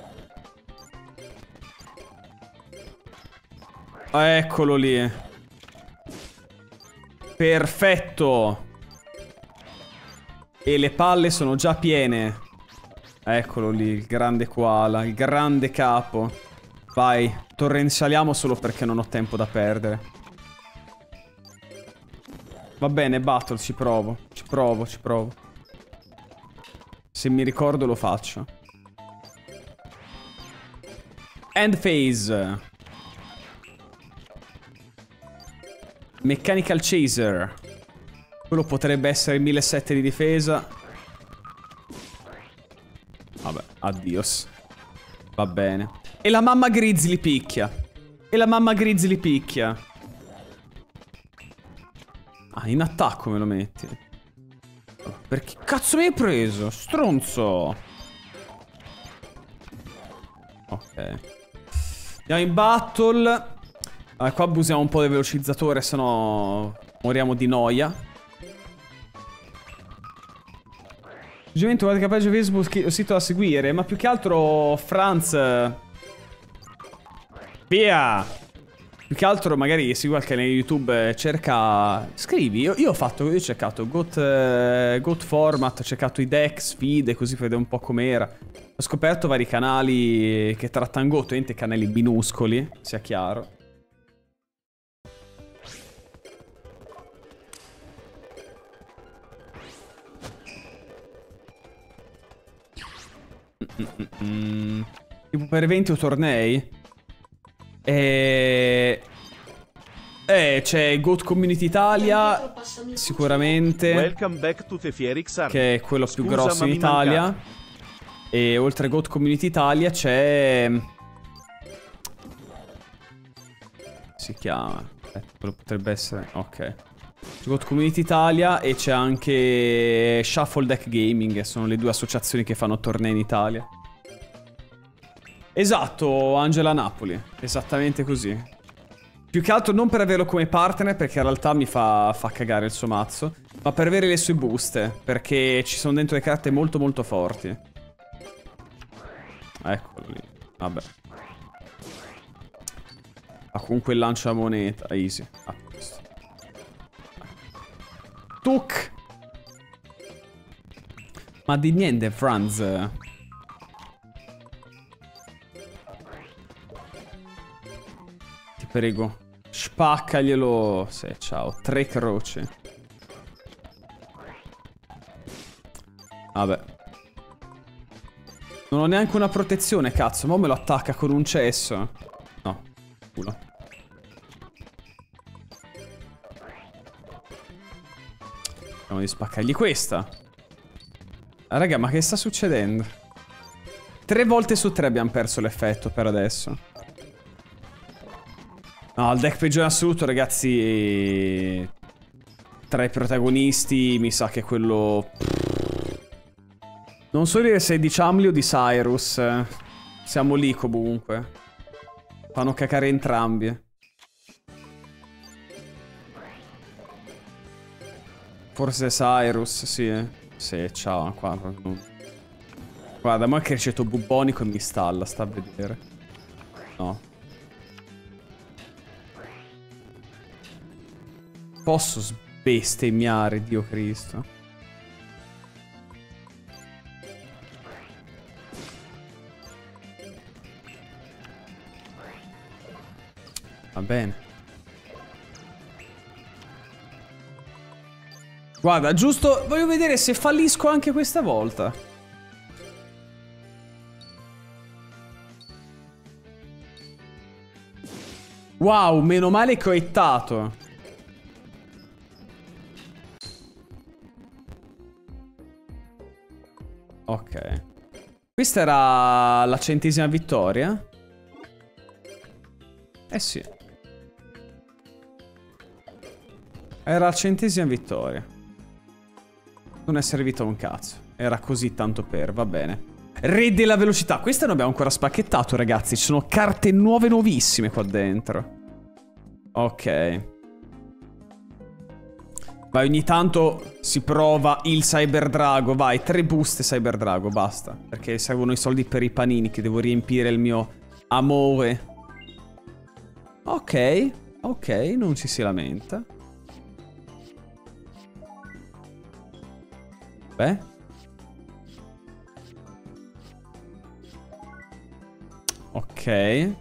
Eccolo lì. Perfetto. E le palle sono già piene. Eccolo lì, il grande koala, il grande capo. Vai, torrenzialiamo solo perché non ho tempo da perdere. Va bene, battle, ci provo. Ci provo, ci provo. Se mi ricordo lo faccio. End phase. Mechanical Chaser. Quello potrebbe essere il millesettecento di difesa. Vabbè, addios. Va bene. E la mamma Grizzly picchia. E la mamma Grizzly picchia. Ah, in attacco me lo metti. Perché cazzo mi hai preso? Stronzo. Ok. Andiamo in battle. Ah, qua abusiamo un po' del velocizzatore, sennò moriamo di noia. Suggerimento, guardate che pagina Facebook, sito da seguire. Ma più che altro Franz. Via. Più che altro magari segui qualche canale YouTube. Cerca. Scrivi. Io, io ho fatto. Io ho cercato Got, uh, Got Format. Ho cercato i deck, sfide. Così per vedere un po' com'era. Ho scoperto vari canali che trattano Got. Ovviamente canali minuscoli. Sia chiaro. Mm -mm -mm. Tipo per eventi o tornei? E... Eh, c'è Goat Community Italia, sicuramente, Welcome back to the Fierix Army. che è quello più Scusa, grosso ma in mi Italia. mancava. E oltre a Goat Community Italia c'è... Si chiama... Eh, quello potrebbe essere... Ok. C'è Goat Community Italia e c'è anche Shuffle Deck Gaming, che sono le due associazioni che fanno tornei in Italia. Esatto, Angela Napoli. Esattamente così. Più che altro non per averlo come partner, perché in realtà mi fa, fa cagare il suo mazzo, ma per avere le sue buste, perché ci sono dentro le carte molto molto forti. Eccolo lì. Vabbè. Ha comunque il lancia moneta. Easy. Ah, questo. Tuc. Ma di niente, Franz. Ti prego. Spaccaglielo. Sì, ciao. Tre croci. Vabbè. Non ho neanche una protezione, cazzo. Ma me lo attacca con un cesso. No. Culo. Vediamo di spaccargli questa. Ah, raga, ma che sta succedendo? Tre volte su tre abbiamo perso l'effetto per adesso. No, il deck peggiore in assoluto, ragazzi. Tra i protagonisti mi sa che quello... Non so dire se è di Chamli o di Cyrus. Siamo lì comunque. Fanno cacare entrambi. Forse Cyrus, sì. Sì, ciao, qua. Guarda, ma che riceto bubbonico e mi stalla, sta a vedere. No. Posso sbestemmiare, Dio Cristo? Va bene. Guarda, giusto, voglio vedere se fallisco anche questa volta. Wow, meno male che ho hittato. Ok. Questa era la centesima vittoria? Eh sì. Era la centesima vittoria. Non è servito a un cazzo. Era così tanto per, va bene. Re della velocità. Questa non abbiamo ancora spacchettato, ragazzi. Ci sono carte nuove, nuovissime qua dentro. Ok. Vai, ogni tanto si prova il Cyberdrago. Vai, tre buste Cyberdrago, basta. Perché servono i soldi per i panini, che devo riempire il mio amore. Ok, ok, non ci si lamenta. Beh. Ok.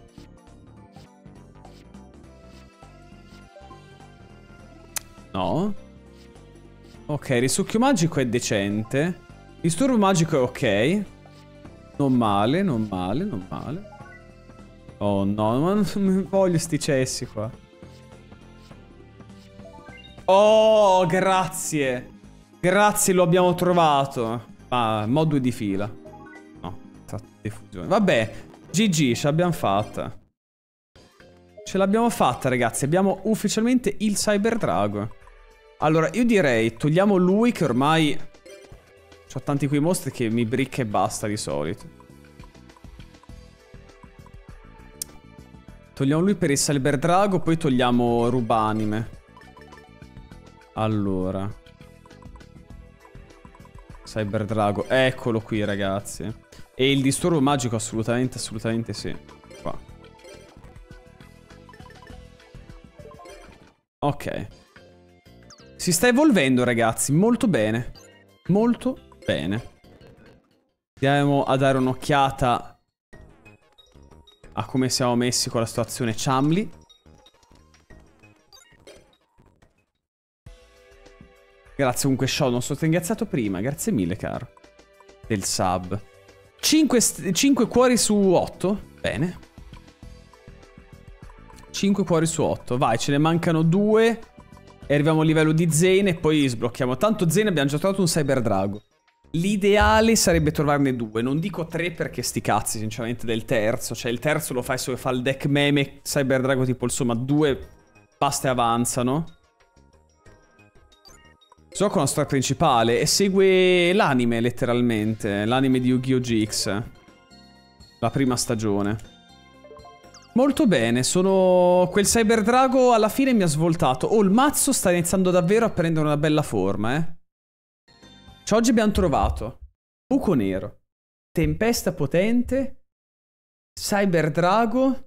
No. Ok, risucchio magico è decente. Disturbo magico è ok. Non male, non male, non male. Oh no, ma non voglio sti cessi qua. Oh, grazie. Grazie, lo abbiamo trovato. Ah, mo' due di fila. No, diffusione. Vabbè, G G, ce l'abbiamo fatta. Ce l'abbiamo fatta, ragazzi. Abbiamo ufficialmente il Cyberdrago. Allora, io direi, togliamo lui che ormai... C'ho tanti quei mostri che mi bricca e basta di solito. Togliamo lui per il Cyberdrago, poi togliamo Rubanime. Allora. Cyberdrago, eccolo qui, ragazzi. E il disturbo magico assolutamente, assolutamente sì. Qua. Ok. Si sta evolvendo, ragazzi, molto bene. Molto bene. Andiamo a dare un'occhiata a come siamo messi con la situazione Chamli. Grazie comunque, Shaw, non sono ringraziato prima. Grazie mille, caro. Del sub. cinque cuori su otto. Bene. cinque cuori su otto. Vai, ce ne mancano due. E arriviamo a livello di Zane e poi sblocchiamo. Tanto Zane abbiamo già trovato un Cyber Drago. L'ideale sarebbe trovarne due. Non dico tre perché sti cazzi, sinceramente, del terzo. Cioè, il terzo lo fai solo fa il deck meme Cyber Drago, tipo, insomma, due basta e avanzano. Gioco la storia principale e segue l'anime, letteralmente. L'anime di Yu-Gi-Oh! G X. La prima stagione. Molto bene, sono... Quel Cyber Drago alla fine mi ha svoltato. Oh, il mazzo sta iniziando davvero a prendere una bella forma, eh. Cioè, oggi abbiamo trovato Buco Nero, Tempesta Potente, Cyber Drago. Un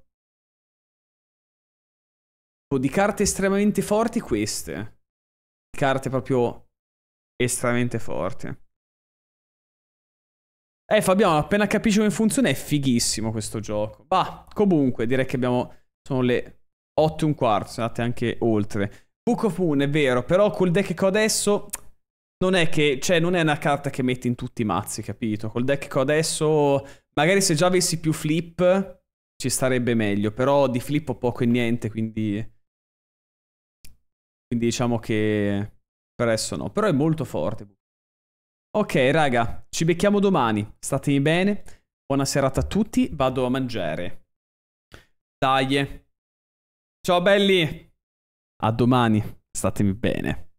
po' di carte estremamente forti queste. Carte proprio estremamente forti. Eh, Fabiano, appena capisci come funziona è fighissimo questo gioco. Bah, comunque, direi che abbiamo... Sono le otto e un quarto, sono andate anche oltre. Book of Moon, è vero, però col deck che ho adesso... Non è che... Cioè, non è una carta che metti in tutti i mazzi, capito? Col deck che ho adesso... Magari se già avessi più flip, ci starebbe meglio. Però di flip ho poco e niente, quindi... Quindi diciamo che... Per adesso no. Però è molto forte. Ok, raga, ci becchiamo domani. Statemi bene. Buona serata a tutti. Vado a mangiare. Dai. Ciao belli. A domani. Statemi bene.